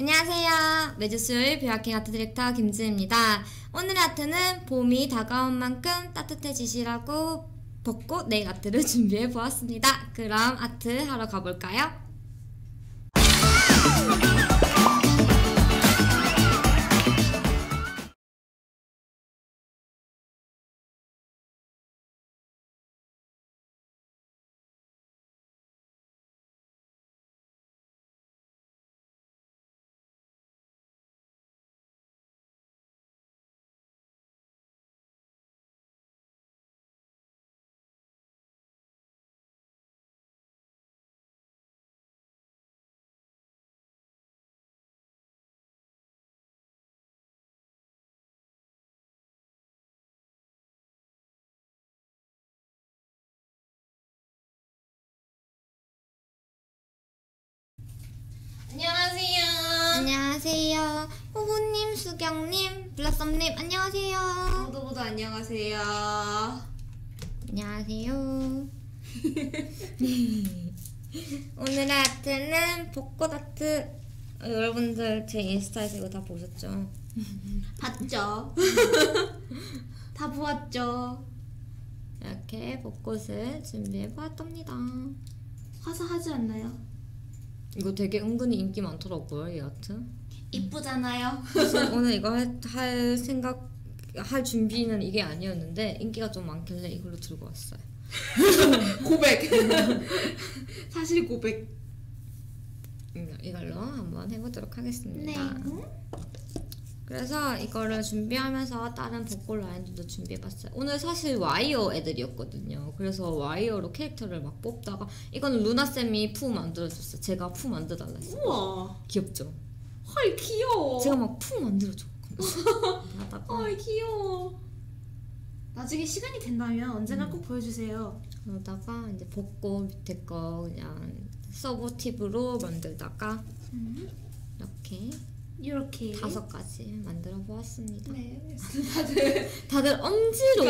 안녕하세요. 매주 수요일 뷰아킹 아트 디렉터 김지은입니다. 오늘의 아트는 봄이 다가온 만큼 따뜻해지시라고 벚꽃 네일 아트를 준비해 보았습니다. 그럼 아트 하러 가볼까요? 안녕하세요. 안녕하세요. 호호님, 수경님, 블라썸님 안녕하세요. 모두 안녕하세요. 안녕하세요. 오늘의 아트는 벚꽃 아트. 여러분들 제 인스타에서 이거 다 보셨죠? 봤죠? 다 보았죠? 이렇게 벚꽃을 준비해 보았답니다. 화사하지 않나요? 이거 되게 은근히 인기 많더라고요, 이 아트. 이쁘잖아요. 사실 오늘 이거 할 준비는 이게 아니었는데 인기가 좀 많길래 이걸로 들고 왔어요. 고백. 사실 고백. 이걸로 한번 해보도록 하겠습니다. 네. 그래서 이거를 준비하면서 다른 벚꽃 라인들도 준비해봤어요. 오늘 사실 와이어 애들이었거든요. 그래서 와이어로 캐릭터를 막 뽑다가 이거는 루나쌤이 푸 만들어줬어요. 제가 푸 만들어달라 했어요. 우와. 귀엽죠? 헐 귀여워. 제가 막 푸 만들어줘. 하다가 헐 귀여워. 나중에 시간이 된다면 언젠가 꼭 보여주세요. 그러다가 이제 벚꽃 밑에 거 그냥 서브팁으로 만들다가 이렇게 이렇게 5가지 만들어 보았습니다. 네. 다들 엄지로.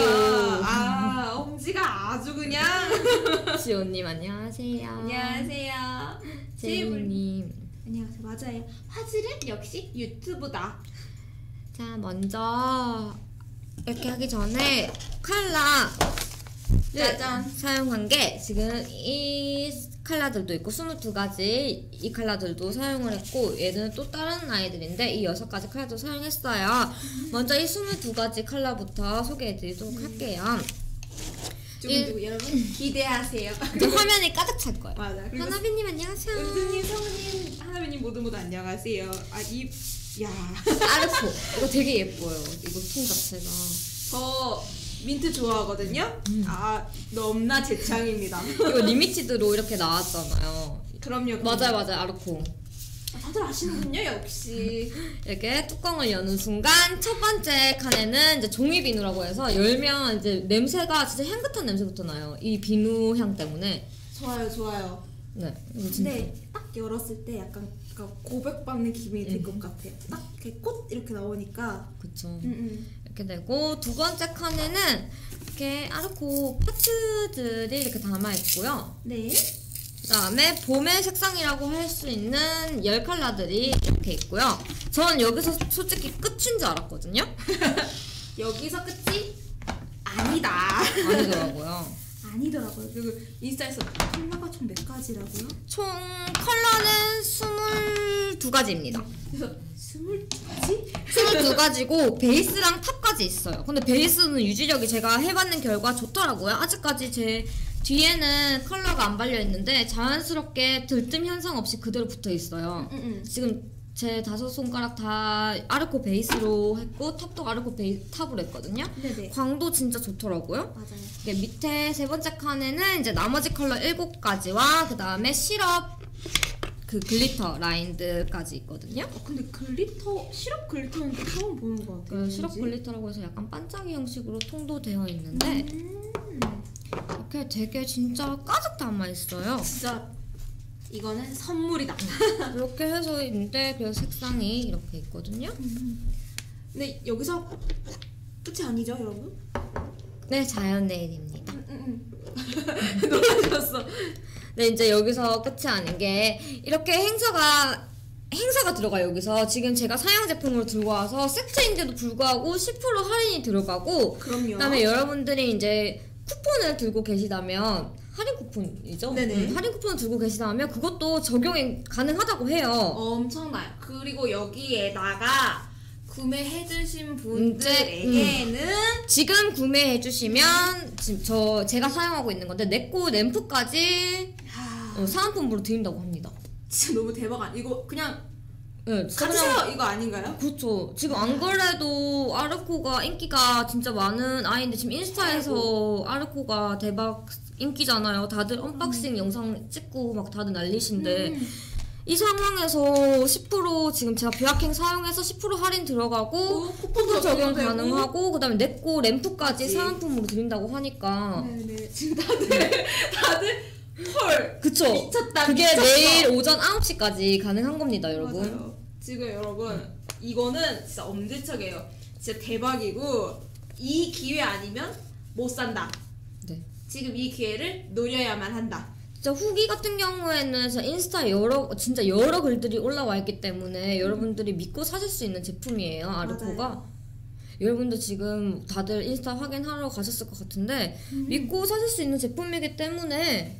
엄지가 아주 그냥. 지호님 안녕하세요. 안녕하세요. 제이님. 안녕하세요. 맞아요. 화질은 역시 유튜브다. 자, 먼저 이렇게 하기 전에 컬러 짜잔. 사용한 게 지금 이 컬러들도 있고 22가지 이 컬러들도 사용을 했고 얘는 또 다른 아이들인데 이 6가지 컬러도 사용했어요. 먼저 이 22가지 컬러부터 소개해드리도록 할게요. 두근두근 여러분 기대하세요. 이제 화면이 가득 찰 거예요. 맞아. 그리고 하나비님 안녕하세요. 은수님, 성우님, 하나배님 모두 안녕하세요. 야. 알았어. 이거 되게 예뻐요. 이거 통 자체가. 저 민트 좋아하거든요. 넘나 제 취향입니다. 이거 리미티드로 이렇게 나왔잖아요. 그럼요. 맞아요, 아르코. 다들 아시는군요, 역시. 이렇게 뚜껑을 여는 순간 첫 번째 칸에는 이제 종이 비누라고 해서 열면 이제 냄새가 진짜 향긋한 냄새부터 나요. 이 비누 향 때문에. 좋아요. 네, 이거 진짜. 근데 딱 열었을 때 약간 고백받는 기분이 들 것 같아요. 딱 이렇게 꽃 이렇게 나오니까. 그쵸. 이렇게 되고 두 번째 칸에는 이렇게 아르코 파츠들이 이렇게 담아 있고요. 네. 그 다음에 봄의 색상이라고 할 수 있는 10컬러들이 이렇게 있고요. 전 여기서 솔직히 끝인 줄 알았거든요. 여기서 끝이 아니다. 아니더라고요. 아니더라고요. 그리고 인스타에서 컬러가 총 몇 가지라고요? 총 컬러는 22가지입니다. 그래서 22가지? 22가지고 베이스랑 탑까지 있어요. 근데 베이스는 유지력이 제가 해봤는 결과 좋더라고요. 아직까지 제 뒤에는 컬러가 안 발려있는데 자연스럽게 들뜸 현상 없이 그대로 붙어있어요. 지금 제 5손가락 다 아르코 베이스로 했고 탑도 아르코 탑으로 했거든요. 네네. 광도 진짜 좋더라고요. 맞아요. 이게 밑에 세 번째 칸에는 이제 나머지 컬러 7가지와 그 다음에 시럽 그 글리터 라인들까지 있거든요. 근데 시럽 글리터는 또 처음 보는 것 같아요. 그 시럽 글리터라고 해서 약간 반짝이 형식으로 통도 되어 있는데 이렇게 되게 진짜 가득 담아 있어요. 진짜 이거는 선물이다. 이렇게 해서 있는데 그래서 색상이 이렇게 있거든요. 근데 여기서 끝이 아니죠, 여러분? 네, 자연 네일입니다. 놀라셨어. 네, 이제 여기서 끝이 아닌 게 이렇게 행사가 행사가 들어가요. 여기서 지금 제가 사양 제품으로 들고 와서 세트인데도 불구하고 10% 할인이 들어가고, 그럼요. 그다음에 여러분들이 이제 쿠폰을 들고 계시다면 할인 쿠폰이죠? 네네. 할인 쿠폰을 들고 계시다면 그것도 적용이 가능하다고 해요. 엄청나요. 그리고 여기에다가 구매해주신 분들에게는 지금 구매해주시면 지금 제가 사용하고 있는 건데 네코 램프까지 사은품으로 드린다고 합니다. 진짜 너무 대박 아니? 이거 그냥 네, 같이 사요 이거 아닌가요? 그렇죠. 지금 안 그래도 아르코가 인기가 진짜 많은 아이인데 지금 인스타에서 아르코가 대박 인기잖아요. 다들 언박싱 영상 찍고 막 다들 난리신데 이 상황에서 10% 지금 제가 뷰아킹 사용해서 10% 할인 들어가고 쿠폰 적용 가능하고 그다음에 네코 램프까지 사은품으로 드린다고 하니까 네네 지금 다들 헐 그쵸. 미쳤다. 그게 미쳤어. 내일 오전 9시까지 가능한 겁니다, 여러분. 맞아요. 지금 여러분 이거는 진짜 엄지척이에요. 진짜 대박이고 이 기회 아니면 못 산다. 네. 지금 이 기회를 노려야만 한다. 진짜 후기 같은 경우에는 진짜 인스타에 진짜 여러 글들이 올라와 있기 때문에 여러분들이 믿고 사실 수 있는 제품이에요, 아르코가. 맞아요. 여러분들 지금 다들 인스타 확인하러 가셨을 것 같은데 믿고 사실 수 있는 제품이기 때문에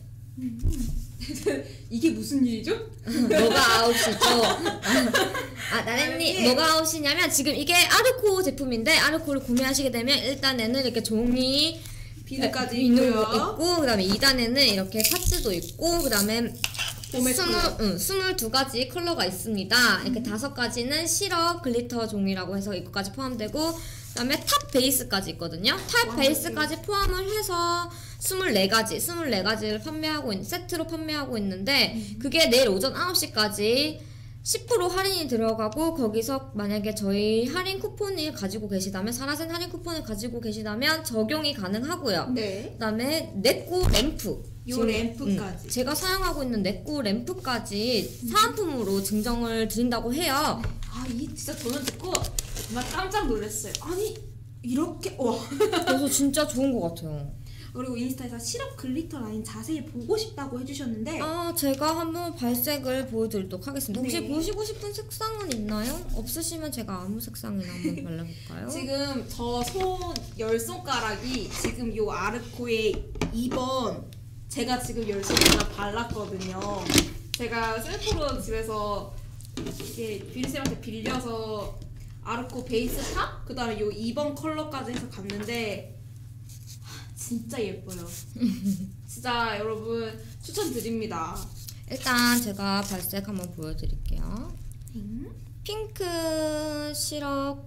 이게 무슨 일이죠? 뭐가 아웃이죠? 나래님 뭐가 아웃이냐면 지금 이게 아르코 제품인데 아르코를 구매하시게 되면 1단에는 이렇게 종이 비누까지 비누 있고요. 있고 그다음에 2단에는 이렇게 파츠도 있고 그다음에 봄에 22가지 컬러가 있습니다. 이렇게 5가지는 시럽 글리터 종이라고 해서 이거까지 포함되고 그다음에 탑 베이스까지 있거든요. 탑 베이스까지 포함을 해서 24가지를 세트로 판매하고 있는데 그게 내일 오전 9시까지 10% 할인이 들어가고 거기서 만약에 저희 할인 쿠폰을 가지고 계시다면 사라센 할인 쿠폰을 가지고 계시다면 적용이 가능하고요. 네. 그다음에 네코 램프 요 램프까지 제가 사용하고 있는 네코 램프까지 사은품으로 증정을 드린다고 해요. 이 진짜 저는 듣고 정말 깜짝 놀랐어요. 아니 이렇게 와. 그래서 진짜 좋은 것 같아요. 그리고 인스타에서 시럽 글리터 라인 자세히 보고 싶다고 해주셨는데 제가 한번 발색을 보여드리도록 하겠습니다. 혹시 네. 보시고 싶은 색상은 있나요? 없으시면 제가 아무 색상이나 한번 발라볼까요? 지금 저 손 10손가락이 지금 요 아르코의 2번 제가 지금 10손가락 발랐거든요. 제가 셀프로 집에서 이렇게 뷰리쌤한테 빌려서 아르코 베이스 탑? 그 다음에 요 2번 컬러까지 해서 갔는데 진짜 예뻐요. 진짜 여러분 추천드립니다. 일단 제가 발색 한번 보여드릴게요. 핑크 시럽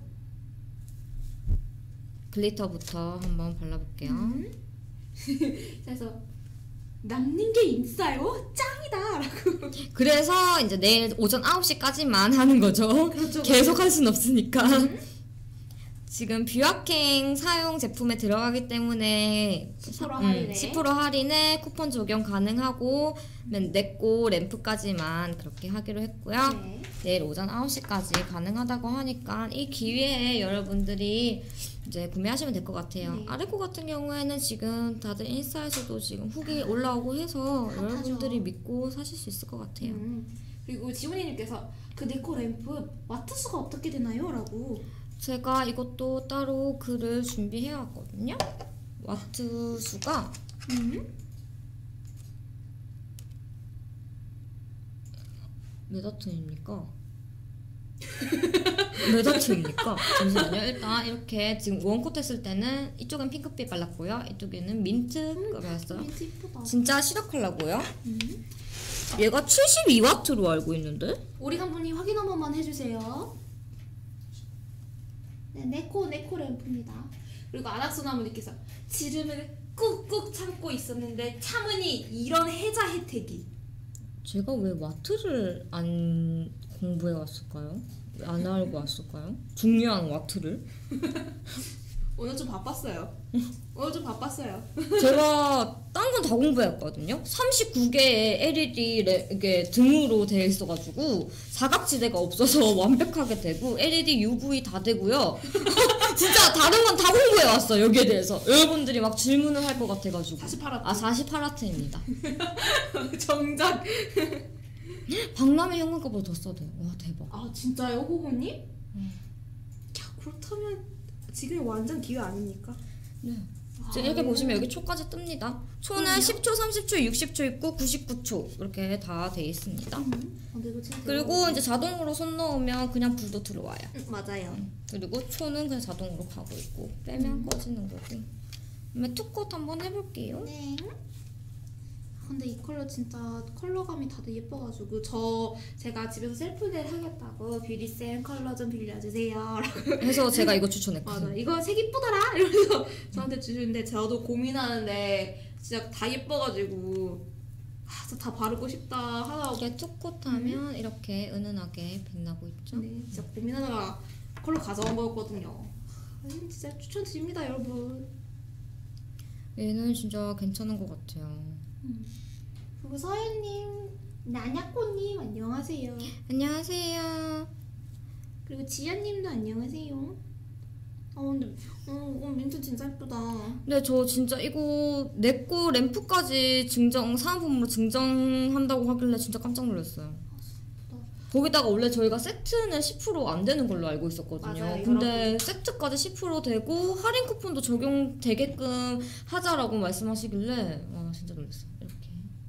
글리터부터 한번 발라볼게요. 그래서 남는 게 있어요? 짱이다! 라고. 그래서 이제 내일 오전 9시까지만 하는 거죠. 그렇죠. 계속 할 순 없으니까. 지금 뷰아킹 사용 제품에 들어가기 때문에 10% 할인에 쿠폰 적용 가능하고 네코 램프까지만 그렇게 하기로 했고요. 네. 내일 오전 9시까지 가능하다고 하니까 이 기회에 여러분들이 이제 구매하시면 될 것 같아요. 네. 아르코 같은 경우에는 지금 다들 인스타에서도 지금 후기 올라오고 해서 핫하죠. 여러분들이 믿고 사실 수 있을 것 같아요. 그리고 지훈이님께서 그 네코 램프 와트 수가 어떻게 되나요? 라고. 제가 이것도 따로 글을 준비해 왔거든요. 와트 수가 몇 와트입니까? 몇 와트입니까? 잠시만요. 일단 이렇게 지금 원코트 했을 때는 이쪽은 핑크빛 발랐고요. 이쪽에는 민트 발랐어요. 민트 이쁘다. 진짜 시럽 컬러고요. 얘가 72와트로 알고 있는데? 오리 감독님 확인 한 번만 해주세요. 네, 네코 램프입니다. 그리고 아낙소나무님께서 지름을 꾹꾹 참고 있었는데 참으니 이런 혜자 혜택이. 제가 왜 와트를 안 공부해 왔을까요? 안 알고 왔을까요? 중요한 와트를? 오늘 좀 바빴어요. 제가 딴 건 다 공부했거든요. 39개의 LED 이게 등으로 되어 있어가지고 사각지대가 없어서 완벽하게 되고 LED UV 다 되고요. 진짜 다른 건 다 공부해 왔어 여기에 대해서. 여러분들이 막 질문을 할 것 같아가지고. 48와트. 48와트입니다. 정작 박람회 현금가보다 더 싸대. 와 대박. 아 진짜요, 호호님? 야 그렇다면 지금이 완전 기회 아닙니까? 네. 이렇게 보시면 여기 초까지 뜹니다. 초는 그럼요? 10초, 30초, 60초 있고 99초 이렇게 다 돼 있습니다. 근데 이거 진짜 그리고 이제 자동으로 손 넣으면 그냥 불도 들어와요. 맞아요. 그리고 초는 그냥 자동으로 가고 있고 빼면 꺼지는 거고. 그러면 투컷 한번 해볼게요. 네. 근데 이 컬러 진짜 컬러감이 다들 예뻐가지고 제가 집에서 셀프네일 하겠다고 뷰리쌤 컬러 좀 빌려주세요 라고 해서 제가 이거 추천했거든요. 맞아 이거 색 이쁘더라 이러면서 저한테 주시는데 저도 고민하는데 진짜 다 예뻐가지고 진짜 다 바르고 싶다 하다 이게 투컷 하면 이렇게 은은하게 빛나고 있죠. 네, 진짜 고민하다가 컬러 가져온 거였거든요. 진짜 추천드립니다 여러분. 얘는 진짜 괜찮은 것 같아요. 그리고 서연님, 나냐꽃님 안녕하세요. 안녕하세요. 그리고 지연님도 안녕하세요. 근데 민트 진짜 예쁘다. 근데 저 진짜 이거 내거 램프까지 사은품으로 증정한다고 하길래 진짜 깜짝 놀랐어요. 거기다가 원래 저희가 세트는 10% 안 되는 걸로 알고 있었거든요. 맞아요, 근데 여러분. 세트까지 10% 되고 할인 쿠폰도 적용되게끔 하자라고 말씀하시길래 와 진짜 놀랐어요. 이렇게.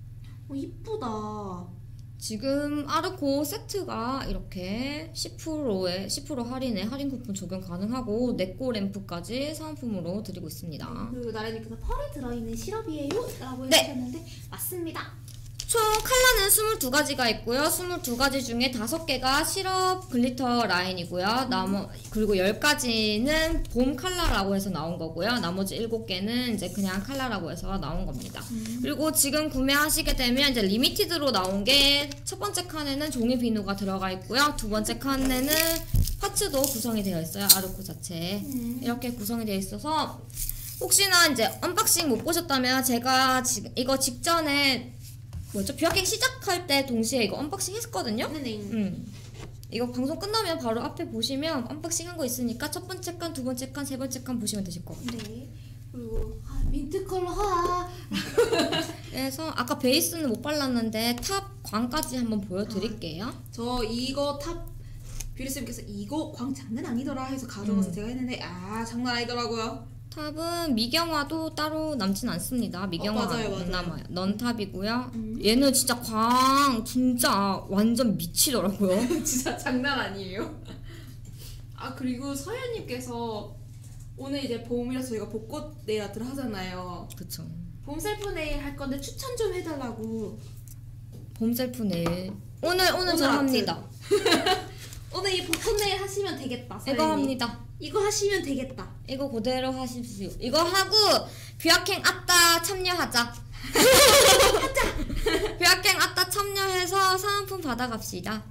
이쁘다. 지금 아르코 세트가 이렇게 10% 할인에 할인 쿠폰 적용 가능하고 내꼬 램프까지 사은품으로 드리고 있습니다. 그리고 나래님께서 펄이 들어있는 시럽이에요? 라고 네. 해주셨는데 맞습니다. 총 컬러는 22가지가 있고요. 22가지 중에 5개가 시럽 글리터 라인이고요. 그리고 10가지는 봄 컬러라고 해서 나온 거고요. 나머지 7개는 이제 그냥 컬러라고 해서 나온 겁니다. 그리고 지금 구매하시게 되면 이제 리미티드로 나온 게 첫 번째 칸에는 종이 비누가 들어가 있고요. 두 번째 칸에는 파츠도 구성이 되어 있어요. 아르코 자체에. 이렇게 구성이 되어 있어서 혹시나 이제 언박싱 못 보셨다면 제가 지금 이거 직전에 뷰아킹 시작할 때 동시에 이거 언박싱 했었거든요? 네네. 이거 방송 끝나면 바로 앞에 보시면 언박싱 한 거 있으니까 첫 번째 칸, 두 번째 칸, 세 번째 칸 보시면 되실 것 같아요. 네. 그리고 민트 컬러 하나. 그래서 아까 베이스는 못 발랐는데 탑 광까지 한번 보여드릴게요. 저 이거 뷰리쌤께서 이거 광 장난 아니더라 해서 가져와서 제가 했는데 장난 아니더라고요. 탑은 미경화도 따로 남진 않습니다. 미경화 맞아요. 안 남아요. 넌 탑이고요. 얘는 진짜 광 진짜 완전 미치더라고요. 진짜 장난 아니에요. 그리고 서연님께서 오늘 이제 봄이라서 저희가 벚꽃 네일 아트를 하잖아요. 그쵸. 봄 셀프 네일 할 건데 추천 좀 해달라고. 봄 셀프 네일 오늘 저 아트. 합니다. 오늘 이 벚꽃 네일 하시면 되겠다. 서연님. 이거 합니다. 이거 하시면 되겠다. 이거 그대로 하십시오. 이거 하고 뷰아킹 아따 참여하자. 뷰아킹 아따 참여해서 사은품 받아갑시다.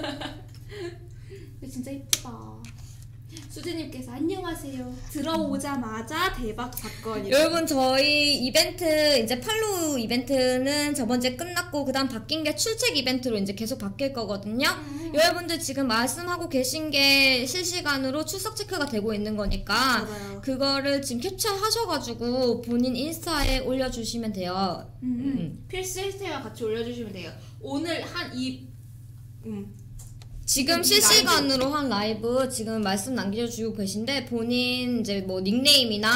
이거 진짜 예쁘다. 수지님께서 안녕하세요. 들어오자마자 대박 사건이다. 여러분 저희 이벤트 이제 팔로우 이벤트는 저번 주에 끝났고 그다음 바뀐 게 출첵 이벤트로 이제 계속 바뀔 거거든요. 여러분들 지금 말씀하고 계신 게 실시간으로 출석 체크가 되고 있는 거니까 맞아요. 그거를 지금 캡처하셔가지고 본인 인스타에 올려주시면 돼요. 필수 해시태그와 같이 올려주시면 돼요. 오늘 지금 실시간으로 한 라이브 지금 말씀 남겨주고 계신데 본인 이제 뭐 닉네임이나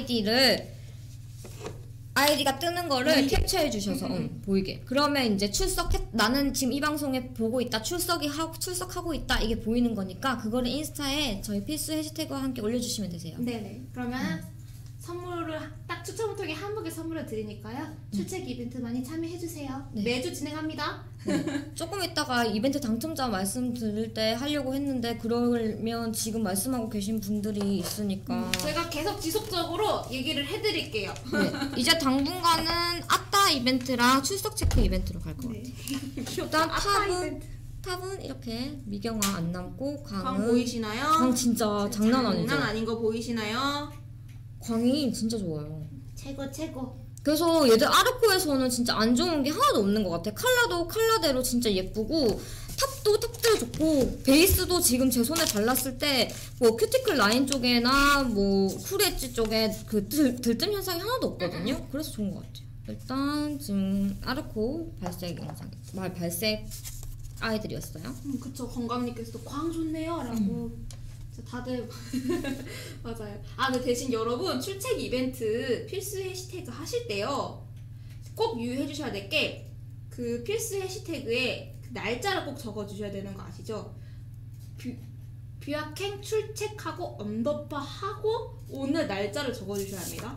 아이디가 뜨는 거를 캡처해 주셔서 보이게. 그러면 이제 나는 지금 이 방송에 보고 있다. 출석하고 있다. 이게 보이는 거니까 그거를 인스타에 저희 필수 해시태그와 함께 올려주시면 되세요. 네네. 그러면 선물을 딱 추첨을 통해 한복에 선물을 드리니까요. 출첵 이벤트 많이 참여해주세요. 네. 매주 진행합니다. 조금 있다가 이벤트 당첨자 말씀드릴 때 하려고 했는데 그러면 지금 말씀하고 계신 분들이 있으니까 저희가 계속 지속적으로 얘기를 해드릴게요. 네, 이제 당분간은 아따 이벤트랑 출석 체크 이벤트로 갈 것 같아요. 일단 탑은 이렇게 미경화 안 남고 광 보이시나요? 광 진짜 장난 아니죠? 장난 아닌 거 보이시나요? 광이 진짜 좋아요. 최고. 그래서 얘들 아르코에서는 진짜 안 좋은 게 하나도 없는 것 같아. 컬러도 컬러대로 진짜 예쁘고 탑도 탑대로 좋고 베이스도 지금 제 손에 발랐을 때 뭐 큐티클 라인 쪽에나 뭐 쿨 엣지 쪽에 그 들뜸 현상이 하나도 없거든요. 그래서 좋은 것 같아요. 일단 지금 아르코 발색 영상, 발색 아이들이었어요. 그쵸. 건강님께서도 광 좋네요 라고 다들 맞아요. 아 근데 대신 여러분 출첵 이벤트 필수 해시태그 하실 때요 꼭 유의해 주셔야 될 게 그 필수 해시태그에 그 날짜를 꼭 적어 주셔야 되는 거 아시죠? 뷰아캥 출첵하고 언더바 하고 오늘 날짜를 적어 주셔야 합니다.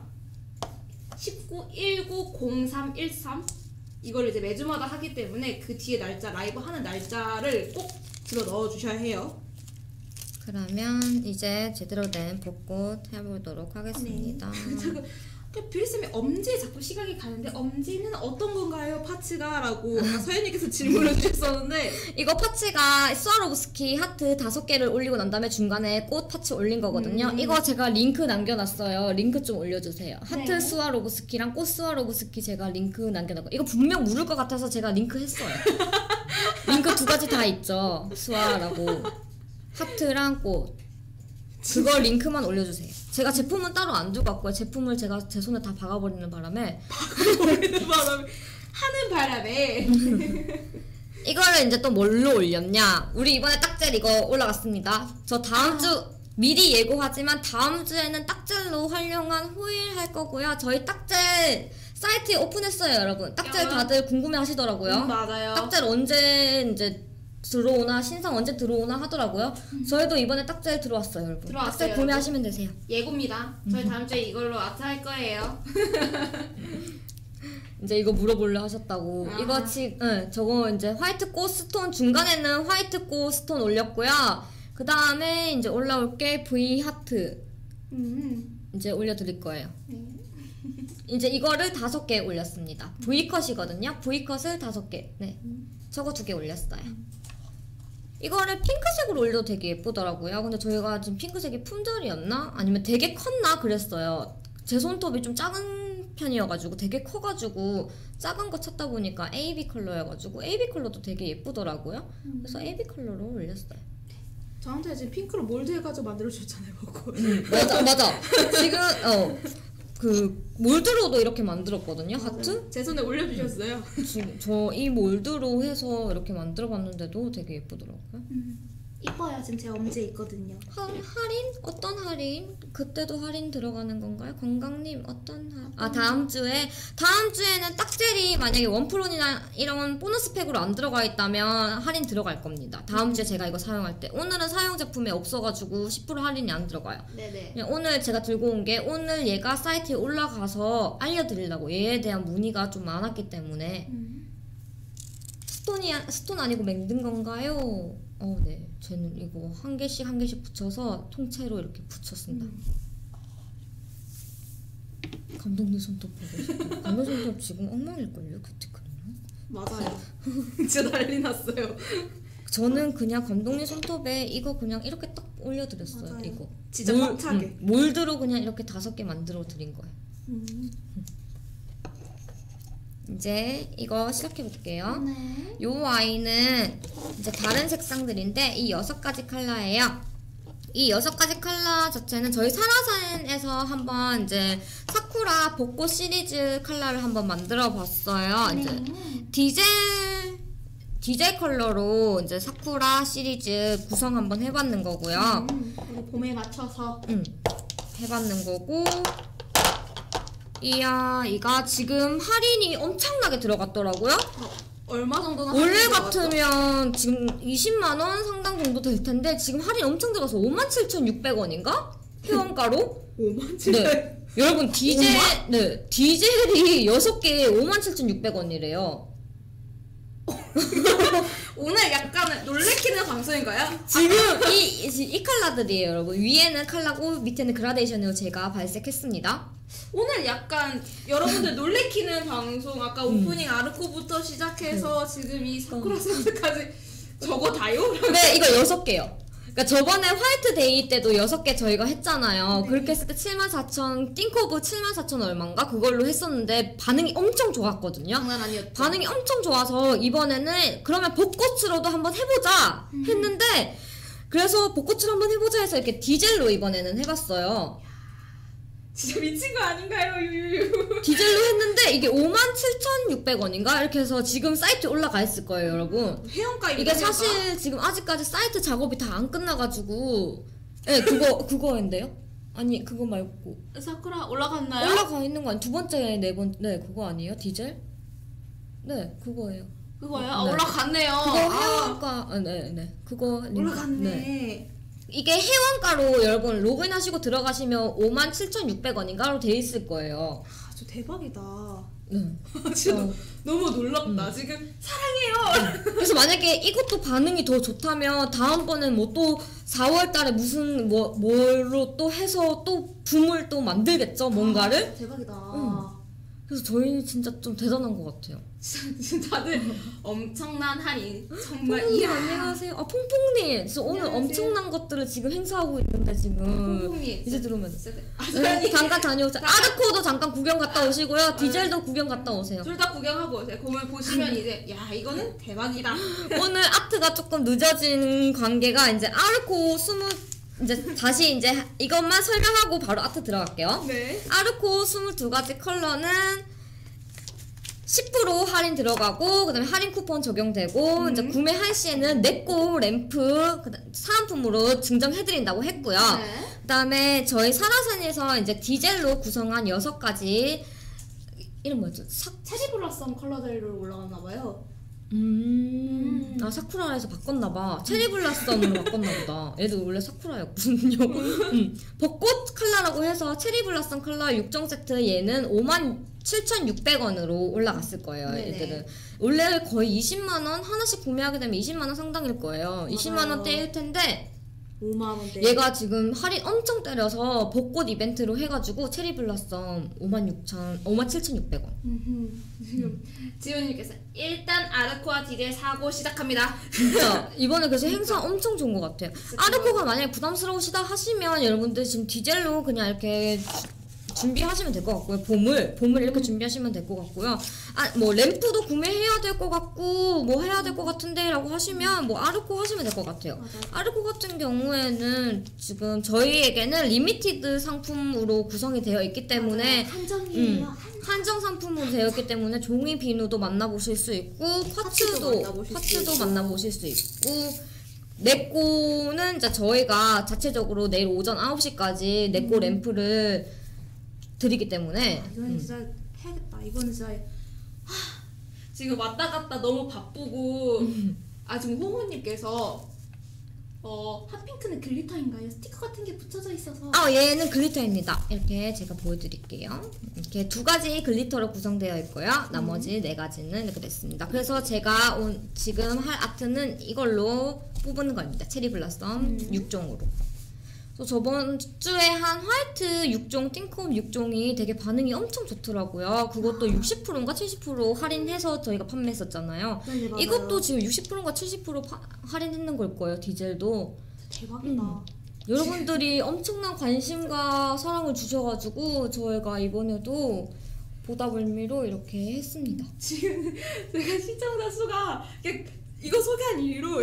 19/19/03/13 이걸 이제 매주마다 하기 때문에 그 뒤에 날짜, 라이브 하는 날짜를 꼭 들어 넣어 주셔야 해요. 그러면 이제 제대로 된 벚꽃 해보도록 하겠습니다. 네. 뷰리쌤이 엄지에 자꾸 시각이 가는데 엄지는 어떤 건가요? 파츠가? 라고 서현님께서 질문을 주셨었는데 이거 파츠가 스와로브스키 하트 5개를 올리고 난 다음에 중간에 꽃 파츠 올린 거거든요. 이거 제가 링크 남겨놨어요. 링크 좀 올려주세요. 하트 네. 스와로브스키랑 꽃 스와로브스키 제가 링크 남겨놨고 이거 분명 모를 것 같아서 제가 링크 했어요. 링크 2가지 다 있죠. 스와라고 하트랑 꽃 그거 링크만 올려주세요. 제가 제품은 따로 안 두고 왔고요. 제품을 제가 제 손에 다 박아버리는 바람에 하는 바람에 이거를 이제 또 뭘로 올렸냐? 우리 이번에 딱젤 이거 올라갔습니다. 저 다음 주 미리 예고하지만 다음 주에는 딱젤로 활용한 호일 할 거고요. 저희 딱젤 사이트에 오픈했어요, 여러분. 딱젤 다들 궁금해 하시더라고요. 맞아요. 딱젤 언제 이제 들어오나 신상 언제 들어오나 하더라고요. 저희도 이번에 딱젤 들어왔어요, 여러분. 들어왔어요, 딱젤 구매하시면 되세요. 예고입니다. 저희 다음 주에 이걸로 아트 할 거예요. 이제 이거 물어볼래 하셨다고. 이거 저거 이제 화이트 꽃 스톤 중간에는 화이트 꽃 스톤 올렸고요. 그 다음에 이제 올라올 게 V 하트 이제 올려드릴 거예요. 이제 이거를 5개 올렸습니다. V 컷이거든요. V 컷을 5개. 네, 저거 2개 올렸어요. 이거를 핑크색으로 올려도 되게 예쁘더라고요. 근데 저희가 지금 핑크색이 품절이었나? 아니면 되게 컸나? 그랬어요. 제 손톱이 좀 작은 편이어가지고 되게 커가지고 작은 거 찾다 보니까 AB 컬러여가지고 AB 컬러도 되게 예쁘더라고요. 그래서 AB 컬러로 올렸어요. 저한테 지금 핑크로 몰드 해가지고 만들어주셨잖아요, 보고. 맞아. 지금 그 몰드로도 이렇게 만들었거든요. 하트? 제 손에 올려주셨어요. 지금 저 이 몰드로 해서 이렇게 만들어봤는데도 되게 예쁘더라고요. 이뻐요. 지금 제 엄지에 있거든요. 할인? 어떤 할인? 그때도 할인 들어가는 건가요? 건강님 어떤 할인? 다음 주에는 딱젤이 만약에 원프론이나 이런 보너스 팩으로 안 들어가 있다면 할인 들어갈 겁니다. 다음 주에 제가 이거 사용할 때. 오늘은 사용 제품에 없어가지고 10% 할인이 안 들어가요. 네네. 그냥 오늘 제가 들고 온 게 오늘 얘가 사이트에 올라가서 알려드리려고. 얘에 대한 문의가 좀 많았기 때문에. 스톤 아니고 맹든 건가요? 네. 저는 이거 한 개씩 붙여서 통째로 이렇게 붙였습니다. 감독님 손톱 보고 싶어요. 감독님 손톱 지금 엉망일걸요? 큐티클이랑? 맞아요. 진짜 난리 났어요. 저는 그냥 감독님 손톱에 이거 그냥 이렇게 딱 올려드렸어요. 맞아요. 이거 진짜 꽉 차게. 몰드로 그냥 이렇게 5개 만들어 드린 거예요. 이제 이거 시작해 볼게요. 네. 요 아이는 이제 다른 색상들인데 이 6가지 컬러예요. 이 6가지 컬러 자체는 저희 사라산에서 한번 이제 사쿠라 벚꽃 시리즈 컬러를 한번 만들어 봤어요. 이제 디젤 컬러로 이제 사쿠라 시리즈 구성 한번 해봤는 거고요. 우리 봄에 맞춰서 해봤는 거고. 이 아이가 지금 할인이 엄청나게 들어갔더라고요. 얼마 정도나 원래 같으면 지금 20만원 상당 정도 될 텐데 지금 할인 엄청 들어가서 57,600원인가? 회원가로? 57,000원? 네. 여러분 디젤이 6개에 57,600원이래요. 오늘 약간 놀래키는 방송인가요? 지금 이 컬러들이에요, 여러분. 위에는 컬러고 밑에는 그라데이션으로 제가 발색했습니다. 오늘 약간 여러분들 놀래키는 방송 아까 오프닝 아르코부터 시작해서 지금 이 사쿠라 세트까지 저거 다요? 네, 이거 6개요. 그러니까 저번에 화이트데이 때도 6개 저희가 했잖아요. 네. 그렇게 했을 때 74,000, 띵코브 74,000 얼마인가? 그걸로 했었는데 반응이 엄청 좋았거든요. 장난 아니었죠. 반응이 엄청 좋아서 이번에는 그러면 벚꽃으로도 한번 해보자 했는데 그래서 벚꽃으로 한번 해보자 해서 이렇게 디젤로 이번에는 해봤어요. 진짜 미친 거 아닌가요? 유유유. 디젤로 했는데 이게 57,600원인가? 이렇게 해서 지금 사이트에 올라가 있을 거예요, 여러분. 회원가입니다. 이게 사실 지금 아직까지 사이트 작업이 다 안 끝나가지고 네, 그거인데요? 아니, 그거 말고 사쿠라 올라갔나요? 올라가 있는 거 아니? 두 번째, 네, 그거 아니에요? 디젤? 네, 그거예요. 그거요? 네. 올라갔네요. 그거 회원가, 네, 그거 올라갔네. 네. 이게 회원가로 여러분 로그인하시고 들어가시면 57,600원인가로 돼 있을 거예요. 아, 저 대박이다. 네. 진짜 너무 놀랍다. 지금 사랑해요. 그래서 만약에 이것도 반응이 더 좋다면 다음번엔 뭐 또 4월 달에 무슨 뭘로 또 해서 또 붐을 또 만들겠죠, 뭔가를. 아, 대박이다. 그래서 저희는 진짜 좀 대단한 것 같아요. 진짜 다들 엄청난 할인. 정말 퐁퐁님 이야. 안녕하세요. 아, 퐁퐁님 진짜 오늘 안녕하세요. 엄청난 것들을 지금 행사하고 있는데 지금 퐁퐁님 이제 들어오면 아니 잠깐 다녀오세요. 아르코도 잠깐 구경 갔다 오시고요. 디젤도 구경 갔다 오세요. 둘 다 구경하고 오세요. 그러면 보시면 이제 야 이거는 대박이다. 오늘 아트가 조금 늦어진 관계가 이제 아르코 20 이제 다시 이제 이것만 설명하고 바로 아트 들어갈게요. 네. 아르코 22가지 컬러는 10% 할인 들어가고 그다음에 할인 쿠폰 적용되고 이제 구매할 시에는 내꼬 램프 사은품으로 증정해드린다고 했고요. 네. 그다음에 저희 사라산에서 이제 디젤로 구성한 6가지 이름 뭐였죠? 체리 블라썸 컬러들로 올라갔나 봐요. 아, 사쿠라에서 바꿨나봐. 체리 블라썸으로 바꿨나보다. 얘도 원래 사쿠라였거든요. 벚꽃 컬러라고 해서 체리 블라썸 컬러 6종 세트 얘는 57,600원으로 올라갔을 거예요. 네네. 얘들은 원래 거의 20만원 하나씩 구매하게 되면 20만원 상당일 거예요. 맞아요. 20만원대일 텐데 5만 원대. 얘가 지금 할인 엄청 때려서 벚꽃 이벤트로 해가지고 체리 블라썸 57,600원. 지금 지훈님께서 일단 아르코와 디젤 사고 시작합니다. 진짜 이번에 그래서 행사 엄청 좋은 것 같아요. 아르코가 만약에 부담스러우시다 하시면 여러분들 지금 디젤로 그냥 이렇게 준비하시면 될 것 같고요. 봄을 이렇게 준비하시면 될 것 같고요. 아, 뭐 램프도 구매해야 될 것 같고 뭐 해야 될 것 같은데 라고 하시면 뭐 아르코 하시면 될 것 같아요. 맞아요. 아르코 같은 경우에는 지금 저희에게는 리미티드 상품으로 구성이 되어 있기 때문에 한정이에요. 한정 상품으로 되어 있기 때문에 종이 비누도 만나보실 수 있고 쿼츠도 만나보실 수 있고 내꼬는 이제 저희가 자체적으로 내일 오전 9시까지 내꼬 램프를 드리기 때문에 이거는 진짜 해야겠다. 이거는 진짜 지금 왔다 갔다 너무 바쁘고 지금 호모님께서 핫핑크는 글리터인가요? 스티커 같은 게 붙여져 있어서 얘는 글리터입니다. 이렇게 제가 보여드릴게요. 이렇게 2가지 글리터로 구성되어 있고요. 나머지 4가지는 이렇게 됐습니다. 그래서 제가 지금 할 아트는 이걸로 뽑은 겁니다. 체리 블라썸 6종으로. 저번 주에 한 화이트 6종, 띵콤 6종이 되게 반응이 엄청 좋더라고요. 그것도 60%인가 70% 할인해서 저희가 판매했었잖아요. 네, 맞아요. 이것도 지금 60%인가 70% 할인했는 걸 거예요, 디젤도. 대박이다. 여러분들이 엄청난 관심과 사랑을 주셔가지고 저희가 이번에도 보답을미로 이렇게 했습니다. 지금 제가 시청자 수가 이거 소개한 이후로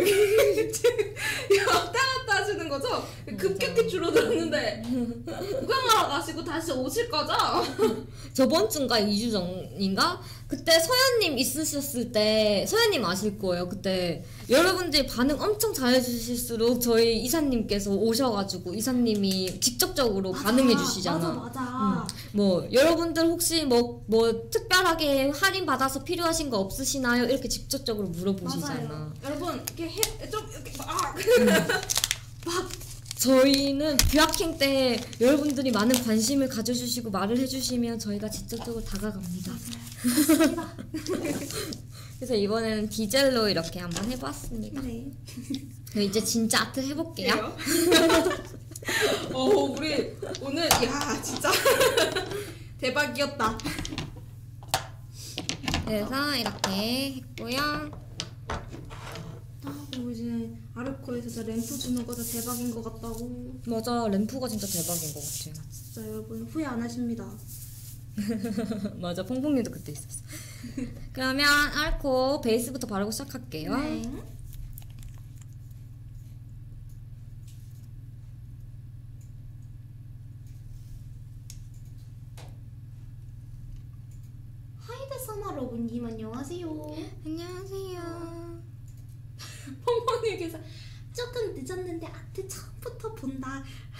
왔다 갔다 하시는 거죠? 급격히 줄어들었는데 구경하러 가시고 다시 오실 거죠? 저번 주인가 2주 전인가? 그때 서현님 있으셨을 때 서현님 아실 거예요. 그때 여러분들이 반응 엄청 잘해주실수록 저희 이사님께서 오셔가지고 이사님이 직접적으로 반응해 주시잖아. 맞아. 뭐 여러분들 혹시 뭐 특별하게 할인 받아서 필요하신 거 없으시나요? 이렇게 직접적으로 물어보시잖아. 맞아요. 여러분 이렇게 좀 이렇게 막 저희는 뷰아킹 때 여러분들이 많은 관심을 가져주시고 말을 해주시면 저희가 직접적으로 다가갑니다. 그래서 이번에는 디젤로 이렇게 한번 해봤습니다. 네. 그럼 이제 진짜 아트 해볼게요. 우리 오늘 야 진짜 대박이었다. 그래서 이렇게 했고요. 이제 아르코에서 진짜 램프 주는 거 진짜 대박인 것 같다고. 맞아, 램프가 진짜 대박인 것 같아요. 진짜 여러분 후회 안 하십니다. 맞아, 퐁퐁님도 그때 있었어. 그러면 알코 베이스부터 바르고 시작할게요. 네. 여러분님 안녕하세요. 안녕하세요. 펑펑님께서 조금 늦었는데 아트 처음부터 본다.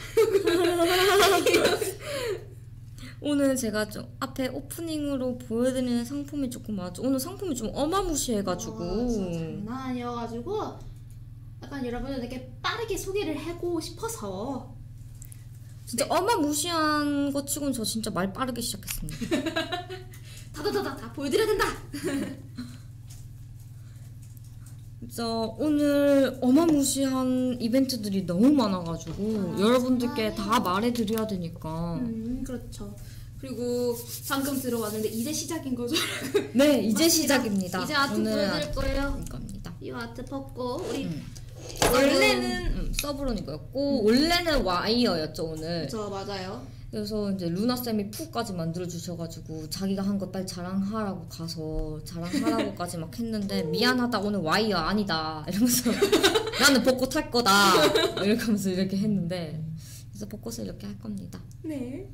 오늘 제가 좀 앞에 오프닝으로 보여드리는 상품이 조금 많았죠. 오늘 상품이 좀 어마무시해가지고. 진짜 장난 아니어가지고 약간 여러분들에게 빠르게 소개를 하고 싶어서 진짜 어마무시한 것 치곤 저 진짜 말 빠르게 시작했습니다. 다 보여드려야 된다. 진짜 오늘 어마무시한 이벤트들이 너무 많아가지고 여러분들께 다 말해드려야 되니까. 그렇죠. 그리고 방금 들어왔는데 이제 시작인 거죠? 네, 이제 맞습니다. 시작입니다. 이제 아트 보여드릴 거예요. 이겁니다. 이 아트 벗고 우리 원래는 서브론 이거였고 원래는 와이어였죠 오늘. 저 맞아요. 그래서 이제 루나 쌤이 푸까지 만들어 주셔가지고 자기가 한 거 빨리 자랑하라고 가서 자랑하라고까지 막 했는데 미안하다 오늘 와이어 아니다 이러면서 나는 벚꽃 할 거다 이렇게 하면서 이렇게 했는데 그래서 벚꽃을 이렇게 할 겁니다. 네.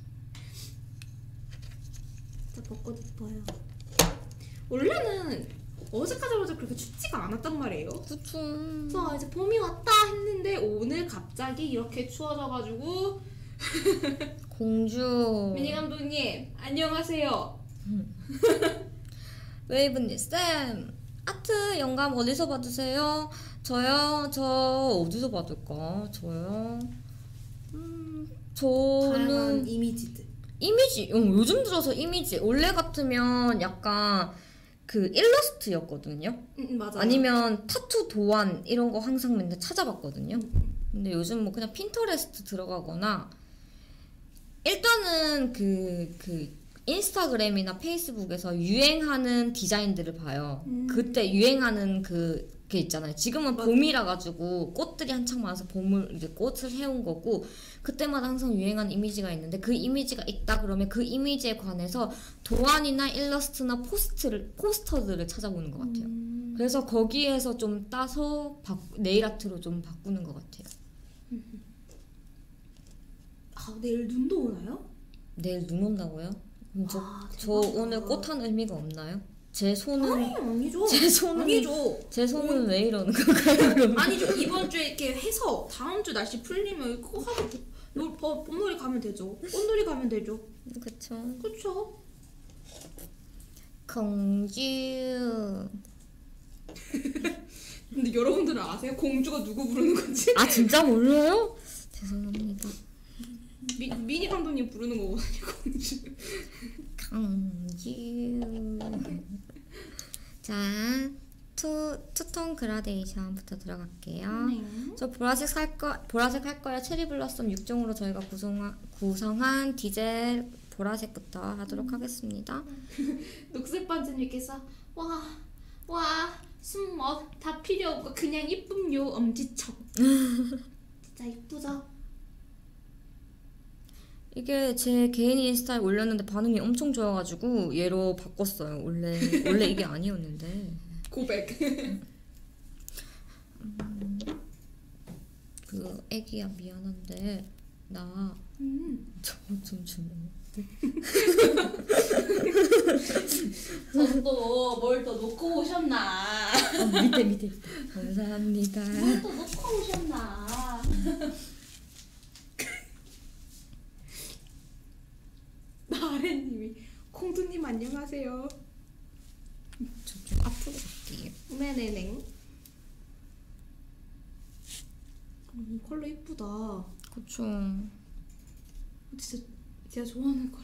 진짜 벚꽃 이뻐요. 원래는 어제까지 그렇게 춥지가 않았단 말이에요. 그쵸. 그래서 이제 봄이 왔다 했는데 오늘 갑자기 이렇게 추워져가지고 공주 미니 감독님 안녕하세요. 웨이브님 쌤 아트 영감 어디서 받으세요? 저요? 저 어디서 받을까? 저요? 다양한 저는 이미지들. 이미지 요즘 들어서 이미지 원래 같으면 약간 그 일러스트였거든요. 맞아요. 아니면 타투 도안 이런 거 항상 맨날 찾아봤거든요. 근데 요즘 뭐 그냥 핀터레스트 들어가거나 일단은 그 인스타그램이나 페이스북에서 유행하는 디자인들을 봐요. 그때 유행하는 그게 있잖아요. 지금은 봄이라 가지고 꽃들이 한창 많아서 봄을 이제 꽃을 해온 거고 그때마다 항상 유행하는 이미지가 있는데 그 이미지가 있다 그러면 그 이미지에 관해서 도안이나 일러스트나 포스터들을 찾아보는 것 같아요. 그래서 거기에서 좀 따서 네일 아트로 좀 바꾸는 것 같아요. 아, 내일 눈도 오나요? 내일 눈 온다고요? 그럼 저 대박이다. 오늘 꽃한 의미가 없나요? 제 손은 아니죠. 제 손은 아니죠. 제 손은 왜 이러는 건가요? 그럼? 아니죠. 이번 주에 이렇게 해서 다음 주 날씨 풀리면 그거 하고 봄놀이 가면 되죠. 꽃놀이 가면 되죠. 그쵸. 그렇죠. 공주. 근데 여러분들은 아세요? 공주가 누구 부르는 건지? 아 진짜 몰라요? 죄송합니다. 미니 감독님 부르는 거거든요. 공주. 공주. 자, 투톤 그라데이션부터 들어갈게요. 네. 저 보라색 할 거야. 체리 블러썸 6종으로 저희가 구성한 디젤 보라색부터 하도록 하겠습니다. 녹색 반지님께서 와 숨먹 다 필요 없고 그냥 이쁨요 엄지척. 진짜 이쁘죠? 이게 제 개인 인스타에 올렸는데 반응이 엄청 좋아가지고 얘로 바꿨어요. 원래 이게 아니었는데. 고백. 그 애기야 미안한데 나 저 좀 주면 저도 뭘 더 놓고 오셨나? 밑에 감사합니다. 뭘 또 놓고 오셨나? 나래님이 콩두님 안녕하세요. 저 좀 앞으로 갈게요. 네네네. 컬러 이쁘다. 그쵸. 진짜 제가 좋아하는 컬러.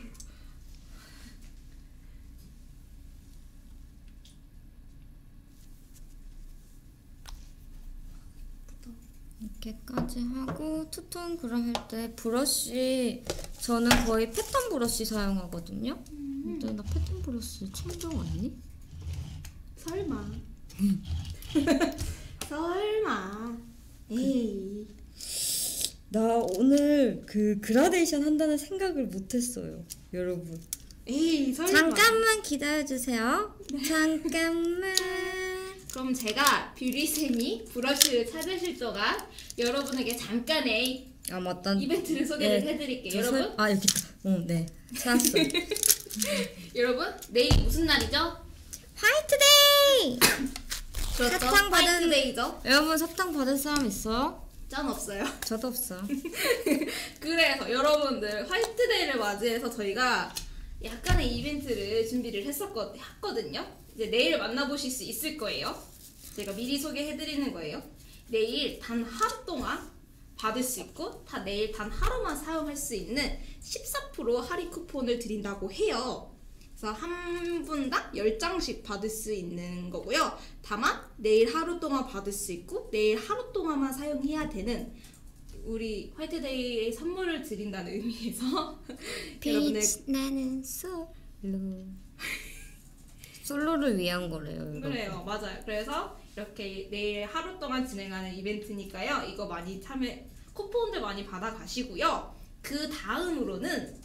이렇게까지 하고 투톤 그라 할 때 브러쉬 저는 거의 패턴 브러쉬 사용하거든요. 근데 나 패턴 브러쉬 챙겨왔니? 설마. 설마. 에이. 나 오늘 그 그라데이션 한다는 생각을 못했어요, 여러분. 에이 설마. 잠깐만 기다려주세요. 잠깐만. 그럼 제가 뷰리쌤이 브러쉬를 찾으실 동안 여러분에게 잠깐의 아 맞다. 이벤트를 소개를 해드릴게요. 여러분. 아 여기 있다. 네. 찾았어. 여러분 내일 무슨 날이죠? 화이트데이! 그렇죠. 사탕 받은 화이트데이죠. 여러분 사탕 받은 사람 있어요? 전 없어요. 저도 없어. 그래서 여러분들 화이트데이를 맞이해서 저희가 약간의 이벤트를 준비를 했거든요. 이제 내일 만나보실 수 있을 거예요. 제가 미리 소개해드리는 거예요. 내일 단 하루 동안 받을 수 있고 내일 단 하루만 사용할 수 있는 14% 할인 쿠폰을 드린다고 해요. 그래서 한 분당 10장씩 받을 수 있는 거고요. 다만 내일 하루 동안 받을 수 있고 내일 하루 동안만 사용해야 되는 우리 화이트데이에 선물을 드린다는 의미에서 여러분들 나는 솔로를 위한 거래요. 여러분. 그래요, 맞아요. 그래서 이렇게 내일 하루 동안 진행하는 이벤트니까요. 이거 많이 쿠폰들 많이 받아 가시고요. 그 다음으로는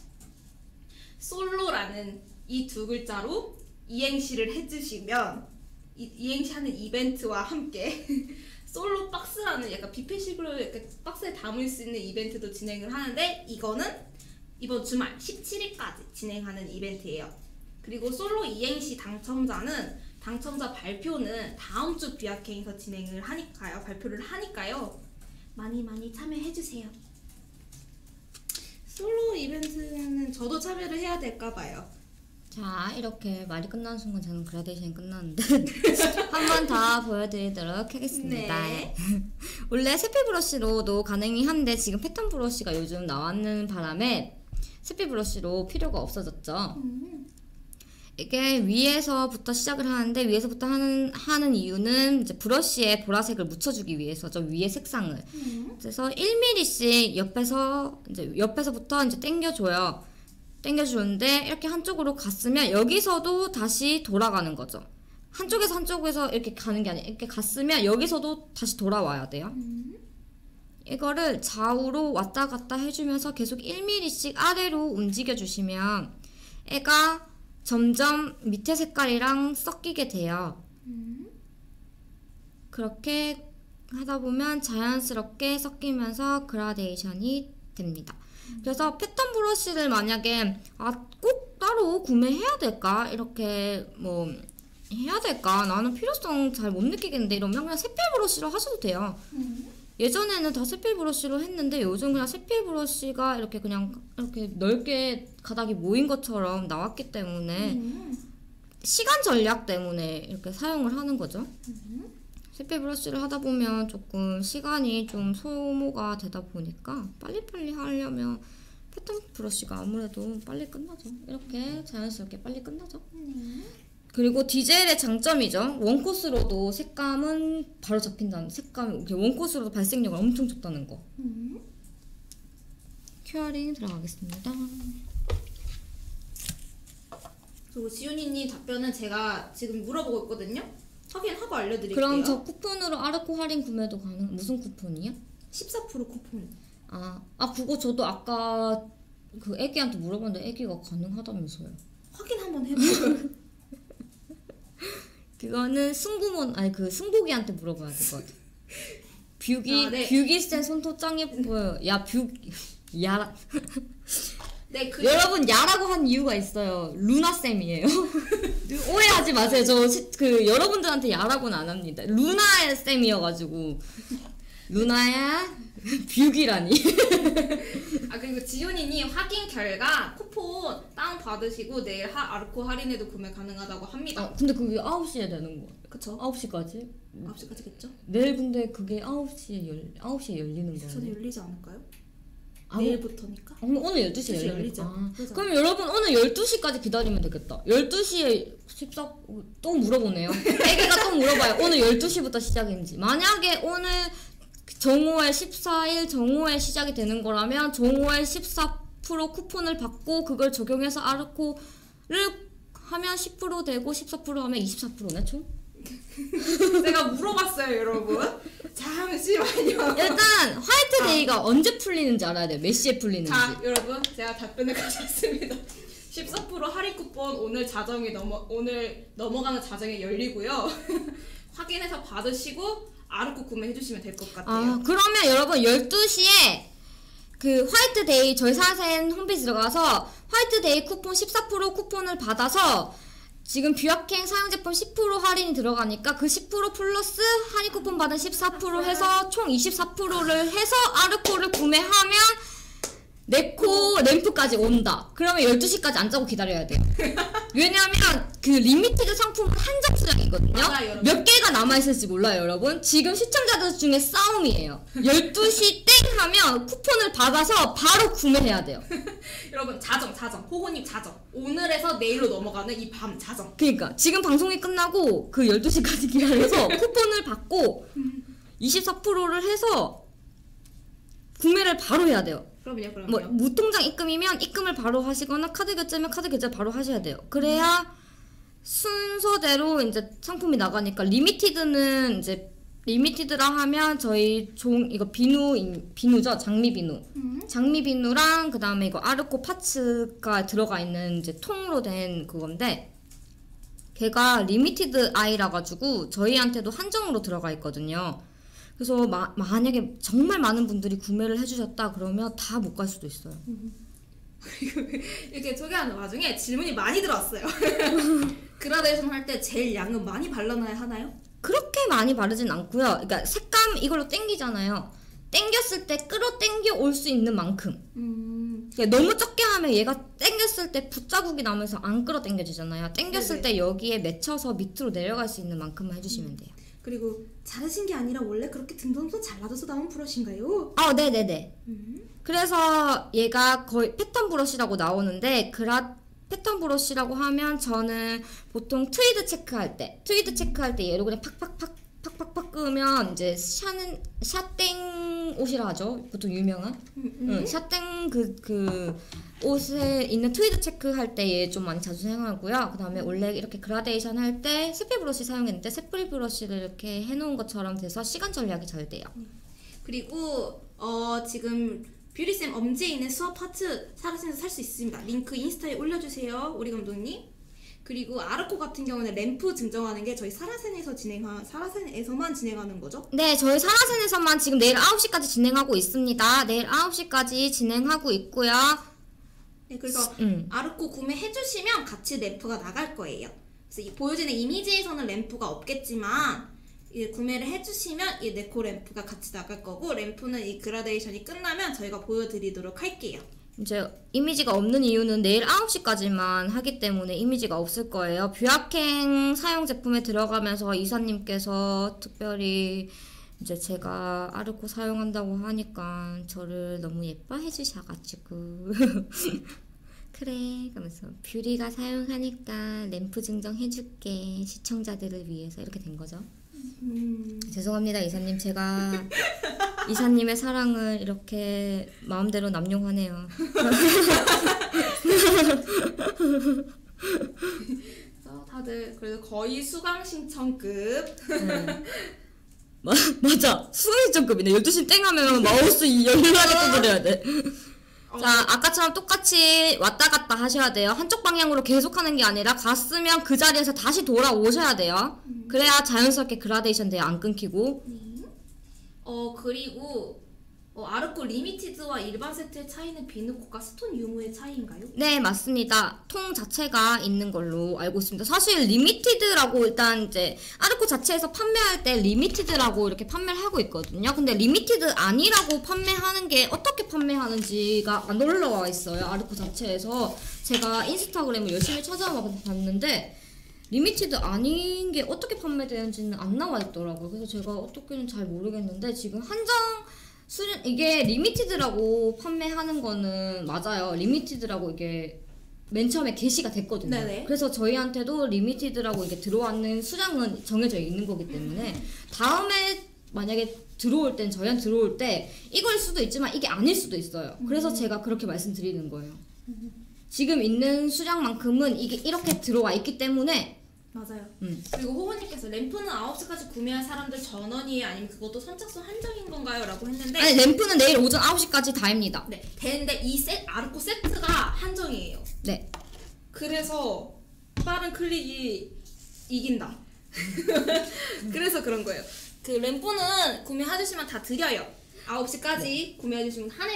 솔로라는 이 두 글자로 이행시를 해주시면 이행시 하는 이벤트와 함께 솔로 박스라는 약간 뷔페식으로 약간 박스에 담을 수 있는 이벤트도 진행을 하는데 이거는 이번 주말 17일까지 진행하는 이벤트예요. 그리고 솔로 이행시 당첨자 발표는 다음 주 비아케인에서 발표를 하니까요. 많이 참여해주세요. 솔로 이벤트는 저도 참여를 해야 될까봐요. 자, 이렇게 말이 끝나는 순간 저는 그라데이션이 끝났는데 한 번 더 보여드리도록 하겠습니다. 네. 원래 세필 브러쉬로도 가능이 한데 지금 패턴 브러쉬가 요즘 나왔는 바람에 세필 브러쉬로 필요가 없어졌죠. 이게 위에서부터 시작을 하는데 위에서부터 하는 이유는 이제 브러쉬에 보라색을 묻혀주기 위해서죠. 위에 색상을. 그래서 1mm씩 옆에서부터 이제 당겨주는데 이렇게 한쪽으로 갔으면 여기서도 다시 돌아가는 거죠. 한쪽에서 이렇게 가는 게 아니라 이렇게 갔으면 여기서도 다시 돌아와야 돼요. 이거를 좌우로 왔다 갔다 해주면서 계속 1mm씩 아래로 움직여주시면 애가 점점 밑에 색깔이랑 섞이게 돼요. 그렇게 하다 보면 자연스럽게 섞이면서 그라데이션이 됩니다. 그래서 패턴 브러쉬를 만약에 꼭 따로 구매해야 될까? 이렇게 뭐 해야 될까? 나는 필요성 잘 못 느끼겠는데 이러면 그냥 세필 브러쉬로 하셔도 돼요. 예전에는 다 세필 브러쉬로 했는데 요즘 그냥 세필 브러쉬가 이렇게 그냥 이렇게 넓게 가닥이 모인 것처럼 나왔기 때문에 시간 전략 때문에 이렇게 사용을 하는 거죠. 세필 브러쉬를 하다 보면 조금 시간이 좀 소모가 되다 보니까 빨리빨리 하려면 패턴 브러쉬가 아무래도 빨리 끝나죠. 이렇게 자연스럽게 빨리 끝나죠. 그리고 디젤의 장점이죠. 원코스로도 색감은 바로 잡힌다는 색감이 원코스로도 발색력을 엄청 좋다는 거. 큐어링 들어가겠습니다. 그리고 지훈이님 답변은 제가 지금 물어보고 있거든요. 확인하고 알려드릴게요. 그럼 저 쿠폰으로 아르코 할인 구매도 가능? 무슨 쿠폰이요? 14% 쿠폰. 그거 저도 아까 그 애기한테 물어봤는데 애기가 가능하다면서요. 확인 한번 해봐요. 그거는 승복이한테 물어봐야 될 것 같아. 뷰기 센 손톱 짱 예뻐요. 야라. 네, 여러분 야라고 한 이유가 있어요. 루나 쌤이에요. 오해하지 마세요. 여러분들한테 야라고는 안 합니다. 루나의 쌤이어가지고 루나야 뷰기라니. 그리고 지훈이님 확인 결과 쿠폰 다운 받으시고 내일 아르코 할인에도 구매 가능하다고 합니다. 근데 그게 9시에 되는 거. 그쵸? 9시까지? 9시까지겠죠? 내일 근데 그게 9시에 열리는 거예요. 저는 열리지 않을까요? 내일부터니까? 오늘 12시에 열리죠. 그럼 여러분 오늘 12시까지 기다리면 되겠다. 12시에 또 물어보네요. 애기가 또 물어봐요. 오늘 12시부터 시작인지. 만약에 오늘 정오월 14일 정오에 시작이 되는 거라면 정오월 14% 쿠폰을 받고 그걸 적용해서 아르코를 하면 10% 되고 14% 하면 24%네 총? 제가 물어봤어요 여러분. 잠시만요. 일단 화이트데이가 언제 풀리는지 알아야 돼요. 몇 시에 풀리는지. 자 여러분 제가 답변을 가졌습니다. 14% 할인 쿠폰 오늘 넘어가는 자정에 열리고요. 확인해서 받으시고 아르코 구매해주시면 될 것 같아요. 그러면 여러분 12시에 그 화이트데이 저희 사센 홈페이지 들어가서 화이트데이 쿠폰 14% 쿠폰을 받아서 지금 뷰아킹 사용 제품 10% 할인이 들어가니까 그 10% 플러스 할인 쿠폰 받은 14% 해서 총 24%를 해서 아르코를 구매하면 네코 램프까지 온다. 그러면 12시까지 안 자고 기다려야 돼요. 왜냐하면 그 리미티드 상품은 한정 수량이거든요. 맞아요, 몇 개가 남아있을지 몰라요, 여러분. 지금 시청자들 중에 싸움이에요. 12시 땡 하면 쿠폰을 받아서 바로 구매해야 돼요. 여러분 자정. 호호님 자정. 오늘에서 내일로 넘어가는 이 밤 자정. 그러니까 지금 방송이 끝나고 그 12시까지 기다려서 쿠폰을 받고 24%를 해서 구매를 바로 해야 돼요. 그럼요. 뭐 무통장 입금이면 입금을 바로 하시거나 카드 결제면 카드 결제 바로 하셔야 돼요. 그래야 순서대로 이제 상품이 나가니까 리미티드는 이제 리미티드라 하면 저희 이거 비누죠. 장미 비누랑 그다음에 이거 아르코 파츠가 들어가 있는 이제 통으로 된 그건데 걔가 리미티드 아이라 가지고 저희한테도 한정으로 들어가 있거든요. 그래서 만약에 정말 많은 분들이 구매를 해주셨다 그러면 다 못 갈 수도 있어요. 그리고 이렇게 소개하는 와중에 질문이 많이 들어왔어요. 그라데이션 할 때 젤 양은 많이 발라놔야 하나요? 그렇게 많이 바르진 않고요. 그러니까 색감 이걸로 땡기잖아요. 땡겼을 때 끌어당겨 올 수 있는 만큼. 그러니까 너무 적게 하면 얘가 땡겼을 때 붓자국이 나면서 안 끌어당겨지잖아요. 땡겼을 때 여기에 맺혀서 밑으로 내려갈 수 있는 만큼만 해주시면 돼요. 그리고 자르신 게 아니라 원래 그렇게 듬성듬성 잘라져서 나온 브러쉬인가요? 네네네. 그래서 얘가 거의 패턴 브러쉬라고 나오는데 패턴 브러쉬라고 하면 저는 보통 트위드 체크할 때 얘로 그냥 팍팍팍 끄면 이제 샤땡 옷이라 하죠. 보통 유명한 샤땡 그 옷에 있는 트위드 체크할 때 얘 좀 많이 자주 사용하고요. 그 다음에 원래 이렇게 그라데이션 할 때 스프레이 브러쉬 사용했는데 스프레이 브러쉬를 이렇게 해놓은 것처럼 돼서 시간 전략이 잘 돼요. 그리고 지금 뷰리쌤 엄지에 있는 수업 파츠 사라센에서 살 수 있습니다. 링크 인스타에 올려주세요, 우리 감독님. 그리고 아르코 같은 경우는 램프 증정하는 게 저희 사라센에서만 진행하는 거죠? 네, 저희 사라센에서만 지금 내일 9시까지 진행하고 있습니다. 내일 9시까지 진행하고 있고요. 네, 그래서 아르코 구매해주시면 같이 램프가 나갈 거예요. 그래서 보여지는 이미지에서는 램프가 없겠지만 구매를 해주시면 이 네코 램프가 같이 나갈 거고, 램프는 이 그라데이션이 끝나면 저희가 보여드리도록 할게요. 이제 이미지가 없는 이유는 내일 9시까지만 하기 때문에 이미지가 없을 거예요. 뷰아킹 사용 제품에 들어가면서 이사님께서 특별히 이제 제가 아르코 사용한다고 하니까 저를 너무 예뻐해 주셔가지고 그래 그러면서 뷰리가 사용하니까 램프 증정해줄게 시청자들을 위해서 이렇게 된 거죠. 죄송합니다 이사님. 제가 이사님의 사랑을 이렇게 마음대로 남용하네요. 다들 그래도 거의 수강 신청급. 맞아. 수강신청급이네. 12시 땡 하면 마우스 열나게 두드려야 돼. 자, 아까처럼 똑같이 왔다 갔다 하셔야 돼요. 한쪽 방향으로 계속 하는 게 아니라 갔으면 그 자리에서 다시 돌아오셔야 돼요. 그래야 자연스럽게 그라데이션 돼요. 안 끊기고. 그리고 아르코 리미티드와 일반 세트의 차이는 비누꽃과 스톤 유무의 차이인가요? 네, 맞습니다. 통 자체가 있는 걸로 알고 있습니다. 사실 리미티드라고 일단 이제 아르코 자체에서 판매할 때 리미티드라고 이렇게 판매를 하고 있거든요. 근데 리미티드 아니라고 판매하는 게 어떻게 판매하는지가 안 올라와 있어요. 아르코 자체에서. 제가 인스타그램을 열심히 찾아와 봤는데 리미티드 아닌 게 어떻게 판매되는지는 안 나와 있더라고요. 그래서 제가 어떻게는 잘 모르겠는데 지금 한정 이게 리미티드라고 판매하는 거는 맞아요. 리미티드라고 이게 맨 처음에 게시가 됐거든요. 네네. 그래서 저희한테도 리미티드라고 이게 들어왔는 수량은 정해져 있는 거기 때문에 다음에 만약에 들어올 땐 저희한테 들어올 때 이걸 수도 있지만 이게 아닐 수도 있어요. 그래서 제가 그렇게 말씀드리는 거예요. 지금 있는 수량만큼은 이게 이렇게 들어와 있기 때문에 맞아요. 그리고 호호님께서 램프는 9시까지 구매할 사람들 전원이에요? 아니면 그것도 선착순 한정인 건가요? 라고 했는데 아니 램프는 내일 오전 9시까지 다입니다. 네, 되는데 이 아르코 세트가 한정이에요. 네. 그래서 빠른 클릭이 이긴다. 그래서 그런 거예요. 그 램프는 구매해주시면 다 드려요. 9시까지 구매해주시면 한해서.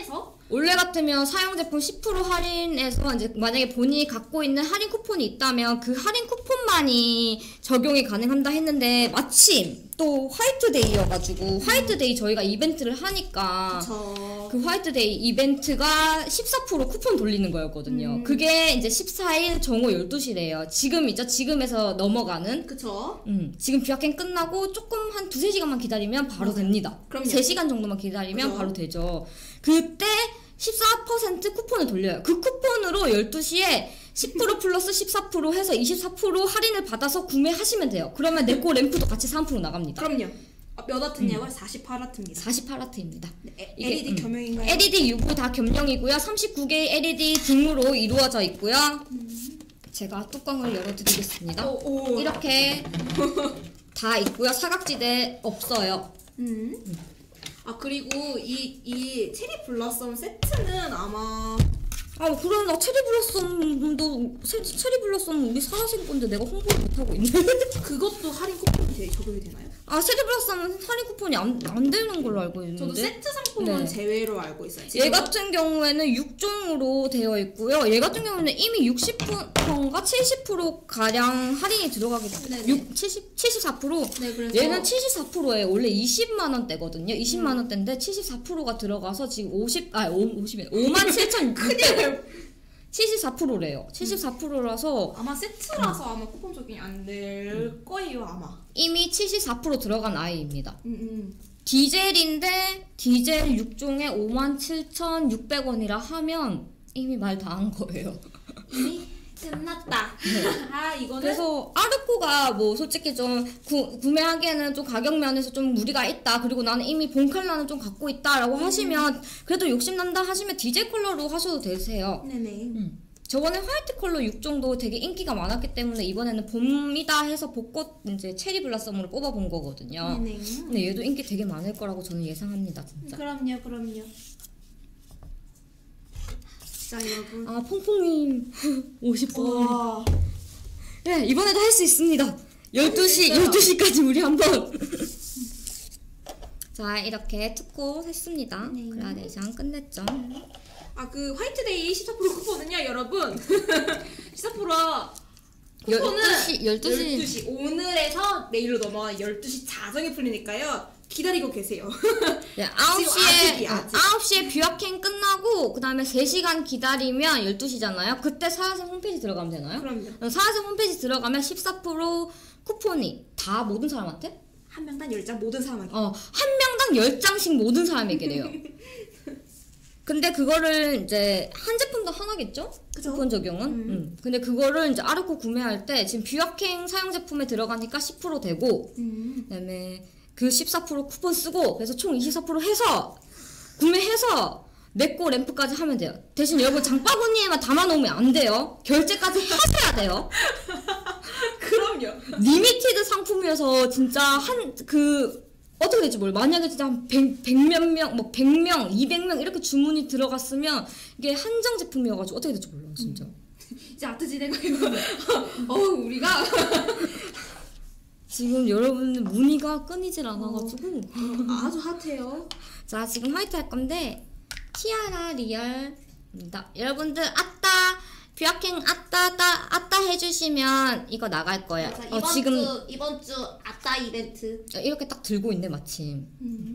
원래 같으면 사용 제품 10% 할인해서 이제 만약에 본인이 갖고 있는 할인 쿠폰이 있다면 그 할인 쿠폰만이 적용이 가능한다 했는데 마침 또 화이트데이여가지고 화이트데이 저희가 이벤트를 하니까 그쵸. 그 화이트데이 이벤트가 14% 쿠폰 돌리는 거였거든요. 그게 이제 14일 정오 12시래요. 지금이죠. 지금에서 넘어가는. 그쵸. 지금 비학행 끝나고 조금 한 2-3시간만 기다리면 바로 됩니다. 그럼요. 3시간 정도만 기다리면 그죠. 바로 되죠. 그때 14% 쿠폰을 돌려요. 그 쿠폰으로 12시에 10% 플러스 14% 해서 24% 할인을 받아서 구매하시면 돼요. 그러면 네코 램프도 같이 3% 나갑니다. 그럼요. 몇 와트냐고요? 48와트입니다. 48W입니다. LED 겸용인가요? LED 유부 다 겸용이고요. 39개의 LED 등으로 이루어져 있고요. 제가 뚜껑을 열어드리겠습니다. 오. 이렇게 다 있고요. 사각지대 없어요. 아 그리고 이 체리 블라썸 세트는 아마 아 그래 나 체리 블러썸도 체리 블러썸 우리 사라진 건데 내가 홍보를 못하고 있네. 그것도 할인 쿠폰이 적용이 되나요? 아 체리 블러썸은 할인 쿠폰이 안 되는 걸로 알고 있는데. 저도 세트 상품은 네. 제외로 알고 있어요. 얘 같은 경우에는 6종으로 되어 있고요. 얘 같은 경우는 이미 60%인가 70% 가량 할인이 들어가기 때문에 74%. 네, 그래서 얘는 74%에 원래 20만 원대거든요. 20만 원대인데 74%가 들어가서 지금 57,600원. 74%래요. 74%라서 아마 세트라서 아마 쿠폰 적용이 안 될 거예요 아마. 이미 74% 들어간 아이입니다. 음. 디젤인데 디젤 6종에 57,600원이라 하면 이미 말 다 한 거예요. 이미 끝났다. 아 이거는 그래서 아르코가 뭐 솔직히 좀 구매하기에는 좀 가격 면에서 좀 무리가 있다. 그리고 나는 이미 본 컬러는 좀 갖고 있다라고 하시면 그래도 욕심난다 하시면 디젤 컬러로 하셔도 되세요. 네네. 저번에 화이트 컬러 6종도 되게 인기가 많았기 때문에 이번에는 봄이다 해서 벚꽃 이제 체리 블라썸으로 뽑아본 거거든요. 네네. 근데 얘도 인기 되게 많을 거라고 저는 예상합니다, 진짜. 그럼요. 자 여러분. 아 퐁퐁님 50번. 와. 네 이번에도 할 수 있습니다. 12시 있어요. 12시까지 우리 한번. 자 이렇게 특고 했습니다. 네. 그라데이션 끝냈죠. 아 그 화이트데이 14% 쿠폰은요 여러분 14% 쿠폰은 12시 오늘에서 내일로 넘어가 12시 자정에 풀리니까요 기다리고 계세요. 네, 아직이야, 9시에 뷰아캠 끝나고 그 다음에 3시간 기다리면 12시잖아요. 그때 사라진 홈페이지 들어가면 되나요? 그럼요. 사라진 홈페이지 들어가면 14% 쿠폰이 다 모든 사람한테? 한 명당 10장 모든 사람에게. 한 명당 10장씩 모든 사람에게 돼요. 근데 그거를 이제 한 제품도 하나겠죠? 그죠. 쿠폰 적용은. 근데 그거를 이제 아르코 구매할 때 지금 뷰아캠 사용 제품에 들어가니까 10% 되고 그다음에 그 14% 쿠폰 쓰고 그래서 총 24% 해서 구매해서 내꺼 램프까지 하면 돼요. 대신 여러분 장바구니에만 담아놓으면 안 돼요. 결제까지 하셔야 돼요. 그럼요. 리미티드 상품이어서 진짜 어떻게 될지 몰라요. 만약에 진짜 한 100몇 명, 뭐 100명, 200명 이렇게 주문이 들어갔으면 이게 한정 제품이어가지고 어떻게 될지 몰라요, 진짜. 이제 아트 진행가 이거. 우리가 지금 여러분 문의가 끊이질 않아가지고 아주 핫해요. 자 지금 화이트 할 건데 티아라 리얼입니다. 여러분들 뷰아캠 아따 해주시면 이거 나갈 거예요. 자, 이번 주 아따 이벤트 이렇게 딱 들고 있네 마침.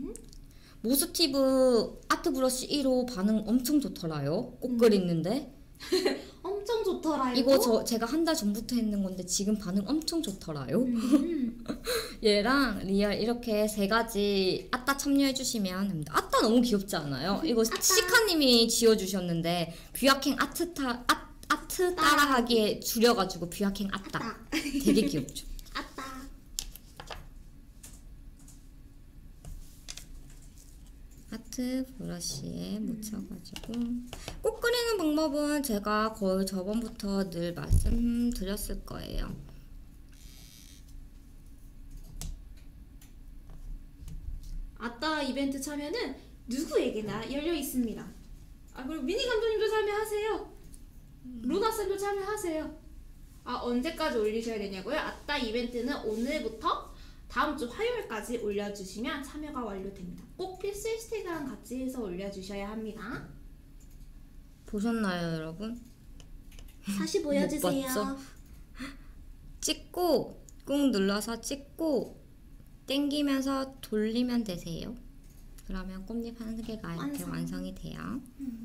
모스티브 아트 브러쉬 1호 반응 엄청 좋더라요. 꽃 그리는데 엄청 좋더라 이거 제가 한 달 전부터 했는 건데 지금 반응 엄청 좋더라요. 얘랑 리얼 이렇게 3가지 아따 참여해주시면 합니다. 아따 너무 귀엽지 않아요? 이거 시카님이 지어주셨는데 뷰아캠 아트 따라하기에 줄여가지고 뷰아캠 아따 되게 귀엽죠. 아따. 아트 브러쉬에 묻혀가지고 꽃 그리는 방법은 제가 거의 저번부터 늘 말씀드렸을 거예요. 아따 이벤트 참여는 누구에게나 열려 있습니다. 그리고 미니 감독님도 참여하세요. 루나쌤도 참여하세요. 언제까지 올리셔야 되냐고요? 아따 이벤트는 오늘부터 다음 주 화요일까지 올려주시면 참여가 완료됩니다. 꼭 필수 해시태그랑 같이 해서 올려주셔야 합니다. 보셨나요, 여러분? 다시 못 보여주세요. 봤죠? 찍고 꾹 눌러서 찍고 당기면서 돌리면 되세요. 그러면 꽃잎 한 개가 이렇게 완성이 돼요.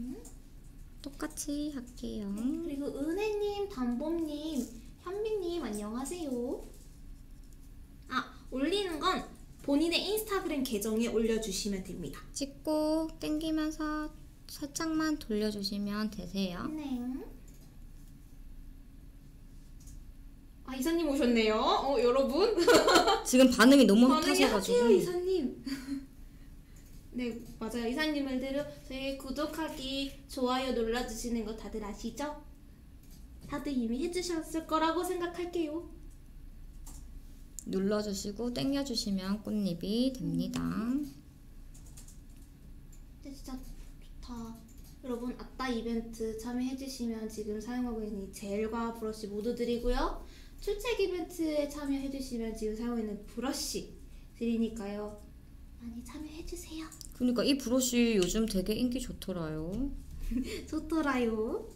똑같이 할게요. 그리고 은혜님, 담봄님, 현미님 안녕하세요. 아, 올리는 건 본인의 인스타그램 계정에 올려주시면 됩니다. 찍고 당기면서 살짝만 돌려주시면 되세요. 네. 아, 이사님 오셨네요. 여러분. 지금 반응이 너무 반응이 핫하셔가지고. 핫해요, 이사님. 네, 맞아요. 이사님 말대로 저희 구독하기, 좋아요 눌러주시는 거 다들 아시죠? 다들 이미 해주셨을 거라고 생각할게요. 눌러주시고 당겨주시면 꽃잎이 됩니다. 진짜 좋다. 여러분, 아따 이벤트 참여해주시면 지금 사용하고 있는 이 젤과 브러쉬 모두 드리고요. 출첵 이벤트에 참여해주시면 지금 사용하고 있는 브러쉬 드리니까요. 많이 참여해주세요. 그러니까 이 브러쉬 요즘 되게 인기 좋더라요. 좋더라요.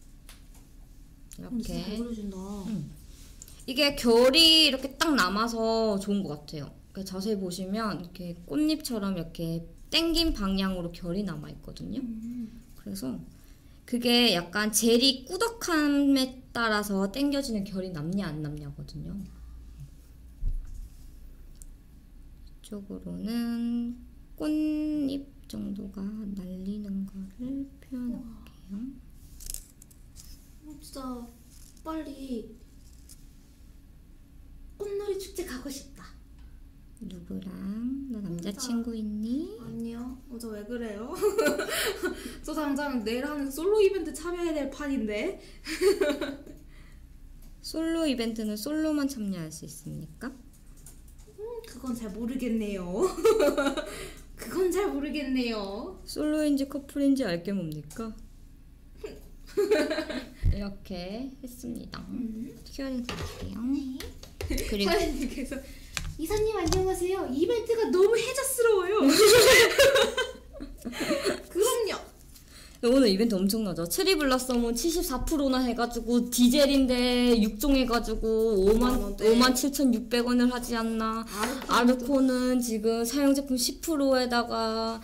이렇게. 잘 그려준다. 이게 결이 이렇게 딱 남아서 좋은 것 같아요. 그러니까 자세히 보시면 이렇게 꽃잎처럼 이렇게 당긴 방향으로 결이 남아 있거든요. 그래서 그게 약간 젤이 꾸덕함에 따라서 당겨지는 결이 남냐 안 남냐거든요. 이쪽으로는 꽃잎 정도가 날리는 거를 표현할게요. 진짜 빨리 꽃놀이 축제 가고 싶다. 누구랑? 너 남자친구 있니? 아니요. 저 왜 그래요? 저 당장 내일 하는 솔로 이벤트 참여해야 될 판인데. 솔로 이벤트는 솔로만 참여할 수 있습니까? 그건 잘 모르겠네요. 그건 잘 모르겠네요. 솔로인지 커플인지 알게 뭡니까? 이렇게 했습니다. 튀어링 드릴게요. 네. 그리고 사장님께서 이사님 안녕하세요. 이벤트가 너무 해자스러워요. 그럼요. 오늘 이벤트 엄청나죠? 체리블라썸은 74%나 해가지고 디젤인데 6종 해가지고 57,600원을 하지 않나. 아르코는 지금 사용제품 10%에다가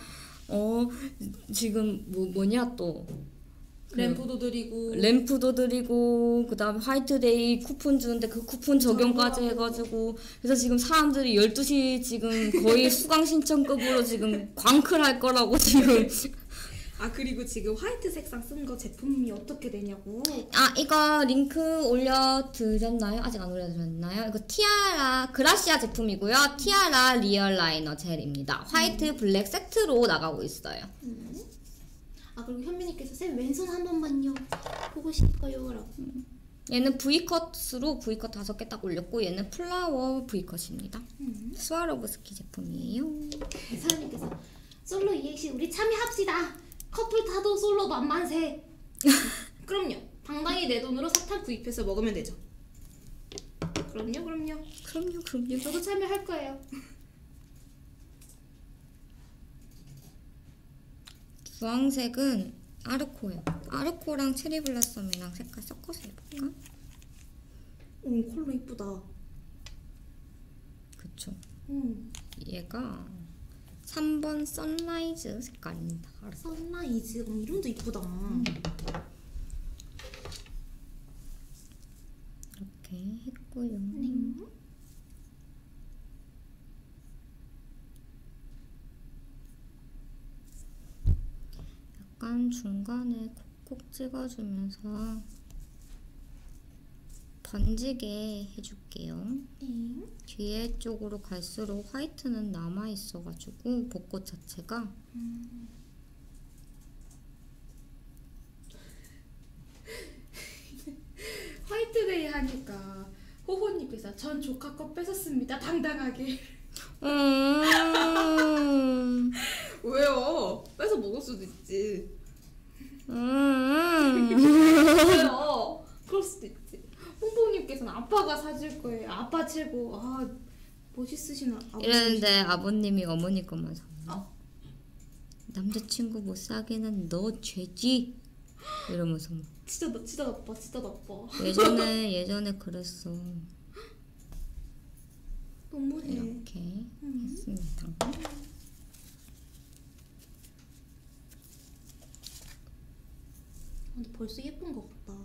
지금 뭐냐 또 램프도 드리고 램프도 드리고 그 다음에 화이트데이 쿠폰 주는데 그 쿠폰 적용까지 해가지고 그래서 지금 사람들이 12시 지금 거의 수강 신청급으로 지금 광클할 거라고 지금. 그리고 지금 화이트 색상 쓴 거 제품이 어떻게 되냐고. 이거 링크 올려드렸나요? 아직 안 올려드렸나요? 이거 티아라 그라시아 제품이고요. 티아라 리얼 라이너 젤입니다. 화이트 블랙 세트로 나가고 있어요. 그리고 현민이께서 쌤 왼손 한 번만요 보고 싶어요 라고. 얘는 V컷으로 V컷 5개 딱 올렸고 얘는 플라워 V컷입니다. 스와로브스키 제품이에요. 사장님께서 솔로 이행시 우리 참여합시다. 커플 타도 솔로 만만세. 그럼요. 당당히 내 돈으로 사탕 구입해서 먹으면 되죠. 그럼요. 저도 참여할 거예요. 주황색은 아르코예요. 아르코랑 체리블라썸이랑 색깔 섞어서 해볼까? 오, 컬러 이쁘다. 그쵸. 얘가 3번 선라이즈 색깔입니다. 선라이즈. 이름도 이쁘다. 이렇게 했고요. 약간 중간에 콕콕 찍어주면서 번지게 해줄게요. 뒤에 쪽으로 갈수록 화이트는 남아있어가지고 벚꽃 자체가 화이트데이 하니까 호호님께서 전 조카 거 뺏었습니다. 당당하게. 왜요? 뺏어 먹을 수도 있지. 왜요? 그럴 수도 있지. 홍보님께서는 아빠가 사줄 거예요. 아빠 최고. 멋있으시나. 이랬는데 아버님이 어머니 것만 사. 남자친구 못 사귀는 너 죄지? 이러면서 진짜 나빠, 진짜 나빠. 예전에 그랬어. 너무해. 이렇게 했습니다. 근데 벌써 예쁜 것 같다.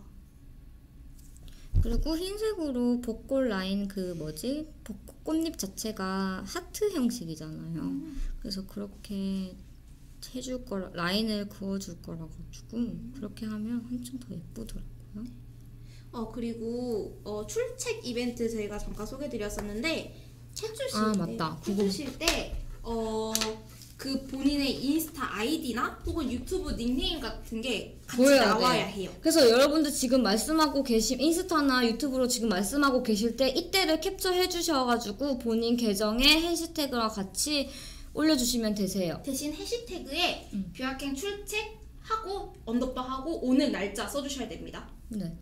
그리고 흰색으로 벚꽃 라인 그 뭐지? 벚꽃 꽃잎 자체가 하트 형식이잖아요. 그래서 그렇게 해줄 거라 라인을 그어줄 거라 가지고 그렇게 하면 한층 더 예쁘더라고요. 그리고 출첵 이벤트 저희가 잠깐 소개드렸었는데 책 주실 아, 때, 맞다. 책 주실 때 그 본인의 인스타 아이디나 혹은 유튜브 닉네임 같은 게 같이 나와야 해요. 그래서 여러분들 지금 말씀하고 인스타나 유튜브로 지금 말씀하고 계실 때 이때를 캡처해 주셔가지고 본인 계정에 해시태그와 같이 올려주시면 되세요. 대신 해시태그에 뷰아킹 출첵하고 언더바하고 오늘 날짜 써주셔야 됩니다. 네.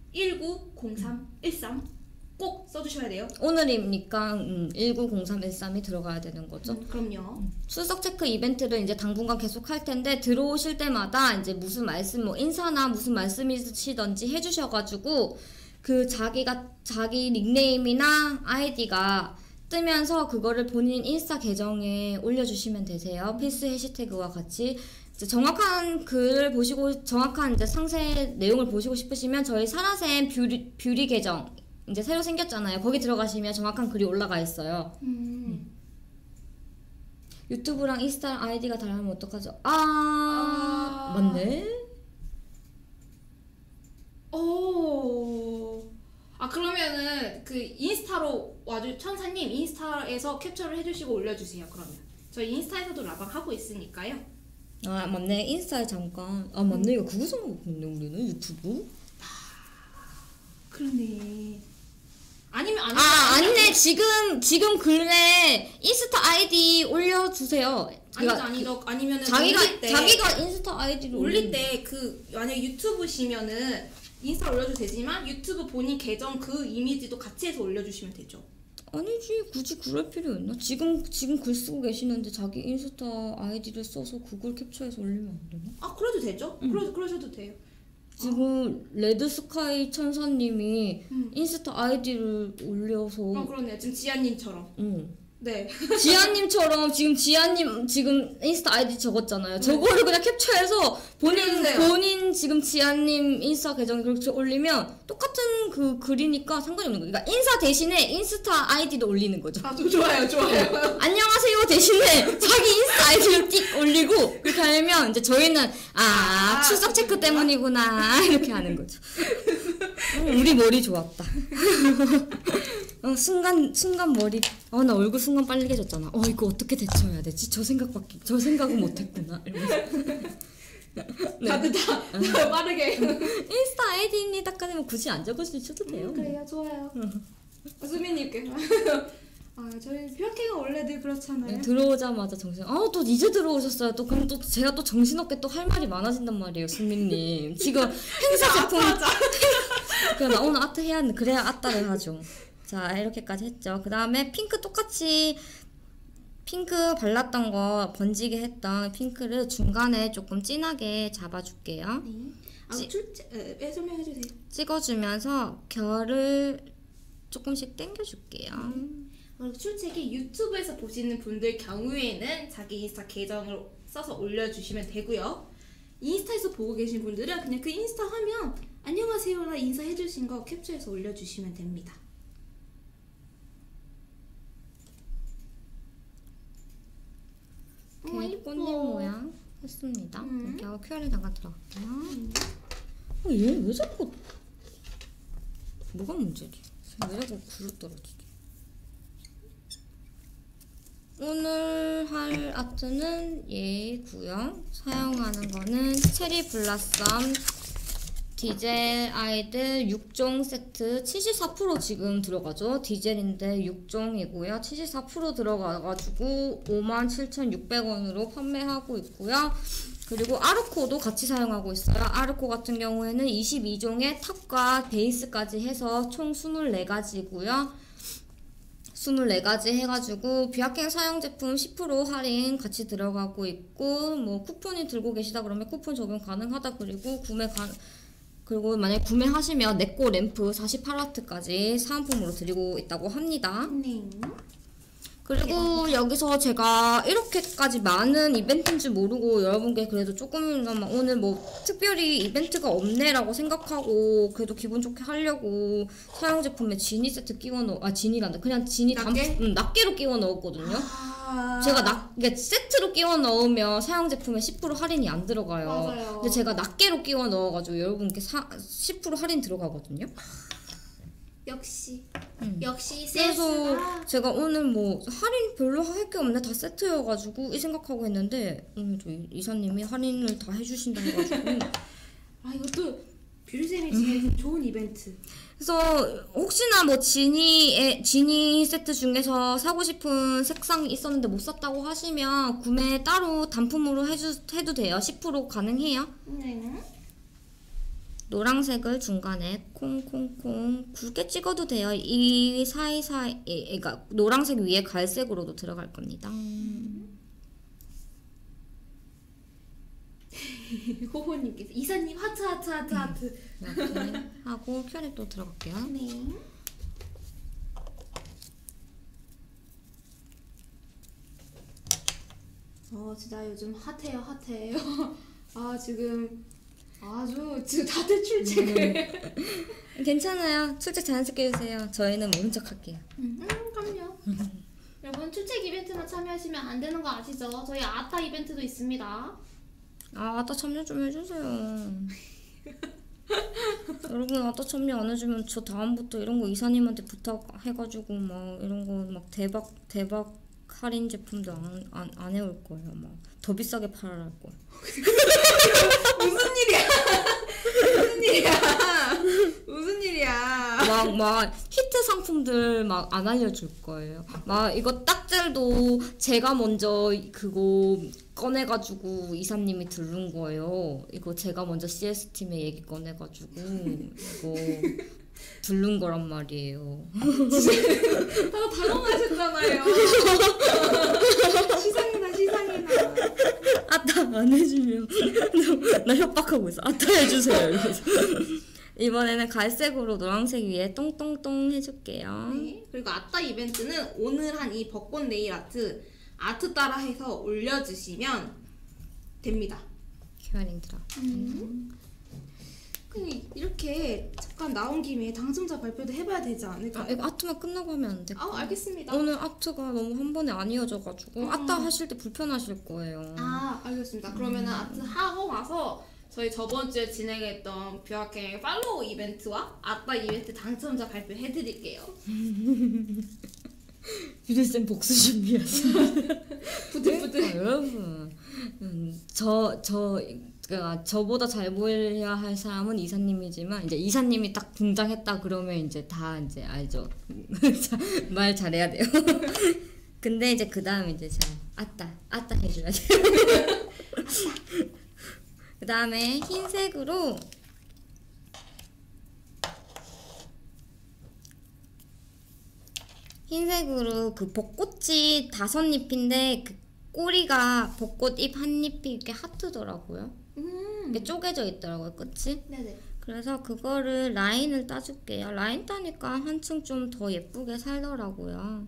190313 꼭 써주셔야 돼요. 오늘이니까 190313이 들어가야 되는 거죠. 그럼요. 출석 체크 이벤트를 이제 당분간 계속 할 텐데 들어오실 때마다 이제 무슨 말씀 뭐 인사나 무슨 말씀이시던지 해주셔가지고 그 자기 닉네임이나 아이디가 뜨면서 그거를 본인 인스타 계정에 올려주시면 되세요. 필수 해시태그와 같이. 이제 정확한 글을 보시고 정확한 이제 상세 내용을 보시고 싶으시면 저희 사라샘 뷰리 계정 이제 새로 생겼잖아요. 거기 들어가시면 정확한 글이 올라가 있어요. 유튜브랑 인스타 아이디가 다르면 어떡하죠? 맞네. 그러면은 그 인스타로 와주 천사님 인스타에서 캡처를 해주시고 올려주세요. 그러면 저희 인스타에서도 라방 하고 있으니까요. 맞네. 인스타에 잠깐. 맞네. 이거 그거 생각했네. 우리는 유튜브. 그러네. 아니면 아니네. 지금 글에 인스타 아이디 올려주세요. 아니면은 자기가 인스타 아이디를 올릴 때 그 만약 유튜브시면은 인스타 올려도 되지만 유튜브 본인 계정 그 이미지도 같이 해서 올려주시면 되죠. 아니지, 굳이 그럴 필요 있나? 지금 글 쓰고 계시는데 자기 인스타 아이디를 써서 그걸 cap처해서 올리면 안 되나? 그래도 되죠. 그러셔도 돼요. 지금 레드스카이 천사님이 인스타 아이디를 올려서 그러네요. 지금 지아님처럼. 네. 지아님처럼 지아님 지금 인스타 아이디 적었잖아요. 저거를 그냥 캡처해서 본인 지금 지아님 인스타 계정에 그렇게 올리면 똑같은 그 글이니까 상관이 없는 거예요. 그러니까 인사 대신에 인스타 아이디도 올리는 거죠. 좋아요. 안녕하세요 대신에 자기 인스타 아이디를 띡 올리고 그렇게 하면 이제 저희는 출석 체크 때문이구나 이렇게 하는 거죠. 우리 머리 좋았다. 순간 머리 나 얼굴 순간 빨개졌잖아. 이거 어떻게 대처해야 되지? 저 생각은 못했구나. 네. 다들 다 빠르게 인스타 아이디입니다까지는 굳이 안 적으셔도 돼요. 그래요. 좋아요. 수민님께 저희 뷰아킹은 원래 늘 그렇잖아요. 들어오자마자 또 이제 들어오셨어요. 그럼 또 제가 또 정신없게 또 할 말이 많아진단 말이에요, 수민님. 지금 행사 제품 그래 나 오늘 아트 그래야 아따를 하죠. 자, 이렇게까지 했죠. 그 다음에 핑크 똑같이 핑크 발랐던 거 번지게 했던 핑크를 중간에 조금 진하게 잡아줄게요. 네. 설명해주세요. 찍어주면서 결을 조금씩 당겨줄게요. 출첵이 유튜브에서 보시는 분들 경우에는 자기 인스타 계정을 써서 올려주시면 되고요. 인스타에서 보고 계신 분들은 그냥 그 인스타 화면 안녕하세요라 인사해주신 거 캡처해서 올려주시면 됩니다. 이렇게 꽃잎 모양 했습니다. 이렇게 하고 큐어를 잠깐 들어갈게요. 얘 왜 자꾸 뭐가 문제지? 왜 자꾸 굴러 떨어지지? 오늘 할 아트는 얘고요. 사용하는 거는 체리 블라썸 디젤 아이들 6종 세트 74% 지금 들어가죠. 디젤인데 6종이고요. 74% 들어가가지고 57,600원으로 판매하고 있고요. 그리고 아르코도 같이 사용하고 있어요. 아르코 같은 경우에는 22종의 탑과 베이스까지 해서 총 24가지고요. 24가지 해가지고 비아킹 사용 제품 10% 할인 같이 들어가고 있고 뭐 쿠폰이 들고 계시다 그러면 쿠폰 적용 가능하다. 그리고 그리고 만약에 구매하시면 네코 램프 48W까지 사은품으로 드리고 있다고 합니다. 네. 그리고 여기서 제가 이렇게까지 많은 이벤트인 줄 모르고 여러분께 그래도 조금이나마 오늘 뭐 특별히 이벤트가 없네라고 생각하고 그래도 기분 좋게 하려고 사용 제품에 지니 세트 지니란다. 그냥 지니 낱개로 끼워 넣었거든요. 제가 이게 세트로 끼워 넣으면 사용 제품에 10% 할인이 안 들어가요. 맞아요. 근데 제가 낱개로 끼워 넣어가지고 여러분께 10% 할인 들어가거든요. 역시 역시 그래서 센스가. 제가 오늘 뭐 할인 별로 할 게 없네 다 세트여가지고 이 생각하고 했는데 오늘 저 이사님이 할인을 다 해주신다 해가지고 이것도 뷰리쌤이 진행 좋은 이벤트. 그래서 혹시나 뭐 지니 세트 중에서 사고 싶은 색상이 있었는데 못 샀다고 하시면 구매 따로 단품으로 해도 돼요. 10% 가능해요. 네. 노란색을 중간에 콩콩콩 굵게 찍어도 돼요. 이 사이사이 그러니까 노란색 위에 갈색으로도 들어갈 겁니다. 호호님께서 이사님 하트. 이렇게 하고 큐안에 또 들어갈게요. 네. 진짜 요즘 핫해요. 지금 다들 출첵을. 괜찮아요. 출첵 자연스럽게 해주세요. 저희는 모른 척 할게요. 그럼요. 여러분 출첵 이벤트만 참여하시면 안 되는 거 아시죠? 저희 아따 이벤트도 있습니다. 아따 참여 좀 해주세요. 여러분 아따 참여 안 해주면 저 다음부터 이런 거 이사님한테 부탁해가지고 막 이런 거 막 대박 할인 제품도 안 해올 거예요. 막 더 비싸게 팔아라 할 거예요. 무슨 일이야? 막 히트 상품들 막 안 알려줄 거예요. 막 이거 딱젤도 제가 먼저 그거 꺼내가지고 이사님이 들은 거예요. 이거 제가 먼저 CS팀에 얘기 꺼내가지고 이거 들른 거란 말이에요. 다 당황하셨잖아요. 시상이나. 아따 안 해주면 나 협박하고 있어. 아따 해주세요. 이러면서. 이번에는 갈색으로 노란색 위에 똥똥똥 해줄게요. 네. 그리고 아따 이벤트는 오늘 한 이 벚꽃 네일 아트 따라 해서 올려주시면 됩니다. 큐어링 들어. 이렇게 잠깐 나온 김에 당첨자 발표도 해봐야 되지 않을까요? 이거 아트만 끝나고 하면 안 될까? 알겠습니다. 오늘 아트가 너무 한 번에 안 이어져가지고 아따 하실 때 불편하실 거예요. 알겠습니다. 그러면은 아트 하고 나서 저희 저번 주에 진행했던 뷰아킹 팔로우 이벤트와 아따 이벤트 당첨자 발표해드릴게요. 유리쌤 복수 준비하세요. 부들부들. 여러분, 저보다 잘 보여야 할 사람은 이사님이지만 이제 이사님이 딱 등장했다 그러면 이제 다 이제 알죠. 말 잘해야 돼요. 근데 이제 그 다음 이제 아따 해줘야 돼요. 그 다음에 흰색으로 그 벚꽃이 5잎인데 그 꼬리가 벚꽃잎 한 잎이 이렇게 하트더라고요. 이게 쪼개져 있더라고요, 끝이. 네네. 그래서 그거를 라인을 따줄게요. 라인 따니까 한층 좀 더 예쁘게 살더라고요.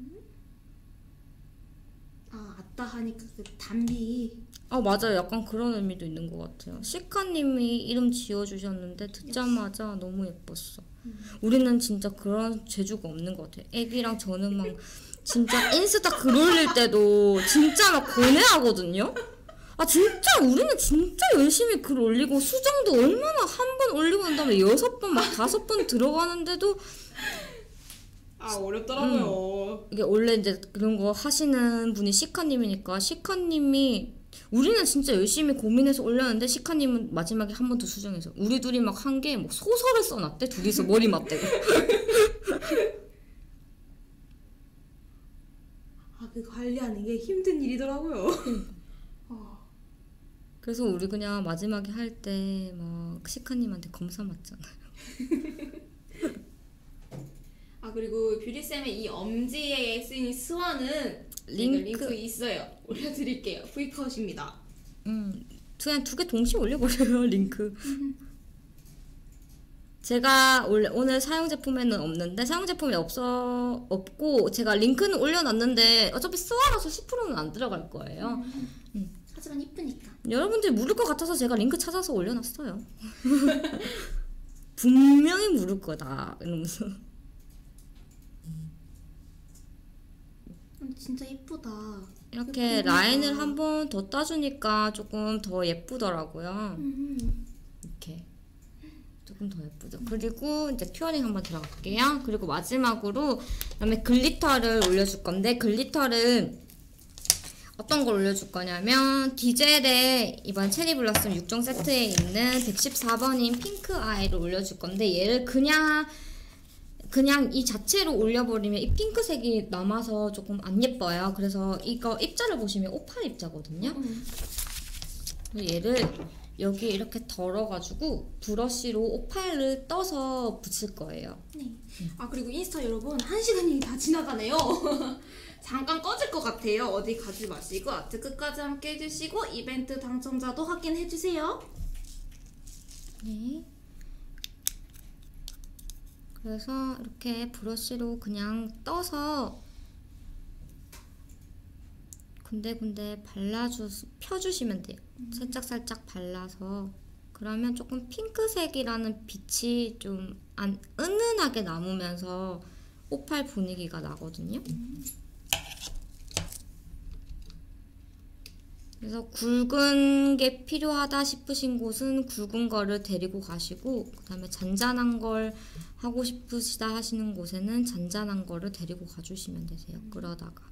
아따 하니까 그 담비. 맞아요. 약간 그런 의미도 있는 것 같아요. 시카님이 이름 지어주셨는데 듣자마자 너무 예뻤어. 우리는 진짜 그런 재주가 없는 것 같아요. 애기랑 저는 막 진짜 인스타 글 올릴 때도 진짜 막 고뇌하거든요. 진짜 우리는 진짜 열심히 글 올리고 수정도 얼마나 한 번 올리고 난 다음에 6번 막 5번 들어가는데도 어렵더라고요. 이게 원래 이제 그런 거 하시는 분이 시카님이니까 시카님이 우리는 진짜 열심히 고민해서 올렸는데 시카님은 마지막에 한 번 더 수정해서 우리 둘이 막 한 게 뭐 소설을 써놨대. 둘이서 머리 맞대고. 그 관리하는 게 힘든 일이더라고요. 그래서 우리 그냥 마지막에 할 때 막 시카님한테 검사 맞잖아요. 아 그리고 뷰리쌤의 이 엄지에 쓰인 스완은 링크 있어요. 올려드릴게요. V컷입니다. 그냥 두 개 동시에 올려버려요 링크. 제가 오늘 사용 제품에는 없는데 사용 제품이 없고 제가 링크는 올려놨는데 어차피 스와라서 10%는 안 들어갈 거예요. 하지만 이쁘니까. 여러분들이 모를 것 같아서 제가 링크 찾아서 올려놨어요. 분명히 모를 거다 이러면서. 진짜 이쁘다. 이렇게 예쁘다. 라인을 한 번 더 따주니까 조금 더 예쁘더라고요. 이렇게 조금 더 예쁘죠. 그리고 이제 큐어링 한번 들어갈게요. 그리고 마지막으로 그다음에 글리터를 올려줄 건데 글리터를 어떤 걸 올려줄 거냐면 디젤의 이번 체리 블라썸 6종 세트에 있는 114번인 핑크 아이를 올려줄 건데 얘를 그냥 이 자체로 올려버리면 이 핑크색이 남아서 조금 안 예뻐요. 그래서 이거 입자를 보시면 오팔 입자거든요. 얘를 여기 이렇게 덜어가지고 브러쉬로 오팔을 떠서 붙일 거예요. 네. 아 그리고 인스타 여러분 1시간이 다 지나가네요. 잠깐 꺼질 것 같아요. 어디 가지 마시고 아트 끝까지 함께 해주시고 이벤트 당첨자도 확인해주세요. 네. 그래서 이렇게 브러쉬로 그냥 떠서 군데군데 펴주시면 돼요. 살짝살짝 발라서. 그러면 조금 핑크색이라는 빛이 좀 은은하게 남으면서 오팔 분위기가 나거든요. 그래서 굵은 게 필요하다 싶으신 곳은 굵은 거를 데리고 가시고 그 다음에 잔잔한 걸 하고 싶으시다 하시는 곳에는 잔잔한 거를 데리고 가주시면 되세요. 끌어다가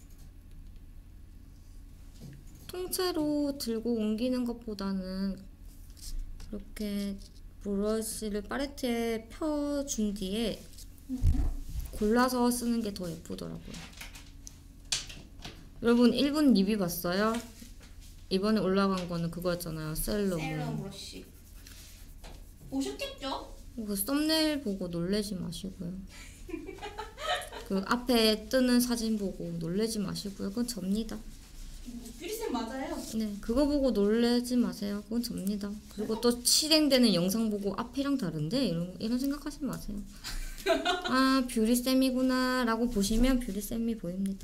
통째로 들고 옮기는 것보다는 이렇게 브러쉬를 팔레트에 펴준 뒤에 골라서 쓰는 게 더 예쁘더라고요. 여러분 1분 리뷰 봤어요? 이번에 올라간 거는 그거였잖아요. 셀럼 브러쉬. 보셨겠죠? 그 썸네일 보고 놀래지 마시고요. 그 앞에 뜨는 사진 보고 놀래지 마시고요. 그건 접니다. 뷰리쌤 맞아요. 네, 그거 보고 놀래지 마세요. 그건 접니다. 그리고 또 실행되는 영상 보고 앞이랑 다른데 이런 생각하지 마세요. 아 뷰리쌤이구나 라고 보시면 뷰리쌤이 보입니다.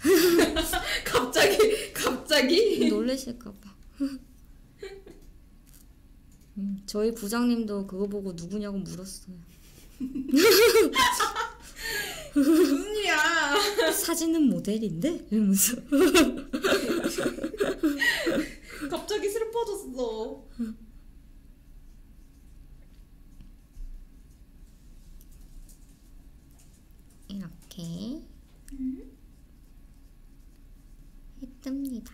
갑자기 놀라실까봐. 저희 부장님도 그거 보고 누구냐고 물었어요. 무슨 일이야? 사진은 모델인데? 이러면서. 갑자기 슬퍼졌어. 이렇게 예쁩니다.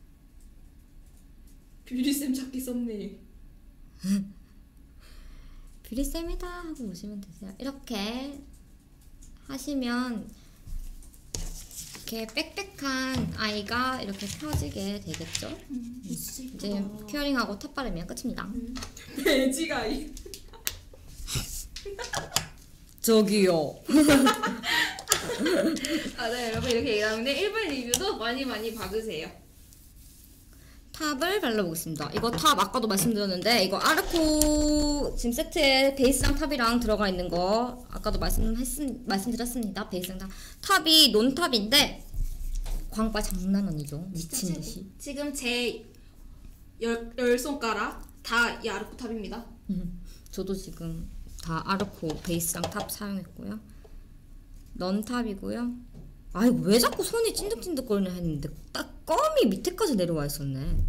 뷰리쌤 찾기 썸네일. 뷰리쌤이다 하고 오시면 되세요. 이렇게 하시면 이렇게 빽빽한 아이가 이렇게 펴지게 되겠죠? 이제 큐어링하고 탑 바르면 끝입니다. 돼지가이. 저기요. 아, 네, 여러분 이렇게 얘기하는데 1분 리뷰도 많이 봐주세요. 탑을 발라보겠습니다. 이거 탑 아까도 말씀드렸는데 이거 아르코 지금 세트에 베이스랑 탑이랑 들어가 있는 거 아까도 말씀드렸습니다. 베이스랑 탑. 탑이 논탑인데 광발 장난 아니죠? 미친 듯이. 지금 제 열 손가락 다 이 아르코 탑입니다. 저도 지금 다 아르코 베이스랑 탑 사용했고요. 넌 탑이고요. 아이고 왜 자꾸 손이 찐득찐득거리나 했는데 딱 껌이 밑에까지 내려와 있었네.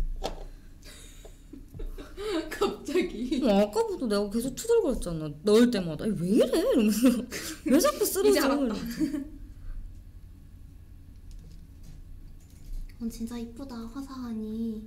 갑자기. 아까부터 내가 계속 투덜거렸잖아. 넣을 때마다 왜 이래? 이러면서 왜 자꾸 쓰러져? 진짜 이쁘다 화사하니.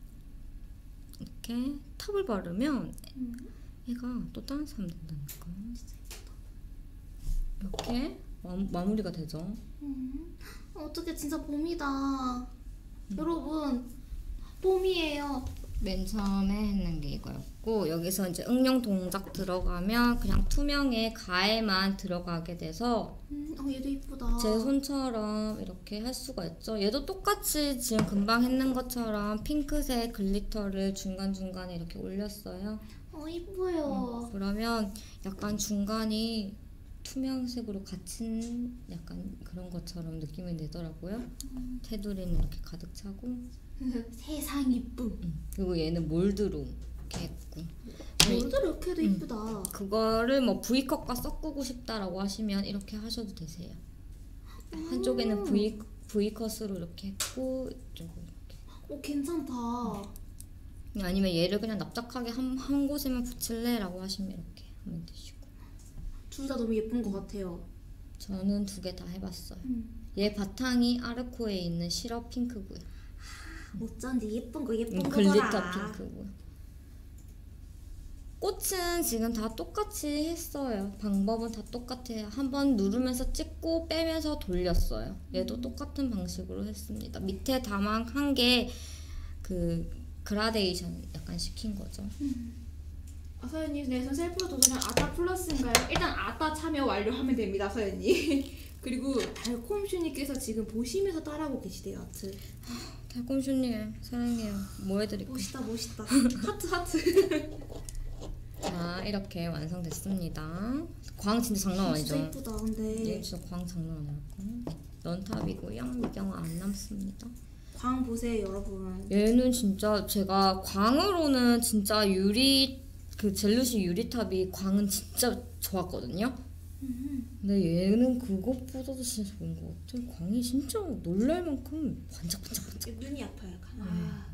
이렇게 탑을 바르면 얘가 또 다른 사람 된다니까. 진짜 이쁘다. 이렇게 마무리가 되죠. 어떻게 진짜 봄이다. 여러분 봄이에요. 맨 처음에 했는 게 이거였고, 여기서 이제 응용 동작 들어가면 그냥 투명의 가에만 들어가게 돼서 얘도 이쁘다. 제 손처럼 이렇게 할 수가 있죠. 얘도 똑같이 지금 금방 했는 것처럼 핑크색 글리터를 중간중간에 이렇게 올렸어요. 이뻐요. 그러면 약간 중간이 투명색으로 갇힌 약간 그런 것처럼 느낌이 내더라고요. 테두리는 이렇게 가득 차고 세상 이쁨. 그리고 얘는 몰드로 이렇게 했고, 몰드 이렇게 해도 이쁘다. 그거를 뭐 V컷과 섞고 싶다라고 하시면 이렇게 하셔도 되세요. 한쪽에는 V컷으로 이렇게 했고 이쪽은 이렇게. 괜찮다. 아니면 얘를 그냥 납작하게 한 곳에만 붙일래? 라고 하시면 이렇게 하면 되시고. 둘 다 너무 예쁜 것 같아요. 저는 두 개 다 해봤어요. 얘 바탕이 아르코에 있는 시럽 핑크고요. 어쩐지 예쁜 거더라. 글리터 핑크고요. 꽃은 지금 다 똑같이 했어요. 방법은 다 똑같아요. 한번 누르면서 찍고 빼면서 돌렸어요. 얘도 똑같은 방식으로 했습니다. 밑에 다만 한 게 그 그라데이션 약간 시킨 거죠. 서연님, 네, 셀프로 도전한 아따 플러스인가요? 일단 아따 참여 완료하면 됩니다, 서연님. 그리고 달콤슈님께서 지금 보시면서 따라하고 계시대요, 아트. 달콤슈님 사랑해요. 뭐 해드릴까요? 멋있다. 하트. 자, 이렇게 완성됐습니다. 광 진짜 장난 아니죠? 진짜 이쁘다, 근데. 얘 진짜 광 장난 아니고. 넌탑이고요. 미경화 안 남습니다. 광 보세요, 여러분. 얘는 진짜 제가 광으로는 진짜 그 젤루시 유리탑이 광은 진짜 좋았거든요. 근데 얘는 그것보다도 진짜 좋은 것 같아. 광이 진짜 놀랄 만큼 반짝반짝반짝. 눈이 아파요, 약간.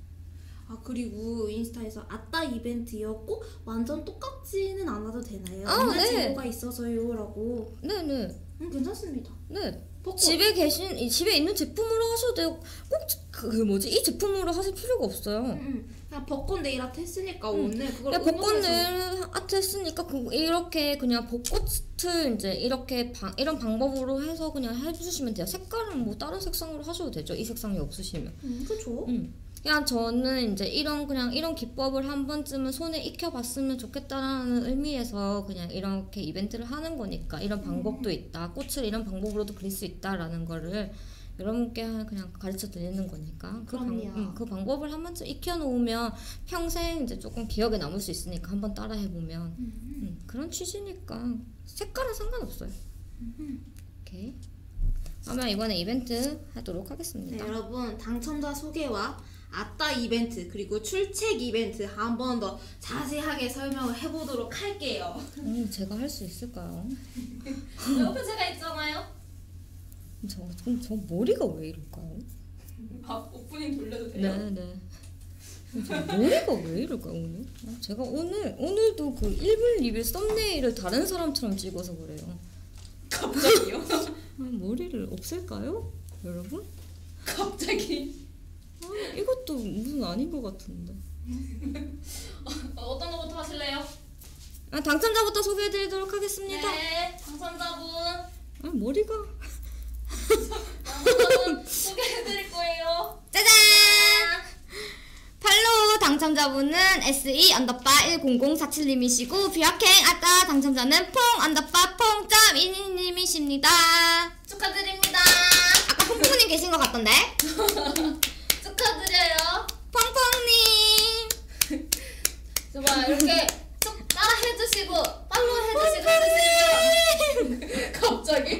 그리고 인스타에서 아따 이벤트였고 완전 똑같지는 않아도 되나요? 옛날 네. 제보가 있어서요 라고. 네네. 괜찮습니다. 네. 벚꽃. 집에 있는 제품으로 하셔도 돼요. 꼭 이 제품으로 하실 필요가 없어요. 그냥 벚꽃 네일 아트 했으니까 오늘 그걸 그냥 벚꽃 응용해서. 네일 아트 했으니까 이렇게 그냥 벚꽃을 이제 이렇게 이런 방법으로 해서 그냥 해주시면 돼요. 색깔은 뭐 다른 색상으로 하셔도 되죠. 이 색상이 없으시면. 그쵸. 그냥 저는 이제 이런 기법을 한 번쯤은 손에 익혀봤으면 좋겠다라는 의미에서 그냥 이렇게 이벤트를 하는 거니까, 이런 방법도 있다, 꽃을 이런 방법으로도 그릴 수 있다라는 거를 여러분께 그냥 가르쳐 드리는 거니까 그 방법을 한 번쯤 익혀놓으면 평생 이제 조금 기억에 남을 수 있으니까 한번 따라해보면 그런 취지니까 색깔은 상관없어요. 오케이. 그러면 이번에 이벤트 하도록 하겠습니다. 네, 여러분 당첨자 소개와 아따 이벤트 그리고 출첵 이벤트 한 번 더 자세하게 설명을 해보도록 할게요. 제가 할 수 있을까요? 옆에 제가 있잖아요. 저 머리가 왜 이럴까요? 오프닝 돌려도 돼요? 네네. 머리가 왜 이럴까요 오늘? 제가 오늘도 그 1분 리뷰 썸네일을 다른 사람처럼 찍어서 그래요. 갑자기요? 머리를 없앨까요? 여러분? 갑자기? 이것도 무슨 아닌 것 같은데. 어떤 거부터 하실래요? 당첨자부터 소개해드리도록 하겠습니다. 네, 당첨자분 머리가 소개해드릴 거예요. 짜잔! 팔로우 당첨자분은 SE_1047님이시고 뷰아행 아따 당첨자는 퐁_퐁.이님이십니다. 축하드립니다. 아까 퐁퐁님 계신 것 같던데? 축하드려요. 퐁퐁님. 좋아, 이렇게 따라 해주시고 팔로우 해주시고 갑자기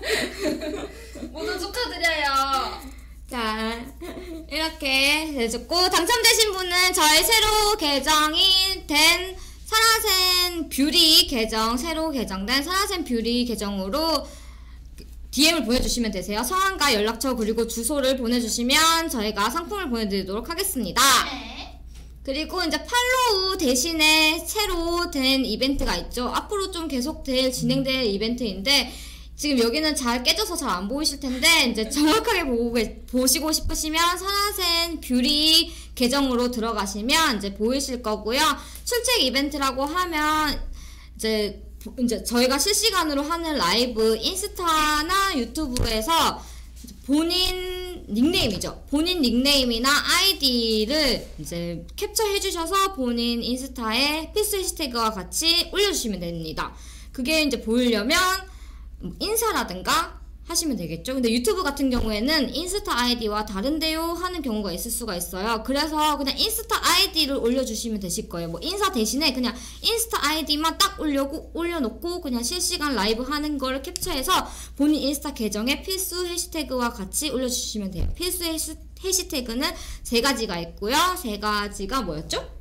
모두 축하드려요. 자, 이렇게 해줬고 당첨되신 분은 저희 새로 개정이 된 사라센 뷰리 계정, 새로 개정된 사라센 뷰리 계정으로 DM을 보내주시면 되세요. 성함과 연락처 그리고 주소를 보내주시면 저희가 상품을 보내드리도록 하겠습니다. 네. 그리고 이제 팔로우 대신에 새로 된 이벤트가 있죠. 앞으로 좀 계속 진행될 이벤트인데 지금 여기는 잘 깨져서 잘 안 보이실 텐데 이제 정확하게 보시고 싶으시면 사라센 뷰리 계정으로 들어가시면 이제 보이실 거고요. 출첵 이벤트라고 하면 이제 저희가 실시간으로 하는 라이브 인스타나 유튜브에서 본인 닉네임이죠. 본인 닉네임이나 아이디를 이제 캡처해 주셔서 본인 인스타에 필수 해시태그와 같이 올려주시면 됩니다. 그게 이제 보이려면 인사라든가 하시면 되겠죠. 근데 유튜브 같은 경우에는 인스타 아이디와 다른데요 하는 경우가 있을 수가 있어요. 그래서 그냥 인스타 아이디를 올려주시면 되실 거예요. 뭐 인사 대신에 그냥 인스타 아이디만 딱 올려놓고 그냥 실시간 라이브 하는 거를 캡처해서 본인 인스타 계정에 필수 해시태그와 같이 올려주시면 돼요. 필수 해시태그는 세 가지가 있고요. 세 가지가 뭐였죠?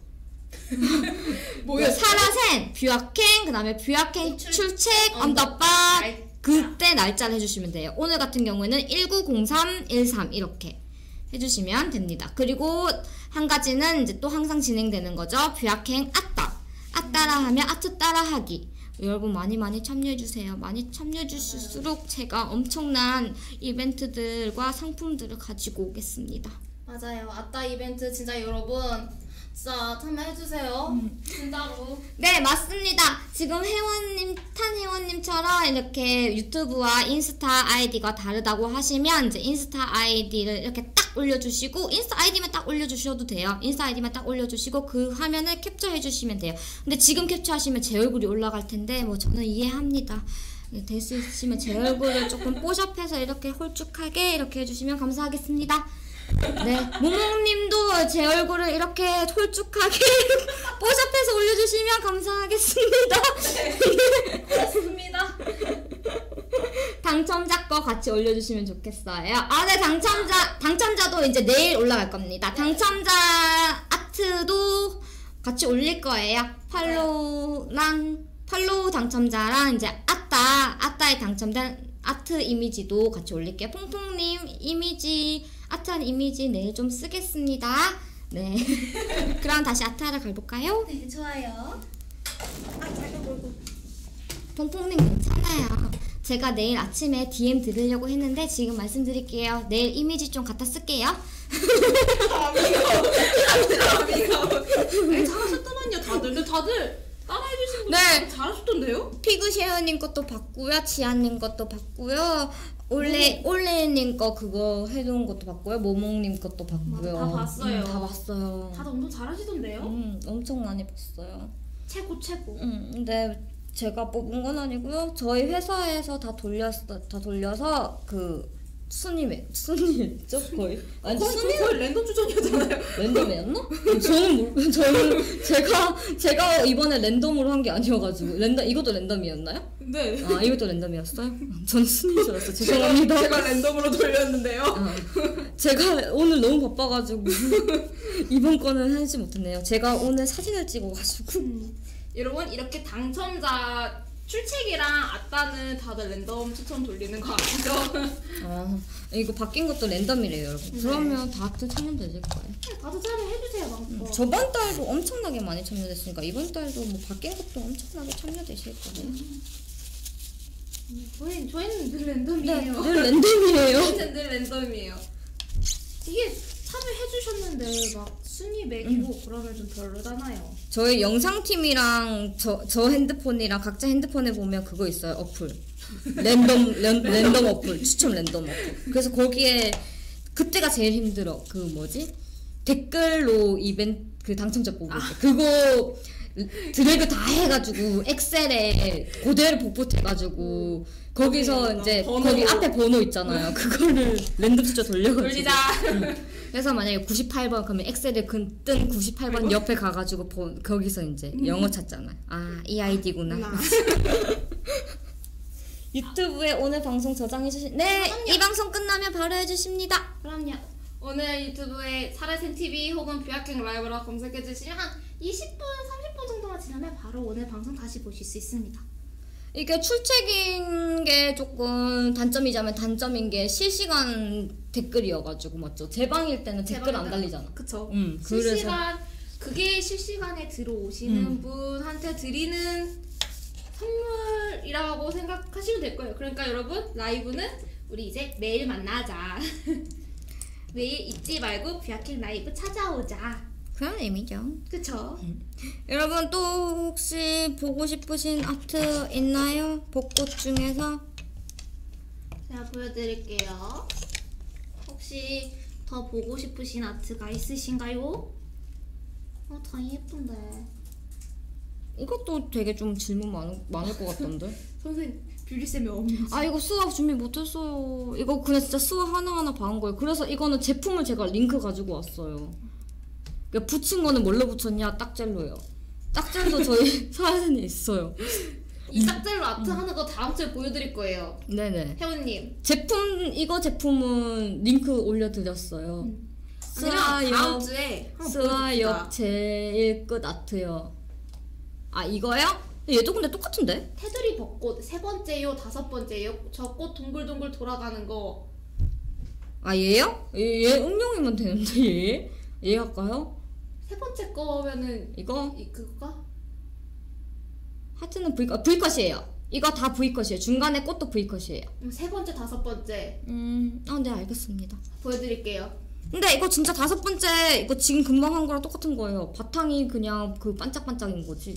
사라센, 뷰아캥, 그 다음에 뷰아캥 출첵, 언더바 그때 날짜를 해주시면 돼요. 오늘 같은 경우에는 190313 이렇게 해주시면 됩니다. 그리고 한 가지는 이제 또 항상 진행되는 거죠. 뷰아캥 아따라 하면 아트 따라하기. 여러분 많이 참여해주세요. 많이 참여해주실수록 제가 엄청난 이벤트들과 상품들을 가지고 오겠습니다. 맞아요. 아따 이벤트 진짜 여러분 진짜 참여해주세요. 진짜로. 네, 맞습니다. 지금 탄 회원님처럼 이렇게 유튜브와 인스타 아이디가 다르다고 하시면 이제 인스타 아이디를 이렇게 딱 올려주시고 인스타 아이디만 딱 올려주셔도 돼요. 인스타 아이디만 딱 올려주시고 그 화면을 캡처해주시면 돼요. 근데 지금 캡처하시면 제 얼굴이 올라갈 텐데 뭐 저는 이해합니다. 될 수 있으시면 제 얼굴을 조금 뽀샵해서 이렇게 홀쭉하게 이렇게 해주시면 감사하겠습니다. 네, 모모님도 제 얼굴을 이렇게 홀쭉하게 뽀샵해서 올려주시면 감사하겠습니다. 네, 그렇습니다. 당첨자 거 같이 올려주시면 좋겠어요. 아, 네, 당첨자도 이제 내일 올라갈 겁니다. 당첨자 아트도 같이 올릴 거예요. 팔로우 당첨자랑 이제 아따에 당첨된 아트 이미지도 같이 올릴게요. 퐁퐁님 이미지 아트한 이미지 내일 좀 쓰겠습니다. 네. 그럼 다시 아트하러 가볼까요? 네, 좋아요. 잠깐 보고. 퐁퐁님 괜찮아요. 제가 내일 아침에 DM 드리려고 했는데 지금 말씀드릴게요. 내일 이미지 좀 갖다 쓸게요. 아미가. 잘하셨더만요, 다들. 근데 다들 따라해주신 분들 네. 잘하셨던데요? 피그쉐어님 것도 봤고요. 지안님 것도 봤고요. 올레님 거 그거 해놓은 것도 봤고요. 모몽님 것도 봤고요. 다 봤어요. 다 봤어요. 다들 엄청 잘하시던데요? 엄청 많이 봤어요. 최고. 근데 제가 뽑은 건 아니고요. 저희 회사에서 다 돌려서 그 순위였죠 거의. 아니 거의 랜덤 추천이었잖아요. 랜덤이었나? 저는 제가 이번에 랜덤으로 한 게 아니어가지고 이것도 랜덤이었나요? 네. 아 이것도 랜덤이었어요? 저는 순위인 줄 알았어요. 죄송합니다. 제가 랜덤으로 돌렸는데요. 제가 오늘 너무 바빠가지고 이번 거는 하지 못했네요. 제가 오늘 사진을 찍어가지고. 여러분 이렇게 당첨자 출첵이랑 아따는 다들 랜덤 추천 돌리는 거 아시죠? 이거 바뀐 것도 랜덤이래요, 여러분. 네. 그러면 다들 참여되실 거예요. 다들 참여해주세요, 마음껏. 저번 달도 엄청나게 많이 참여됐으니까 이번 달도 뭐 바뀐 것도 엄청나게 참여되실 거예요. 저희는 늘 랜덤이에요. 늘 랜덤이에요. 저희는 늘 랜덤이에요. 이게 참여해주셨는데 막 순위 매기고 그러면 좀 별로잖아요. 저희 영상팀이랑 저 핸드폰이랑 각자 핸드폰에 보면 그거 있어요, 어플. 랜덤 어플, 추첨 랜덤 어플. 그래서 거기에 그때가 제일 힘들어. 그 뭐지? 댓글로 이벤트 그 당첨자 뽑을 때. 그거 드래그 다 해가지고 엑셀에 그대로 복붙해가지고 거기서 이제 거기 앞에 번호 있잖아요. 그거를 랜덤 숫자 돌려가지고. 돌리자. 그래서 만약에 98번 그러면 엑셀에 뜬 98번 옆에 가가지고 거기서 이제 영어 찾잖아. 아, 이 아이디구나. 유튜브에 오늘 방송 저장해주신 이 방송 끝나면 바로 해주십니다. 그럼요. 오늘 유튜브에 사라센TV 혹은 뷰아킹 라이브라고 검색해주시면 한 20분, 30분 정도만 지나면 바로 오늘 방송 다시 보실 수 있습니다. 이게 출첵인 게 조금 단점이자면 단점인 게 실시간 댓글이어가지고 맞죠? 제 방일 때는 댓글 안 달리잖아. 그쵸. 그래서 그게 실시간에 들어오시는 분한테 드리는 선물이라고 생각하시면 될 거예요. 그러니까 여러분 라이브는 우리 이제 매일 만나자. 매일 잊지 말고 뷰아킹 라이브 찾아오자. 그런 의미죠. 그쵸? 여러분 또 혹시 보고 싶으신 아트 있나요? 벚꽃 중에서? 제가 보여드릴게요. 혹시 더 보고 싶으신 아트가 있으신가요? 다 예쁜데. 이것도 되게 좀 질문 많을 것 같던데. 선생님 뷰리쌤이 없는. 아 이거 수학 준비 못했어요. 이거 그냥 진짜 수학 하나하나 봐온 거예요. 그래서 이거는 제품을 제가 링크 가지고 왔어요. 그러니까 붙인 거는 뭘로 붙였냐? 딱젤로요. 딱젤도 저희 사연에 있어요. 이 딱젤로 아트 하는 거 다음 주에 보여드릴 거예요. 네네. 혜원님. 이거 제품은 링크 올려드렸어요. 아니면 다음 주에 스와역 제일 끝 아트요. 아 이거요? 얘도 근데 똑같은데? 테두리 벚꽃 3번째요, 5번째요. 저 꽃 동글동글 돌아가는 거. 아 얘요? 얘 응용이면 되는데 얘 할까요? 3번째 거면은 이거? 그거가? 하트는 V컷이에요. 이거 다 V컷이에요. 중간에 꽃도 V컷이에요. 3번째, 5번째 네 알겠습니다. 보여드릴게요. 근데 이거 진짜 5번째 이거 지금 금방 한 거랑 똑같은 거예요. 바탕이 그냥 그 반짝반짝인 거지.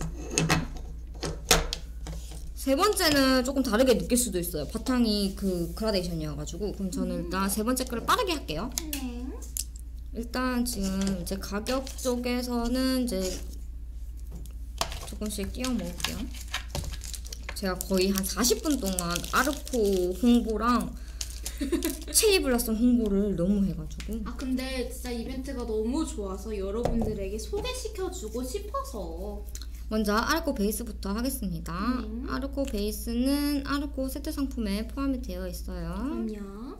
3번째는 조금 다르게 느낄 수도 있어요. 바탕이 그 그라데이션이어가지고. 그럼 저는 일단 3번째 거를 빠르게 할게요. 네. 일단 지금 이제 가격 쪽에서는 이제 조금씩 끼워 먹을게요. 제가 거의 한 40분 동안 아르코 홍보랑 체이블라썸 홍보를 너무 해가지고. 아 근데 진짜 이벤트가 너무 좋아서 여러분들에게 소개시켜주고 싶어서. 먼저 아르코 베이스부터 하겠습니다. 아르코 베이스는 아르코 세트 상품에 포함이 되어 있어요. 그럼요.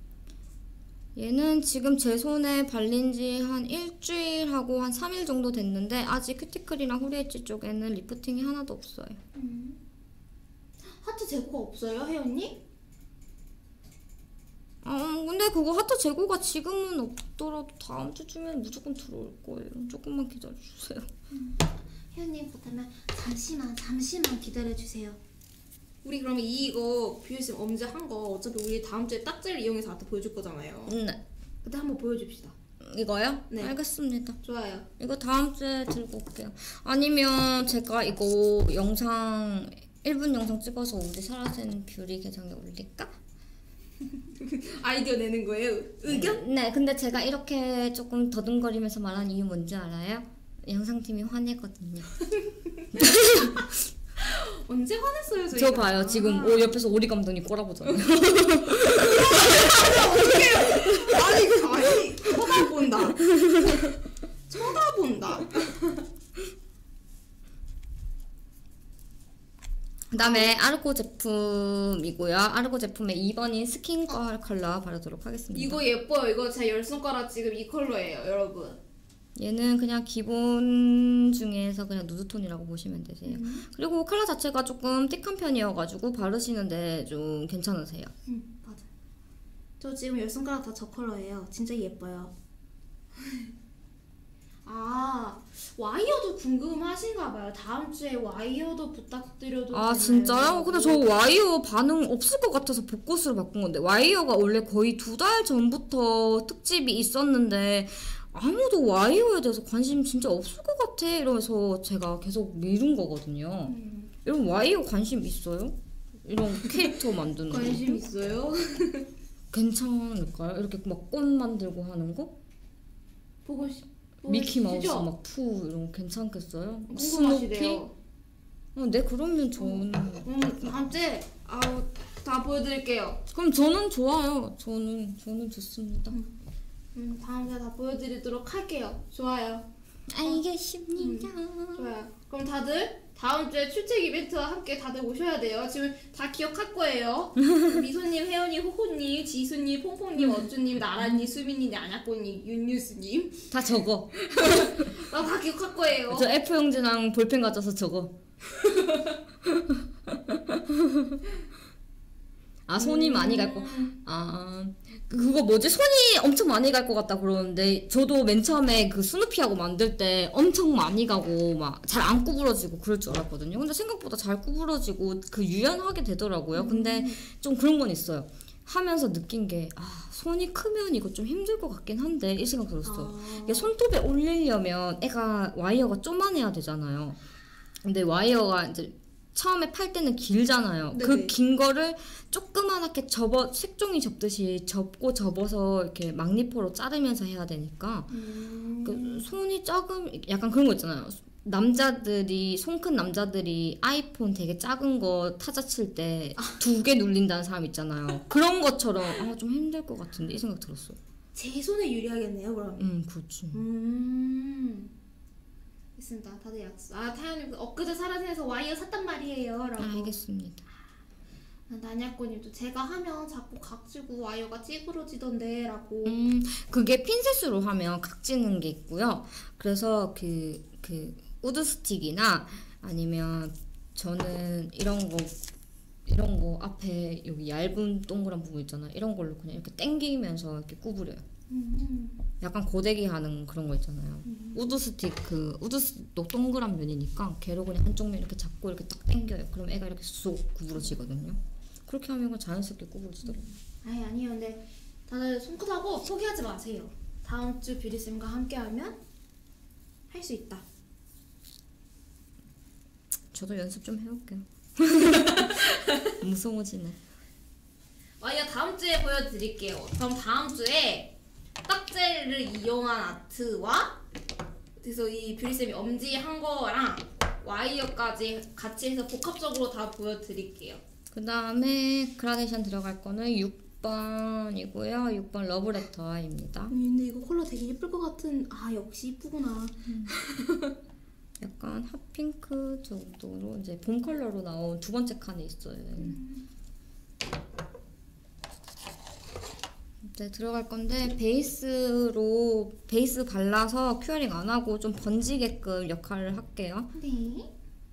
얘는 지금 제 손에 발린 지 한 일주일하고 한 3일 정도 됐는데 아직 큐티클이랑 후리 엣지 쪽에는 리프팅이 하나도 없어요. 하트 재고 없어요, 혜연님? 근데 그거 하트 재고가 지금은 없더라도 다음 주쯤엔 무조건 들어올 거예요. 조금만 기다려주세요. 혜연님 그렇다면 잠시만 기다려주세요. 우리 그러면 이거 뷰리쌤 엄지 한 거 어차피 우리 다음 주에 딱지를 이용해서 아트 보여줄 거잖아요. 네. 그때 한번 보여줍시다. 이거요? 네. 알겠습니다. 좋아요. 이거 다음 주에 들고 올게요. 아니면 제가 이거 영상 1분 영상 찍어서 우리 사라진 뷰리 계정에 올릴까? 아이디어 내는 거예요? 의견? 네, 근데 제가 이렇게 조금 더듬거리면서 말한 이유 뭔지 알아요? 영상팀이 화내거든요. 언제 화냈어요, 저희가? 저 봐요, 지금 옆에서 오리 감독님 꼬라보잖아요. 아니, 쳐다본다. 그 다음에 아르코 제품이고요. 아르코 제품의 2번인 스킨 컬러 바르도록 하겠습니다. 이거 예뻐요. 이거 제 10손가락 지금 이 컬러예요, 여러분. 얘는 그냥 기본 중에서 그냥 누드톤이라고 보시면 되세요. 그리고 컬러 자체가 조금 띡한 편이어가지고 바르시는데 좀 괜찮으세요. 맞아요. 저 지금 10손가락 다 저 컬러예요. 진짜 예뻐요. 와이어도 궁금하신가봐요. 다음 주에 와이어도 부탁드려도 되나요? 진짜요? 근데 저 와이어 반응 없을 것 같아서 벚꽃으로 바꾼 건데 와이어가 원래 거의 2달 전부터 특집이 있었는데 아무도 와이어에 대해서 관심 진짜 없을 것 같아 이러면서 제가 계속 미룬 거거든요. 여러분 와이어 관심 있어요? 이런 캐릭터 만드는 거 관심 있어요? 괜찮을까요? 이렇게 막 꽃 만들고 하는 거? 보고 싶 미키 마우스 막 푸 이런 거 괜찮겠어요? 궁금하시대요. 네 그러면 저는 다음 주에 다 보여드릴게요. 그럼 저는 좋아요. 저는 좋습니다. 다음 주에 다 보여드리도록 할게요. 좋아요. 알겠습니다. 좋아요. 그럼 다들 다음 주에 출첵 이벤트와 함께 다들 오셔야 돼요. 지금 다 기억할 거예요. 미소님, 혜연이, 호호님, 지수님, 퐁퐁님, 어쭈님, 나라님, 수민님, 냐냐꼬님, 윤유수님 다 적어. 나 다 기억할 거예요. 저 F 용지랑 볼펜 가져서 적어. 손이 많이 갈 거. 그거 뭐지? 손이 엄청 많이 갈 것 같다 그러는데 저도 맨 처음에 그 스누피하고 만들 때 엄청 많이 가고 막 잘 안 구부러지고 그럴 줄 알았거든요. 근데 생각보다 잘 구부러지고 그 유연하게 되더라고요. 근데 좀 그런 건 있어요. 하면서 느낀 게 손이 크면 이거 좀 힘들 것 같긴 한데 이 생각 들었어. 이게 손톱에 올리려면 애가 와이어가 쪼만해야 되잖아요. 근데 와이어가 이제 처음에 팔 때는 길잖아요. 네네. 그 긴 거를 조그만하게 색종이 접듯이 접고 접어서 이렇게 막리퍼로 자르면서 해야 되니까 그 손이 작은 약간 그런 거 있잖아요. 남자들이 손 큰 남자들이 아이폰 되게 작은 거 타자 칠 때 2개 눌린다는 사람 있잖아요. 그런 것처럼 좀 힘들 것 같은데 이 생각 들었어. 제 손에 유리하겠네요, 그럼. 그렇지. 있습니다. 다들 약속. 타연님 엊그제 사라진에서 와이어 샀단 말이에요. 라고. 알겠습니다. 나냐꼬님도 제가 하면 자꾸 각지고 와이어가 찌그러지던데 라고. 그게 핀셋으로 하면 각지는 게 있고요. 그래서 그 우드 스틱이나 아니면 저는 이런 거 앞에 여기 얇은 동그란 부분 있잖아. 이런 걸로 그냥 이렇게 당기면서 이렇게 구부려요. 약간 고데기 하는 그런 거 있잖아요. 우드 스틱도 동그란 면이니까 걔로 그냥 한쪽 면 이렇게 잡고 이렇게 딱 당겨요. 그럼 애가 이렇게 쏙 구부러지거든요. 그렇게 하면 자연스럽게 구부러지더라고요. 아니요. 근데 다들 손끝하고 포기하지 마세요. 다음 주 뷰리쌤과 함께하면 할 수 있다. 저도 연습 좀 해올게요. 무서워지네. 와이어 다음 주에 보여드릴게요. 그럼 다음 주에 딱지를 이용한 아트와 그래서 이 뷰리쌤이 엄지한 거랑 와이어까지 같이 해서 복합적으로 다 보여드릴게요. 그 다음에 그라데이션 들어갈 거는 6번이고요. 6번 러브레터입니다. 근데 이거 컬러 되게 예쁠 것 같은. 역시 이쁘구나. 약간 핫핑크 정도로 이제 봄 컬러로 나온 두 번째 칸에 있어요. 이제 들어갈 건데 베이스 발라서 큐어링 안 하고 좀 번지게끔 역할을 할게요. 네.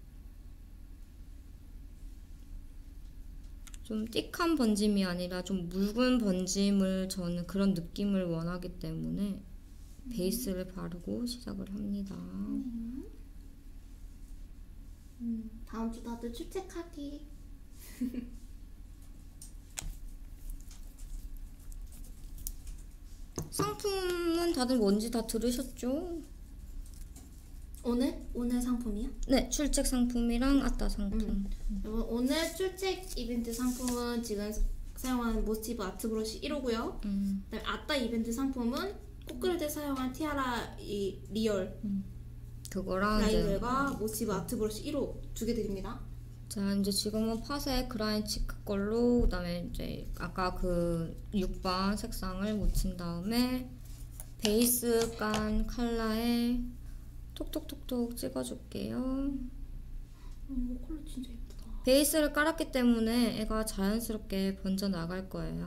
좀 띡한 번짐이 아니라 좀 묽은 번짐을 저는 그런 느낌을 원하기 때문에 베이스를 바르고 시작을 합니다. 다음 주 다들 출첵하기. 상품은 다들 뭔지 다 들으셨죠? 오늘 상품이요? 네, 출첵 상품이랑 아따 상품. 여러분 오늘 출첵 이벤트 상품은 지금 사용한 모티브 아트 브러쉬 1호고요. 그다음에 아따 이벤트 상품은 꽃그릴 때 사용한 티아라 이 리얼 그거랑 라인들과 모티브 아트 브러쉬 1호 두 개 드립니다. 자, 이제 지금은 팟에 그라인 치크 걸로 그다음에 이제 아까 그 6번 색상을 묻힌 다음에 베이스 깐 컬러에 톡톡톡톡 찍어줄게요. 이거 컬러 진짜 예쁘다. 베이스를 깔았기 때문에 애가 자연스럽게 번져 나갈 거예요.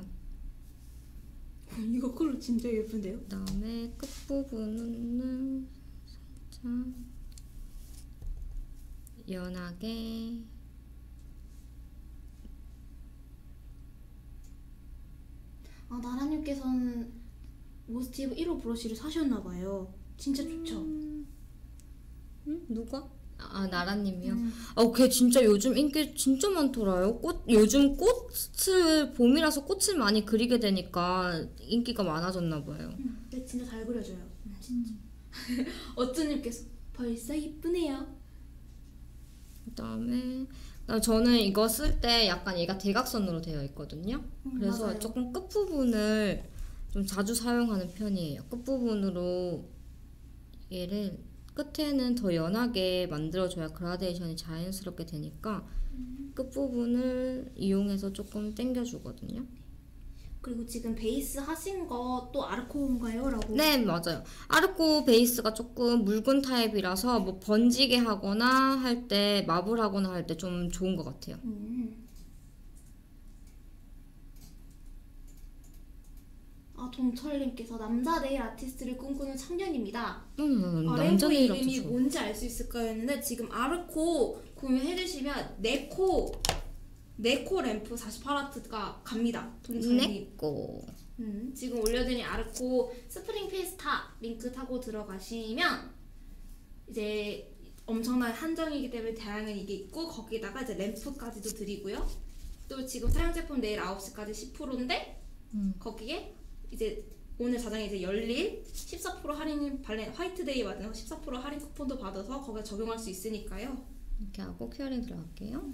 이거 컬러 진짜 예쁜데요? 그다음에 끝부분은 살짝 연하게 나라님께서는 모티브 1호 브러쉬를 사셨나봐요. 진짜 좋죠? 누가? 나라님이요? 걔 진짜 요즘 인기 진짜 많더라요. 요즘 꽃을, 봄이라서 꽃을 많이 그리게 되니까 인기가 많아졌나봐요. 근데 진짜 잘 그려져요. 진짜. 어쩌님께서 벌써 이쁘네요. 그다음에 저는 이거 쓸 때 약간 얘가 대각선으로 되어 있거든요. 그래서 맞아요. 조금 끝부분을 좀 자주 사용하는 편이에요. 끝부분으로 얘를 끝에는 더 연하게 만들어줘야 그라데이션이 자연스럽게 되니까 끝부분을 이용해서 조금 당겨주거든요. 그리고 지금 베이스 하신 거 또 아르코인가요? 라고. 네, 맞아요. 아르코 베이스가 조금 묽은 타입이라서 뭐 번지게 하거나 할 때, 마블하거나 할 때 좀 좋은 것 같아요. 동철님께서 남자 네일 아티스트를 꿈꾸는 청년입니다. 남자 램프 네일 이름이 아티스트. 뭔지 알 수 있을까요? 했는데 지금 아르코 구매해주시면 네코 램프 48W가 갑니다. 동철님. 내꺼. 지금 올려드린 아르코 스프링 페스타 링크 타고 들어가시면 이제 엄청난 한정이기 때문에 다양한 이게 있고 거기다가 이제 램프까지도 드리고요. 또 지금 사용 제품 내일 9시까지 10%인데 거기에 이제 오늘 자정에 이제 열릴 14% 할인 화이트데이 맞은 14% 할인 쿠폰도 받아서 거기에 적용할 수 있으니까요. 이렇게 하고 큐어링 들어갈게요.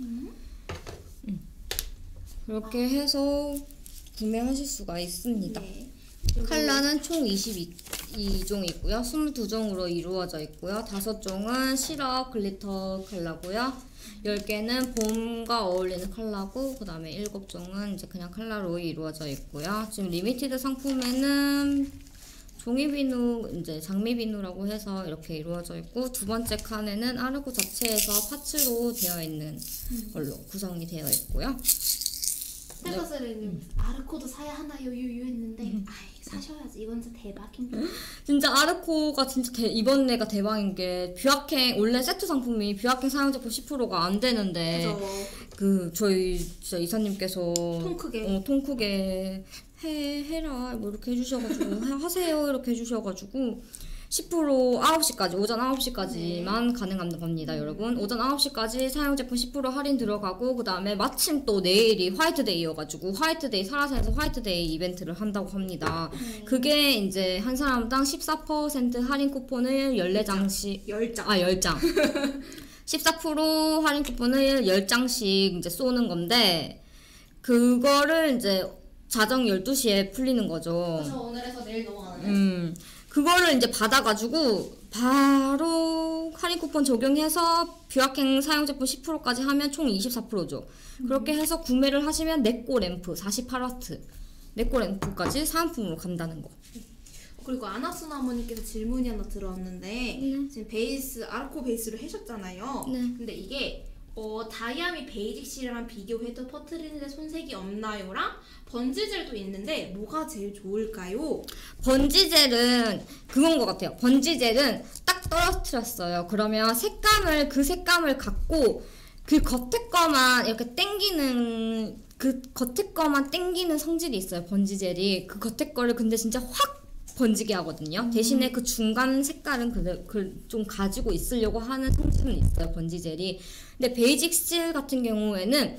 그렇게 해서 구매하실 수가 있습니다. 네. 컬러는 총 22종이고요. 22종으로 이루어져 있고요. 5종은 시럽 글리터 컬러고요. 10개는 봄과 어울리는 컬러고, 그 다음에 7종은 이제 그냥 컬러로 이루어져 있고요. 지금 리미티드 상품에는 종이비누, 이제 장미비누라고 해서 이렇게 이루어져 있고, 두 번째 칸에는 아르코 자체에서 파츠로 되어 있는 걸로 구성이 되어 있고요. 텍사스는 아르코도 사야 하나요 유유했는데 아이 사셔야지. 이건 진짜 대박입니다. 진짜 아르코가 진짜 이번에가 대박인 게 뷰아행 원래 세트 상품이 뷰아행 사용 제품 10%가 안 되는데 그죠. 그 저희 진짜 이사님께서 통 크게 해라 뭐 이렇게 해주셔가지고 하세요 이렇게 해주셔가지고 10% 9시까지 오전 9시까지만 가능한 겁니다. 여러분 오전 9시까지 사용 제품 10% 할인 들어가고 그 다음에 마침 또 내일이 화이트데이여가지고 화이트데이 사라사에서 화이트데이 이벤트를 한다고 합니다. 그게 이제 한 사람당 14% 할인 쿠폰을 14장씩 10장 14% 할인 쿠폰을 10장씩 이제 쏘는 건데 그거를 이제 자정 12시에 풀리는 거죠. 그래서 오늘에서 내일 넘어가는 그거를 이제 받아가지고 바로 할인 쿠폰 적용해서 뷰아행 사용 제품 10%까지 하면 총 24%죠. 그렇게 해서 구매를 하시면 네꼬 램프 48W 네꼬 램프까지 사은품으로 간다는 거. 그리고 아나스나 어머니께서 질문이 하나 들어왔는데 지금 베이스 아르코 베이스를 하셨잖아요. 네. 근데 이게 다이아미 베이직 실이랑 비교해도 퍼트리는데 손색이 없나요?랑 번지젤도 있는데 뭐가 제일 좋을까요? 번지젤은 그건 것 같아요. 번지젤은 딱 떨어뜨렸어요. 그러면 그 색감을 갖고 그 겉에 거만 이렇게 당기는 그 겉에 거만 당기는 성질이 있어요. 번지젤이 그 겉에 거를 근데 진짜 확 번지게 하거든요. 대신에 그 중간 색깔은 좀 가지고 있으려고 하는 성질은 있어요. 번지젤이. 근데 베이직 스틸 같은 경우에는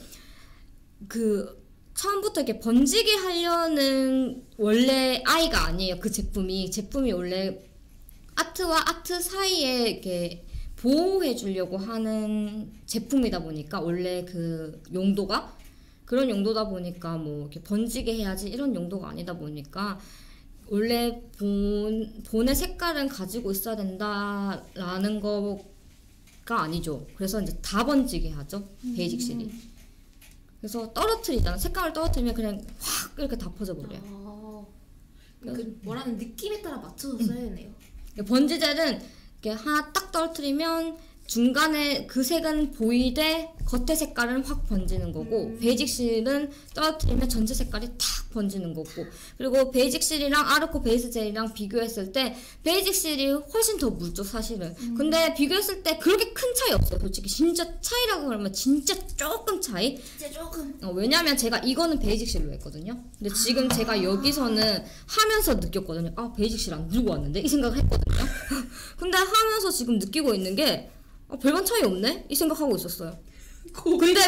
그 처음부터 이렇게 번지게 하려는 원래 아이가 아니에요. 그 제품이 원래 아트와 아트 사이에 이렇게 보호해 주려고 하는 제품이다 보니까 원래 그 용도가 그런 용도다 보니까 뭐 이렇게 번지게 해야지 이런 용도가 아니다 보니까 원래 본의 색깔은 가지고 있어야 된다라는 거가 아니죠. 그래서 이제 다 번지게 하죠. 베이직 실이. 그래서 떨어뜨리잖아. 색감을 떨어뜨리면 그냥 확 이렇게 다 퍼져버려요. 그 뭐라는 느낌에 따라 맞춰서 써야 되네요. 번지젤은 이렇게 하나 딱 떨어뜨리면 중간에 그 색은 보이되 겉에 색깔은 확 번지는 거고 베이직 실은 떨어뜨리면 전체 색깔이 탁 번지는 거고 그리고 베이직 실이랑 아르코 베이스 젤이랑 비교했을 때 베이직 실이 훨씬 더 묽죠 사실은. 근데 비교했을 때 그렇게 큰 차이 없어요. 솔직히 진짜 차이라고 그러면 진짜 조금 차이? 진짜 조금. 왜냐면 제가 이거는 베이직 실로 했거든요. 근데 지금 제가 여기서는 하면서 느꼈거든요. 아 베이직 실 안 들고 왔는데? 이 생각을 했거든요. 근데 하면서 지금 느끼고 있는 게 별반 차이 없네? 이 생각하고 있었어요. 근데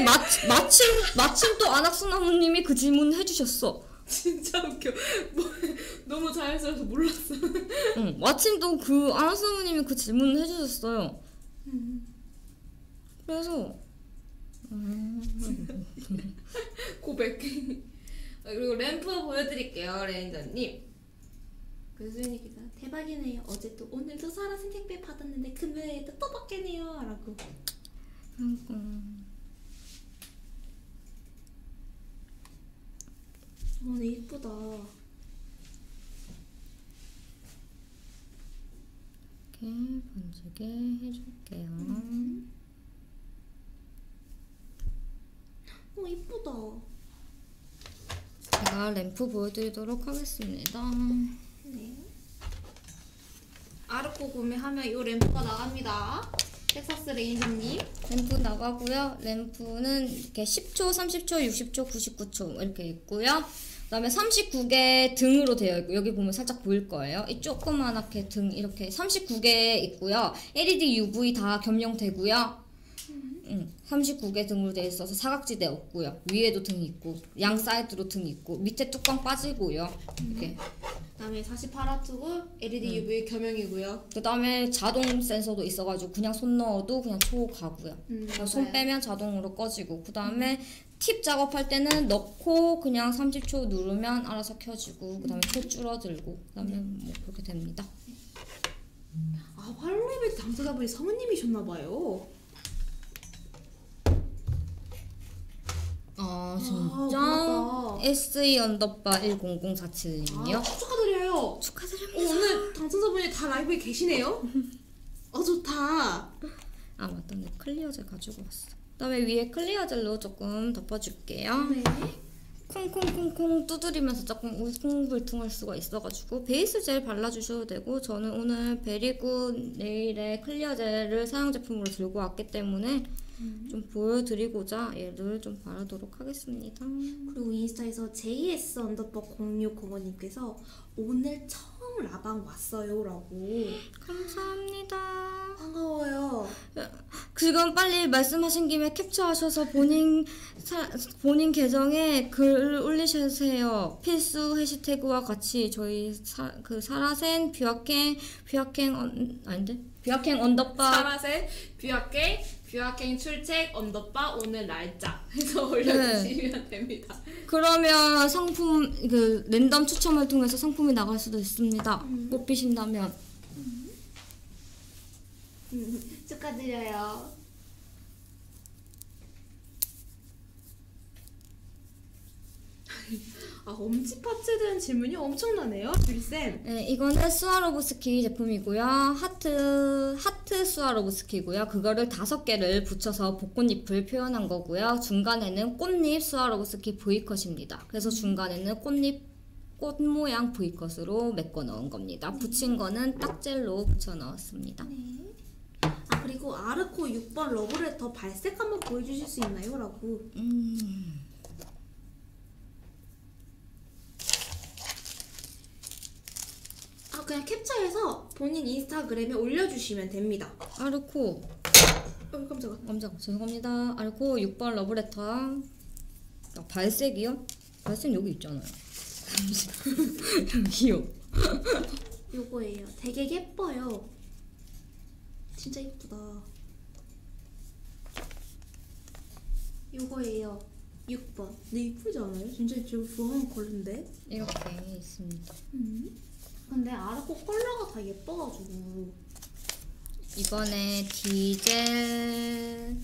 마침 또 안학수나무님이 그 질문 해주셨어. 진짜 웃겨. 너무 자연스러워서 몰랐어. 응, 마침 또 그 안학수나무님이 그 질문을 해주셨어요. 그래서 고백. 그리고 램프 보여드릴게요, 레인저님. 교수님께서 대박이네요. 어제도 오늘도 사라 생색배 받았는데 금요일에도 또 받겠네요. 라고. 네 이쁘다. 이렇게 번지게 해줄게요. 이쁘다. 제가 램프 보여드리도록 하겠습니다. 네. 아르코 구매하면 이 램프가 나갑니다. 텍사스 레인저님. 램프 나가고요. 램프는 이렇게 10초, 30초, 60초, 99초 이렇게 있고요. 그 다음에 39개 등으로 되어 있고 여기 보면 살짝 보일 거예요. 이 조그만하게 등 이렇게 39개 있고요. LED, UV 다 겸용되고요. 39개 등으로 되어 있어서 사각지대 없고요. 위에도 등 있고 양 사이드로 등 있고 밑에 뚜껑 빠지고요. 이렇게. 그다음에 48와트고 LED UV 겸용이고요. 그다음에 자동 센서도 있어가지고 그냥 손 넣어도 그냥 초 가고요. 손 맞아요. 빼면 자동으로 꺼지고 그다음에 팁 작업할 때는 넣고 그냥 30초 누르면 알아서 켜지고 그다음에 초 줄어들고 그다음에 뭐 그렇게 됩니다. 아, 활로레벨 당사자분이 성우님이셨나봐요. 아 몰랐다. 진짜? SE_1047님이요? 축하드려요. 축하드립니다. 오늘 당첨자분이 다 라이브에 계시네요. 좋다. 아 맞다, 내 클리어젤 가지고 왔어. 그다음에 위에 클리어젤로 조금 덮어줄게요. 네. 콩콩콩콩 두드리면서 조금 울퉁불퉁할 수가 있어가지고 베이스 젤 발라주셔도 되고 저는 오늘 베리굿 네일의 클리어 젤을 사용 제품으로 들고 왔기 때문에 좀 보여드리고자 얘를 좀 바르도록 하겠습니다. 그리고 인스타에서 JS_0605님께서 오늘 처음 라방 왔어요라고. 감사합니다. 반가워요. 지금 빨리 말씀하신 김에 캡처하셔서 본인 계정에 글 올리셔세요. 필수 해시태그와 같이 저희 사라센 뷰아캥 아닌데 뷰아캥 언더바 사라센 뷰아캥 출첵 언더바 오늘 날짜 해서 올려주시면 됩니다. 그러면 상품 랜덤 추첨을 통해서 상품이 나갈 수도 있습니다. 뽑히신다면. 축하드려요. 엄지 파츠에 대한 질문이 엄청나네요, 뷰리쌤. 네, 이거는 스와로브스키 제품이고요. 하트 스와로브스키고요. 그거를 5개를 붙여서 벚꽃잎을 표현한 거고요. 중간에는 꽃잎 스와로브스키 V컷입니다. 그래서 중간에는 꽃 모양 V컷으로 메꿔 넣은 겁니다. 붙인 거는 딱젤로 붙여 넣었습니다. 그리고 아르코 6번 러브레터 발색 한번 보여주실 수 있나요? 라고. 그냥 캡처해서 본인 인스타그램에 올려주시면 됩니다. 아르코 깜짝아. 죄송합니다. 아르코 6번 러브레터 발색이요? 발색 여기 있잖아요. 여기요. 요거예요. 되게 예뻐요. 진짜 예쁘다. 요거예요. 6번. 근데 예쁘지 않아요? 진짜 좀 좋은 컬러인데? 이렇게 있습니다. 근데 아르코 컬러가 다 예뻐가지고. 이번에 디젤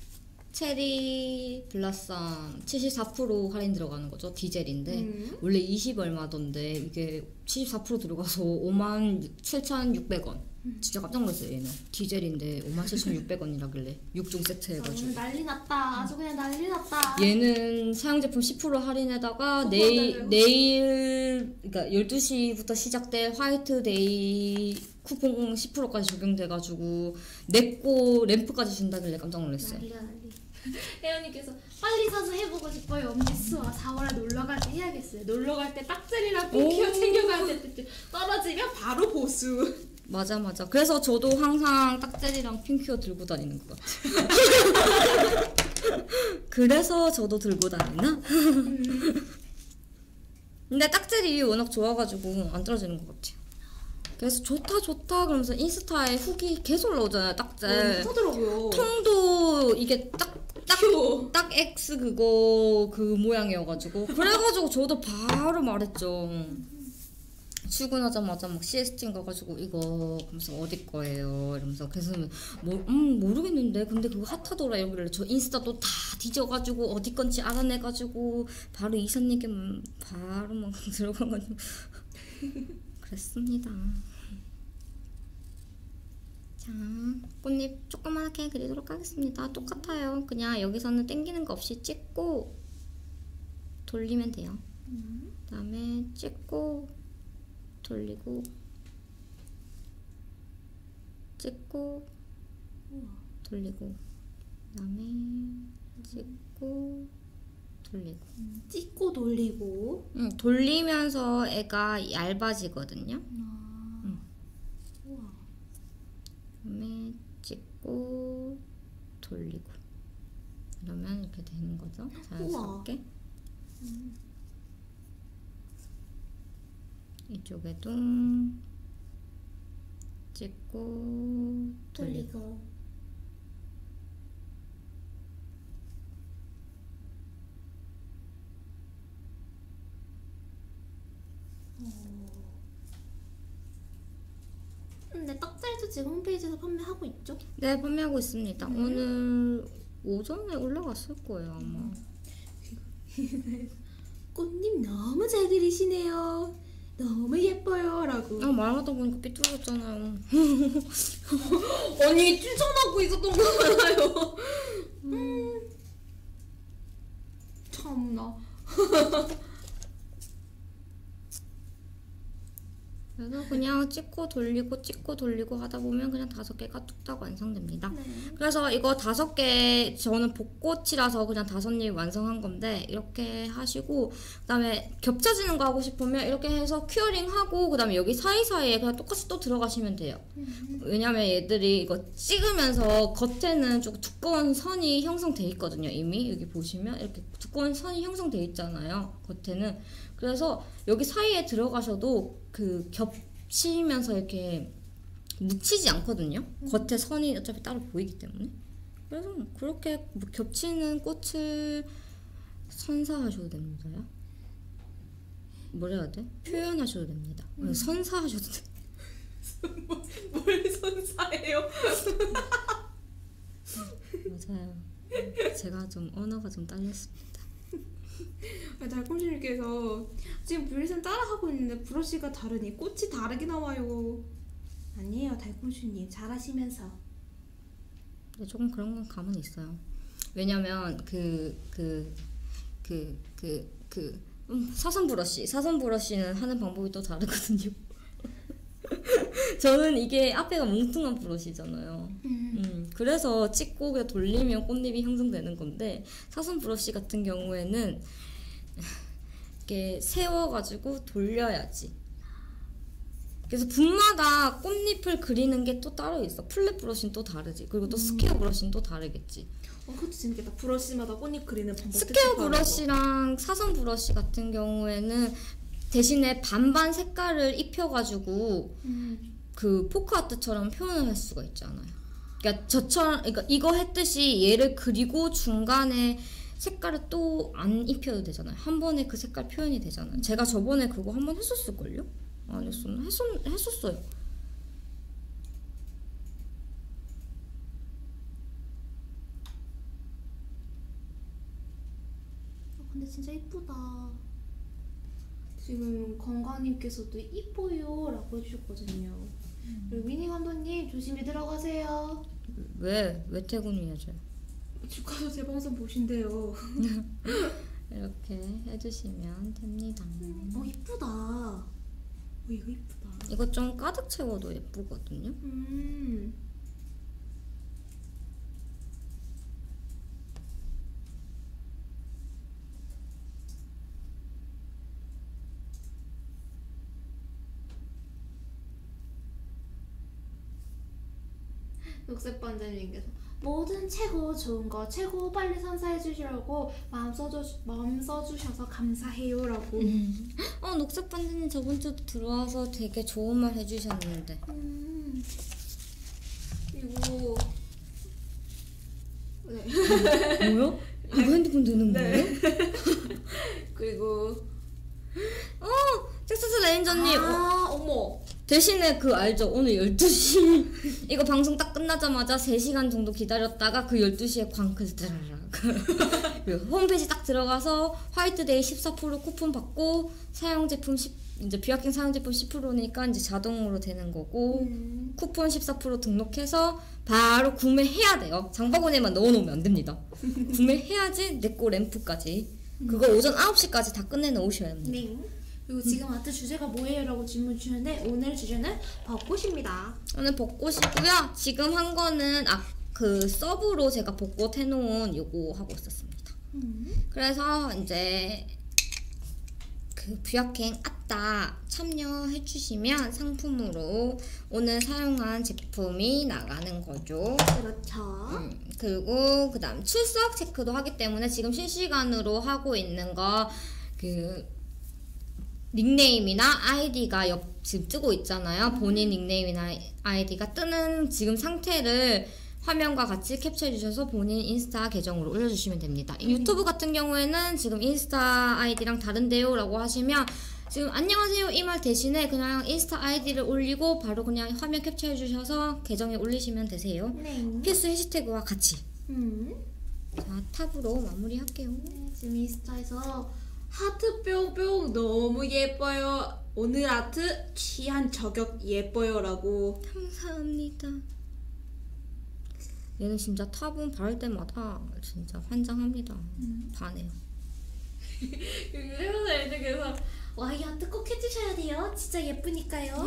체리 블라썸 74% 할인 들어가는 거죠. 디젤인데 원래 20 얼마던데 이게 74% 들어가서 57,600원. 진짜 깜짝 놀랐어요. 얘는 디젤인데 57,600원이라길래 6종 세트 해가지고. 오늘 난리 났다. 아주 그냥 난리 났다. 얘는 사용 제품 10% 할인에다가 내일 그러니까 12시부터 시작될 화이트데이 쿠폰 10%까지 적용돼가지고 내꺼 램프까지 준다길래 깜짝 놀랐어요. 난리야. 혜연님께서 빨리 사서 해보고 싶어요. 엄지수와 4월에 놀러갈 때 해야겠어요. 놀러갈 때 딱젤이랑 핑키어 챙겨가야 될 때 떨어지면 바로 보수. 맞아. 그래서 저도 항상 딱젤이랑 핑큐어 들고 다니는 것 같아요. 그래서 저도 들고 다니나? 근데 딱젤이 워낙 좋아가지고 안 떨어지는 것 같아요. 그래서 좋다 그러면서 인스타에 후기 계속 올라오잖아요. 딱젤. 좋더라고요. 통도 이게 딱 X 그 모양이어가지고 그래가지고 저도 바로 말했죠. 출근하자마자 막 CS팀 가가지고 이거 그러면서 어디 거예요 이러면서 그래서 모르겠는데 근데 그거 핫하더라 이러길래 저 인스타도 다 뒤져가지고 어디 건지 알아내가지고 바로 이사님께 바로 막 들어가가지고 그랬습니다. 자, 꽃잎 조그맣게 그리도록 하겠습니다. 똑같아요. 그냥 여기서는 당기는 거 없이 찍고 돌리면 돼요. 그 다음에 찍고 돌리고 찍고 돌리고 그 다음에 찍고 돌리고 찍고 돌리고. 돌리면서 애가 얇아지거든요. 우와. 그다음에 찍고 돌리고 그러면 이렇게 되는 거죠. 자연스럽게. 이쪽에도 찍고 돌리고. 근데 떡살도 지금 홈페이지에서 판매하고 있죠? 네, 판매하고 있습니다. 오늘 오전에 올라갔을 거예요, 아마. 꽃님 너무 잘 그리시네요. 너무 예뻐요. 라고. 말하다 보니까 삐뚤어졌잖아요. 아니 추천하고 있었던 거잖아요. 참나. 그래서 그냥 찍고 돌리고 하다 보면 그냥 5개가 뚝딱 완성됩니다. 네. 그래서 이거 5개 저는 벚꽃이라서 그냥 5입 완성한 건데 이렇게 하시고 그다음에 겹쳐지는 거 하고 싶으면 이렇게 해서 큐어링 하고 그다음에 여기 사이사이에 그냥 똑같이 또 들어가시면 돼요. 왜냐면 얘들이 이거 찍으면서 겉에는 좀 두꺼운 선이 형성돼 있거든요. 이미 여기 보시면 이렇게 두꺼운 선이 형성돼 있잖아요. 겉에는. 그래서 여기 사이에 들어가셔도 그 겹치면서 이렇게 묻히지 않거든요. 겉에 선이 어차피 따로 보이기 때문에. 그래서 그렇게 뭐 겹치는 꽃을 선사하셔도 됩니다요. 뭘 해야 돼? 표현하셔도 됩니다. 선사하셔도 돼. 뭘 선사해요? 맞아요. 제가 좀 언어가 좀 딸렸습니다. 달콤씨님께서 지금 뷰리쌤 따라하고 있는데 브러쉬가 다르니 꽃이 다르게 나와요. 아니에요 달콤씨님 잘하시면서. 근데 조금 그런 건 감은 있어요. 왜냐면 사선 브러쉬는 하는 방법이 또 다르거든요. 저는 이게 앞에가 뭉퉁한 브러쉬잖아요. 그래서 찍고 그냥 돌리면 꽃잎이 형성되는 건데 사선 브러쉬 같은 경우에는 이렇게 세워가지고 돌려야지. 그래서 붓마다 꽃잎을 그리는 게 또 따로 있어. 플랫 브러쉬는 또 다르지. 그리고 또 스퀘어 브러쉬는 또 다르겠지. 그것도 재밌겠다. 브러쉬마다 꽃잎 그리는 방법. 스퀘어 브러쉬랑 사선 브러쉬 같은 경우에는 대신에 반반 색깔을 입혀가지고 그 포크아트처럼 표현을 할 수가 있잖아요. 그러니까 이거 했듯이 얘를 그리고 중간에 색깔을 또 안 입혀도 되잖아요. 한 번에 그 색깔 표현이 되잖아요. 제가 저번에 그거 한 번 했었을걸요? 안 했었나? 했었어요. 근데 진짜 이쁘다. 지금 건강님께서도 이뻐요 라고 해주셨거든요. 그리고 미니 감독님 조심히 들어가세요. 왜 퇴근이야 쟤? 집 가서 제 방송 보신대요. 이렇게 해주시면 됩니다. 이쁘다. 이거 이쁘다. 이거 좀 가득 채워도 예쁘거든요. 녹색 반장님께서 뭐든 최고 좋은 거 최고 빨리 선사해 주시라고 마음 써주셔서 감사해요 라고. 녹색 반장님 저번 주도 들어와서 되게 좋은 말 해주셨는데. 그리고 뭐요? 이거 핸드폰 드는 거예요? 그리고 텍사스 레인저님 어머 대신에 알죠? 오늘 12시 이거 방송 딱 끝나자마자 3시간 정도 기다렸다가 그 12시에 광클 드라락 홈페이지 딱 들어가서 화이트데이 14% 쿠폰 받고 사용제품 이제 비학생 사용제품 10%니까 이제 자동으로 되는 거고 쿠폰 14% 등록해서 바로 구매해야 돼요. 장바구니에만 넣어놓으면 안 됩니다. 구매해야지 내꺼 램프까지 그거 오전 9시까지 다 끝내놓으셔야 합니다. 네. 그리고 지금 아트 주제가 뭐예요? 라고 질문 주셨는데 오늘 주제는 벚꽃입니다. 오늘 벚꽃이고요. 지금 한 거는 그 서브로 제가 벚꽃 해놓은 요거 하고 있었습니다. 그래서 이제 그 뷰아행 아따 참여해주시면 상품으로 오늘 사용한 제품이 나가는 거죠. 그렇죠. 그리고 그 다음 출석 체크도 하기 때문에 지금 실시간으로 하고 있는 거 그 닉네임이나 아이디가 지금 뜨고 있잖아요. 본인 닉네임이나 아이디가 뜨는 지금 상태를 화면과 같이 캡처해 주셔서 본인 인스타 계정으로 올려주시면 됩니다. 유튜브 같은 경우에는 지금 인스타 아이디랑 다른데요 라고 하시면 지금 안녕하세요 이 말 대신에 그냥 인스타 아이디를 올리고 바로 그냥 화면 캡처해 주셔서 계정에 올리시면 되세요. 네. 필수 해시태그와 같이. 자, 탑으로 마무리할게요. 네, 지금 인스타에서 하트 뿅뿅 너무 예뻐요. 오늘 아트 취한 저격 예뻐요라고. 감사합니다. 얘는 진짜 탑은 바를 때마다 진짜 환장합니다. 반해요. 그래서 애들께서 와 이 아트 꼭 해주셔야 돼요. 진짜 예쁘니까요.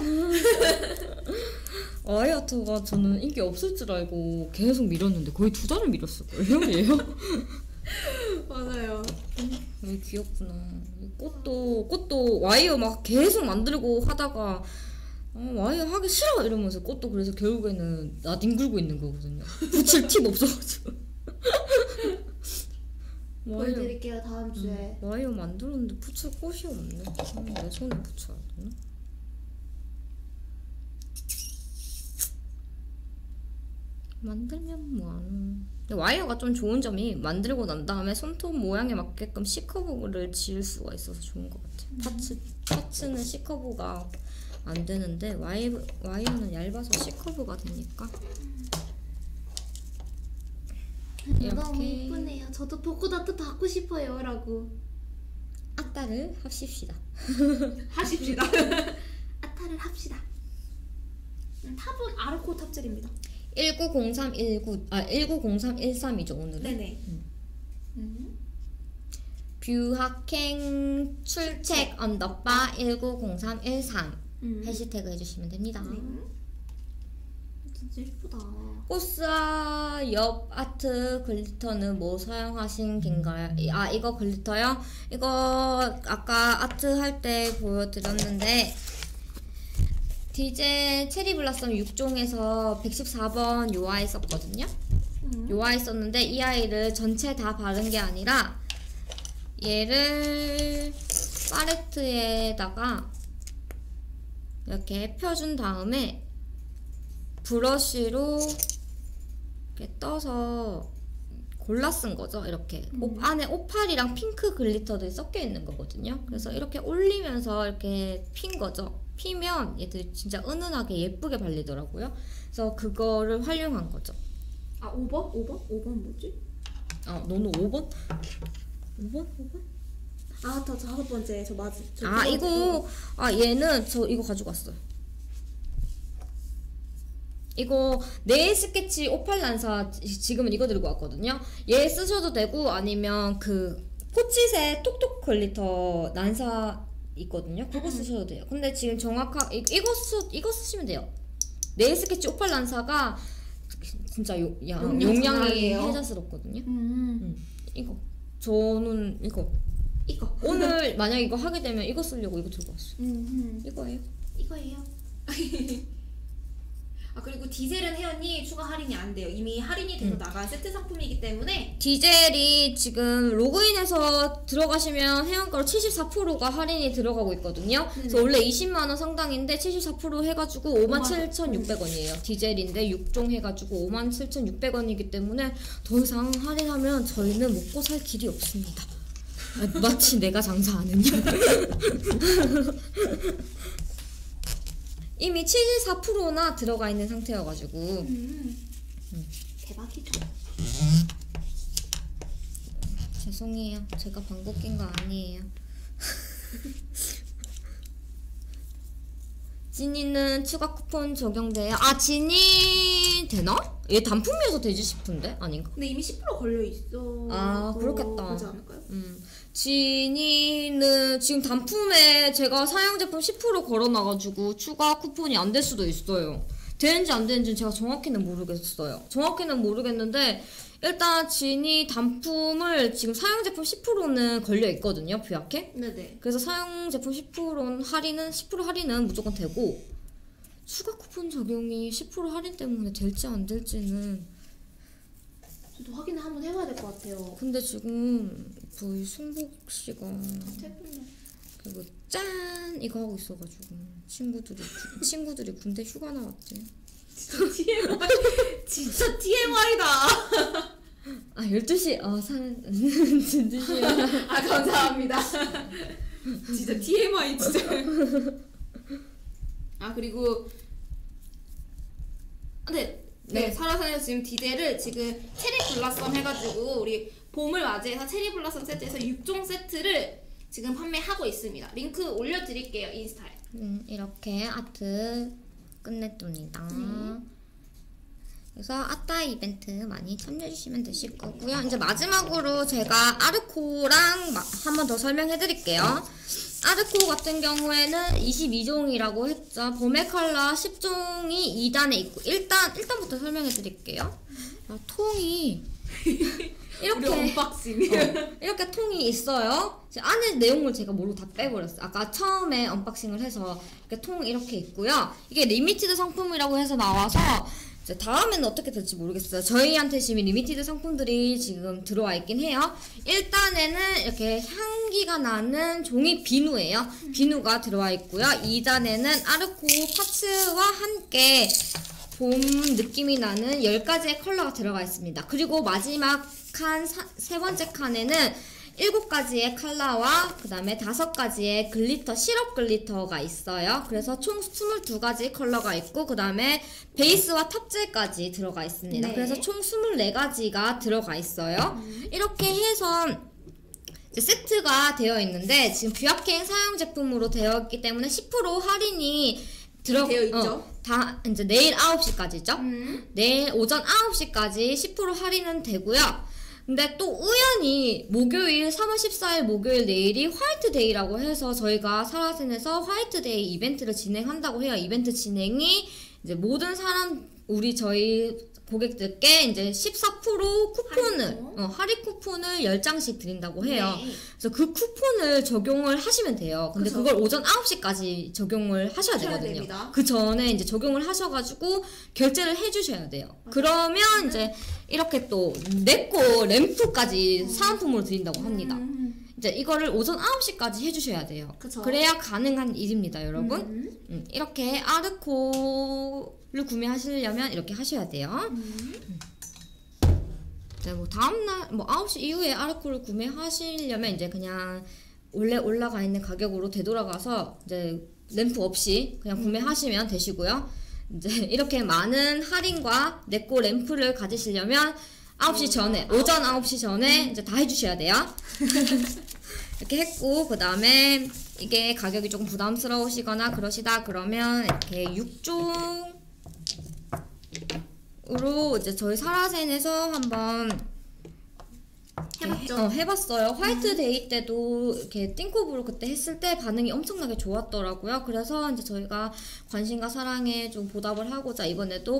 아이아트가 저는 인기 없을 줄 알고 계속 밀었는데 거의 2달을 밀었을걸요? 얘요? 맞아요. 귀엽구나. 꽃도 와이어 막 계속 만들고 하다가 와이어 하기 싫어 이러면서 꽃도 그래서 결국에는 나뒹굴고 있는 거거든요. 붙일 팁 없어가지고. 보여드릴게요 다음 주에. 와이어 만들었는데 붙일 꽃이 없네. 내 손에 붙여야 되나? 만들면 뭐하노. 근데 와이어가 좀 좋은 점이 만들고 난 다음에 손톱 모양에 맞게끔 C커브를 지을 수가 있어서 좋은 것 같아요. 파츠는 C커브가 안 되는데 와이어는 얇아서 C커브가 되니까. 너무 예쁘네요. 저도 벚꽃 아트 받고 싶어요 라고. 아따를 합십시다. 하십시다. 아타를 합시다. 탑은 아르코 탑젤입니다. 190313이죠 오늘은. 네네. 뷰학행 출첵 언더바 190313 해시태그 해주시면 됩니다. 진짜 예쁘다. 꽃사 옆 아트 글리터는 뭐 사용하신 긴가요? 이거 글리터요? 이거 아까 아트 할 때 보여드렸는데 디제 체리 블라썸 6종에서 114번 요아 했었거든요. 요아 했었는데 이 아이를 전체 다 바른 게 아니라 얘를 팔레트에다가 이렇게 펴준 다음에 브러쉬로 이렇게 떠서 골라 쓴 거죠. 이렇게 안에 오팔이랑 핑크 글리터들이 섞여 있는 거거든요. 그래서 이렇게 올리면서 이렇게 핀 거죠. 피면 얘들 진짜 은은하게 예쁘게 발리더라고요. 그래서 그거를 활용한 거죠. 아 5번? 5번 뭐지? 너는 5번? 5번? 아, 더 5번째 저 맞아. 얘는 저 이거 가지고 왔어요. 이거 네일 스케치 오팔 난사 지금은 이거 들고 왔거든요. 얘 쓰셔도 되고 아니면 그 포치새 톡톡 글리터 난사 있거든요. 그거 쓰셔도 돼요. 근데 지금 이거 쓰시면 돼요. 네일 스케치 오팔 난사가 진짜 용량이 혜자스럽거든요. 이거 저는 이거 오늘 만약 이거 하게 되면 이거 쓰려고 이거 들고 왔어요. 이거예요. 아 그리고 디젤은 혜연이 추가 할인이 안 돼요. 이미 할인이 돼서 나간 세트 상품이기 때문에. 디젤이 지금 로그인해서 들어가시면 회원가로 74%가 할인이 들어가고 있거든요. 그래서 원래 20만원 상당인데 74% 해가지고 57,600원이에요. 디젤인데 6종 해가지고 57,600원이기 때문에 더 이상 할인하면 저희는 먹고 살 길이 없습니다. 마치 내가 장사하는 양. 이미 74%나 들어가 있는 상태여가지고 대박이죠. 죄송해요. 제가 방구 낀 거 아니에요. 지니는 추가 쿠폰 적용돼요. 지니 되나? 얘 단품이어서 되지 싶은데? 아닌가? 근데 이미 10% 걸려있어. 그렇겠다. 그렇지 않을까요? 지니는 지금 단품에 제가 사용 제품 10% 걸어놔가지고 추가 쿠폰이 안 될 수도 있어요. 되는지 안 되는지 제가 정확히는 모르겠어요. 정확히는 모르겠는데 일단 진이 단품을 지금 사용 제품 10%는 걸려 있거든요, 뷰아케. 네네. 그래서 사용 제품 10% 할인은 무조건 되고, 추가 쿠폰 적용이 10% 할인 때문에 될지 안 될지는. 저도 확인을 한번 해봐야 될 것 같아요. 근데 지금 저희 승복 씨가 그리고 짠 이거 하고 있어가지고 친구들이 군대 휴가 나왔대. TMI. 진짜 TMI다. 아 12시 사는 12시야. 아 감사합니다. 진짜 TMI 진짜. 아 그리고 네, 설화산에서 지금 디젤을 지금 체리 블라썸 해가지고 우리 봄을 맞이해서 체리 블라썸 세트에서 6종 세트를 지금 판매하고 있습니다. 링크 올려드릴게요, 인스타에. 이렇게 아트 끝냈습니다. 그래서 아따 이벤트 많이 참여해주시면 되실 거고요. 이제 마지막으로 제가 아르코랑 한 번 더 설명해드릴게요. 아르코 같은 경우에는 22종이라고 했죠. 봄의 컬러 10종이 2단에 있고, 일단부터 설명해드릴게요. 통이 이렇게 언박싱. 이렇게 통이 있어요. 안에 내용물 제가 모르고 다 빼버렸어요. 아까 처음에 언박싱을 해서 이렇게 통 이렇게 있고요. 이게 리미티드 상품이라고 해서 나와서 이제 다음에는 어떻게 될지 모르겠어요. 저희한테 지금 리미티드 상품들이 지금 들어와 있긴 해요. 1단에는 이렇게 향기가 나는 종이 비누예요. 비누가 들어와 있고요. 2단에는 아르코 파츠와 함께 봄 느낌이 나는 10가지의 컬러가 들어가 있습니다. 그리고 마지막 칸, 세 번째 칸에는 7가지의 컬러와 그 다음에 5가지의 글리터, 시럽 글리터가 있어요. 그래서 총 22가지 컬러가 있고, 그 다음에 베이스와 탑젤까지 들어가 있습니다. 네. 그래서 총 24가지가 들어가 있어요. 이렇게 해서 이제 세트가 되어 있는데, 지금 뷰아케인 사용 제품으로 되어 있기 때문에 10% 할인이 되어 있죠. 다 이제 내일 9시까지죠. 내일 오전 9시까지 10% 할인은 되고요. 근데 또 우연히 목요일 3월 14일 목요일 내일이 화이트데이라고 해서 저희가 사라센에서 화이트데이 이벤트를 진행한다고 해요. 이벤트 진행이 이제 모든 저희 고객들께 이제 14% 쿠폰을 할인 쿠폰을 10장씩 드린다고 해요. 네. 그래서 그 쿠폰을 적용을 하시면 돼요. 근데 그쵸. 그걸 오전 9시까지 적용을 하셔야 되거든요. 됩니다. 그 전에 이제 적용을 하셔가지고 결제를 해주셔야 돼요. 그러면 이제 이렇게 또 내꺼 램프까지 사은품으로 드린다고 합니다. 이제 이거를 오전 9시까지 해주셔야 돼요. 그쵸. 그래야 가능한 일입니다, 여러분. 이렇게 아르코를 구매하시려면 이렇게 하셔야 돼요. 이제 뭐 다음날 9시 이후에 아르코를 구매하시려면 이제 그냥 원래 올라가 있는 가격으로 되돌아가서 이제 램프 없이 그냥 구매하시면 되시고요. 이제 이렇게 많은 할인과 내꺼 램프를 가지시려면 9시 전에, 오전 9시 전에 이제 다 해주셔야 돼요. 이렇게 했고, 그 다음에 이게 가격이 조금 부담스러우시거나 그러시다 그러면 이렇게 6종으로 이제 저희 사라센에서 한번 해봤죠. 해봤어요. 화이트데이 때도 이렇게 띵코브로 그때 했을 때 반응이 엄청나게 좋았더라고요. 그래서 이제 저희가 관심과 사랑에 좀 보답을 하고자 이번에도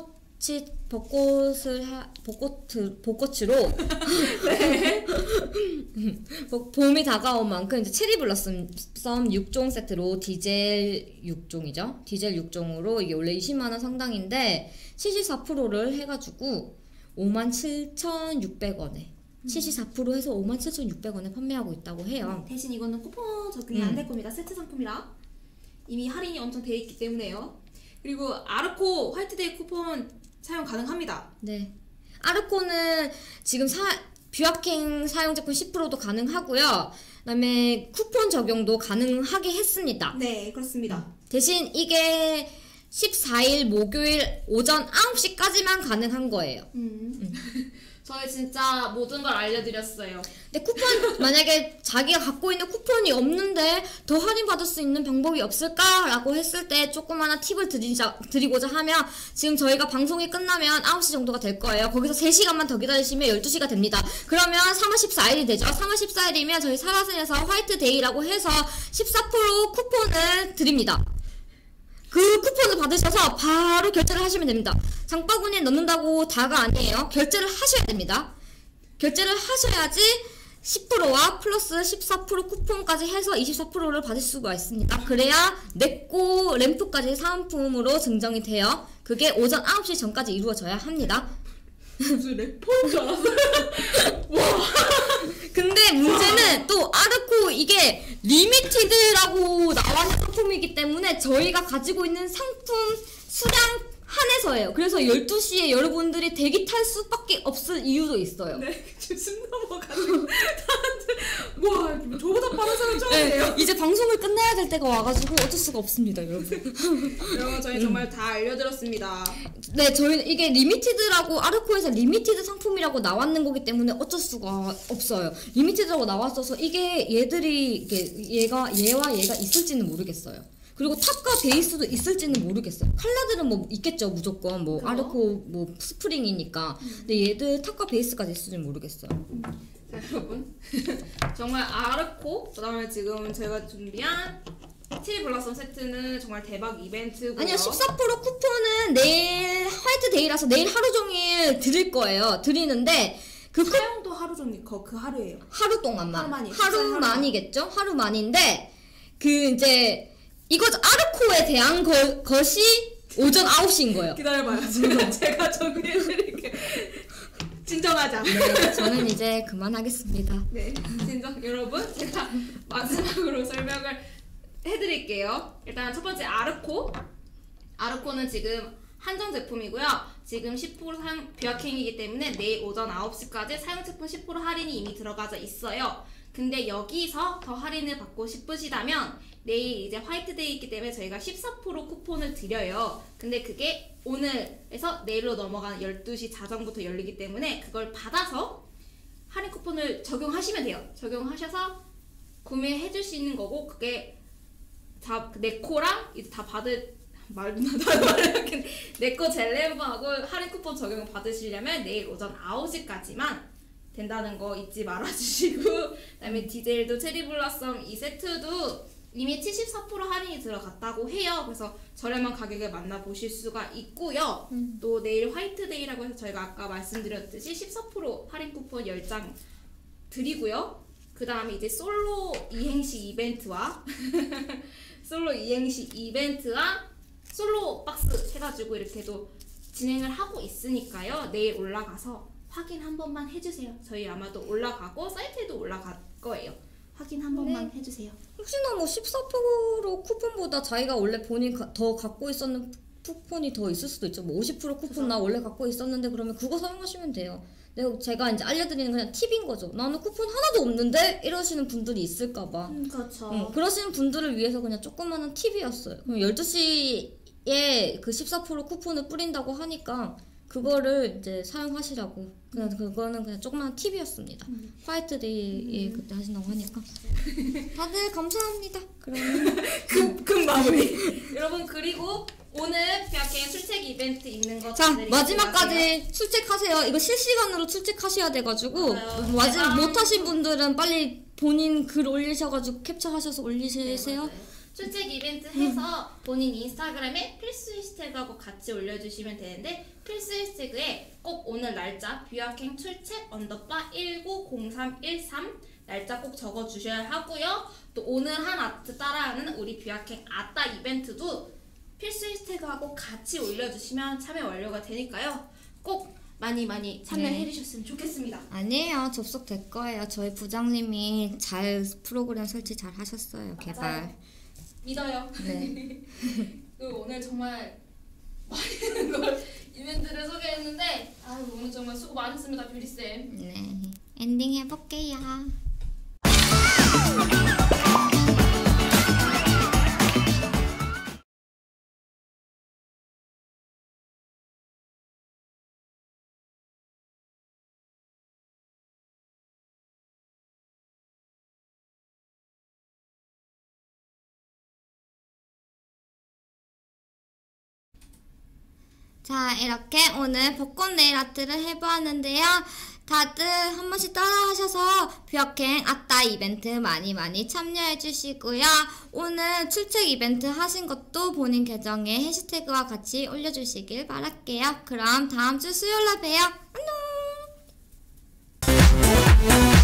벚꽃으로 네. 봄이 다가온 만큼 이제 체리 블러썸 6종 세트로 디젤 6종이죠. 디젤 6종으로 이게 원래 20만원 상당인데 74%를 해가지고 57,600원에 74% 해서 57,600원에 판매하고 있다고 해요. 대신 이거는 쿠폰 적용이 안 될 겁니다. 세트 상품이라 이미 할인이 엄청 돼 있기 때문에요. 그리고 아르코 화이트데이 쿠폰 사용 가능합니다. 네. 아르코는 지금 뷰아케인 사용 제품 10%도 가능하고요. 그다음에 쿠폰 적용도 가능하게 했습니다. 네, 그렇습니다. 대신 이게 14일 목요일 오전 9시까지만 가능한 거예요. 저희 진짜 모든 걸 알려드렸어요. 근데 쿠폰 만약에 자기가 갖고 있는 쿠폰이 없는데 더 할인 받을 수 있는 방법이 없을까라고 했을 때 조그마한 팁을 드리고자 하면 지금 저희가 방송이 끝나면 9시 정도가 될 거예요. 거기서 3시간만 더 기다리시면 12시가 됩니다. 그러면 3월 14일이 되죠. 3월 14일이면 저희 사라센에서 화이트데이라고 해서 14% 쿠폰을 드립니다. 그 쿠폰을 받으셔서 바로 결제를 하시면 됩니다. 장바구니에 넣는다고 다가 아니에요. 결제를 하셔야 됩니다. 결제를 하셔야지 10%와 플러스 14% 쿠폰까지 해서 24%를 받을 수가 있습니다. 그래야 내꼬 램프까지 사은품으로 증정이 돼요. 그게 오전 9시 전까지 이루어져야 합니다. 무슨 래퍼인 줄 알았어요. 근데 문제는 또 아르코 이게 리미티드라고 나와 있는 상품이기 때문에 저희가 가지고 있는 상품 수량 한해서예요. 그래서 12시에 여러분들이 대기 탈 수밖에 없을 이유도 있어요. 네, 지금 숨 넘어가는 사람들 와 저보다 빠른 사람 처음이에요. 네, 이제 방송을 끝내야 될 때가 와가지고 어쩔 수가 없습니다, 여러분. 여러분 저희 정말 다 알려드렸습니다. 네, 저희는 이게 리미티드라고 아르코에서 리미티드 상품이라고 나왔는 거기 때문에 어쩔 수가 없어요. 리미티드라고 나왔어서 이게 얘들이 얘와 얘가 있을지는 모르겠어요. 그리고 탑과 베이스도 있을지는 모르겠어요. 컬러들은 뭐 있겠죠, 무조건. 뭐 그럼. 아르코 뭐 스프링이니까. 근데 얘들 탑과 베이스까지 있을지는 모르겠어요. 자 여러분 정말 아르코 그다음에 지금 제가 준비한 체리 블라썸 세트는 정말 대박 이벤트고요. 아니요, 14% 쿠폰은 내일 화이트데이라서 내일 하루 종일 드릴 거예요. 드리는데 사용도 하루 종일 그 하루예요. 하루 동안만. 하루만이, 하루만이겠죠? 하루만인데 그 이제 이거 아르코에 대한 것이 오전 9시인 거예요. 기다려봐요. 제가 정리해드릴게요. 진정하자. 네, 저는 이제 그만하겠습니다. 네, 진정. 여러분, 제가 마지막으로 설명을 해드릴게요. 일단 첫 번째 아르코. 아르코는 지금 한정 제품이고요. 지금 10% 사용 비확행이기 때문에 내일 오전 9시까지 사용 제품 10% 할인이 이미 들어가져 있어요. 근데 여기서 더 할인을 받고 싶으시다면 내일 이제 화이트데이이기 때문에 저희가 14% 쿠폰을 드려요. 근데 그게 오늘에서 내일로 넘어가는 12시 자정부터 열리기 때문에 그걸 받아서 할인 쿠폰을 적용하시면 돼요. 적용하셔서 구매해 줄 수 있는 거고 그게 다 네코랑 이제 다 받을 말도 네코 젤렘하고 할인 쿠폰 적용 받으시려면 내일 오전 9시까지만 된다는 거 잊지 말아주시고 그다음에 디젤도 체리블라썸 이 세트도 이미 74% 할인이 들어갔다고 해요. 그래서 저렴한 가격에 만나보실 수가 있고요. 또 내일 화이트데이라고 해서 저희가 아까 말씀드렸듯이 14% 할인 쿠폰 10장 드리고요. 그 다음에 이제 솔로 이행시 이벤트와 솔로 박스 해가지고 이렇게도 진행을 하고 있으니까요. 내일 올라가서 확인 한 번만 해주세요. 저희 아마도 올라가고 사이트에도 올라갈 거예요. 확인 한 번만 해주세요. 혹시나 뭐 14% 쿠폰보다 자기가 원래 본인 더 갖고 있었는 쿠폰이 더 있을 수도 있죠. 뭐 50% 쿠폰 나 원래 갖고 있었는데 그러면 그거 사용하시면 돼요. 제가 이제 알려드리는 그냥 팁인 거죠. 나는 쿠폰 하나도 없는데 이러시는 분들이 있을까봐. 그렇죠. 그러시는 분들을 위해서 그냥 조그마한 팁이었어요. 그럼 12시에 그 14% 쿠폰을 뿌린다고 하니까 그거를 이제 사용하시라고. 그냥 그거는 그냥 조그마한 팁이었습니다. 화이트데이에 그때 하신다고 하니까. 다들 감사합니다. 그러면 금 마무리. 여러분 그리고 오늘 비학행 출첵 이벤트 있는 거 자, 마지막까지 출첵하세요. 이거 실시간으로 출첵하셔야 돼가지고 마지막 못하신 분들은 빨리 본인 글 올리셔가지고 캡처하셔서 올리세요. 네, 출첵 이벤트 해서 본인 인스타그램에 필수 해시태그하고 같이 올려주시면 되는데 필수 해시태그에 꼭 오늘 날짜 비학행 출첵 _190313 날짜 꼭 적어주셔야 하고요. 또 오늘 한 아트 따라하는 우리 비학행 아따 이벤트도 필수 해시태그하고 같이 올려주시면 참여 완료가 되니까요. 꼭 많이 참여해 주셨으면 좋겠습니다. 아니에요. 접속될 거예요. 저희 부장님이 잘 프로그램 설치 잘 하셨어요. 개발. 맞아요. 믿어요. 네. 그리고 오늘 정말 많은 걸 이벤트를 소개했는데 아유 오늘 정말 수고 많으셨습니다. 뷰리쌤. 네. 엔딩 해볼게요. 자, 이렇게 오늘 벚꽃 네일 아트를 해보았는데요. 다들 한 번씩 따라 하셔서 뷰어행 아따 이벤트 많이 참여해 주시고요. 오늘 출첵 이벤트 하신 것도 본인 계정에 해시태그와 같이 올려주시길 바랄게요. 그럼 다음 주 수요일에 봬요. 안녕.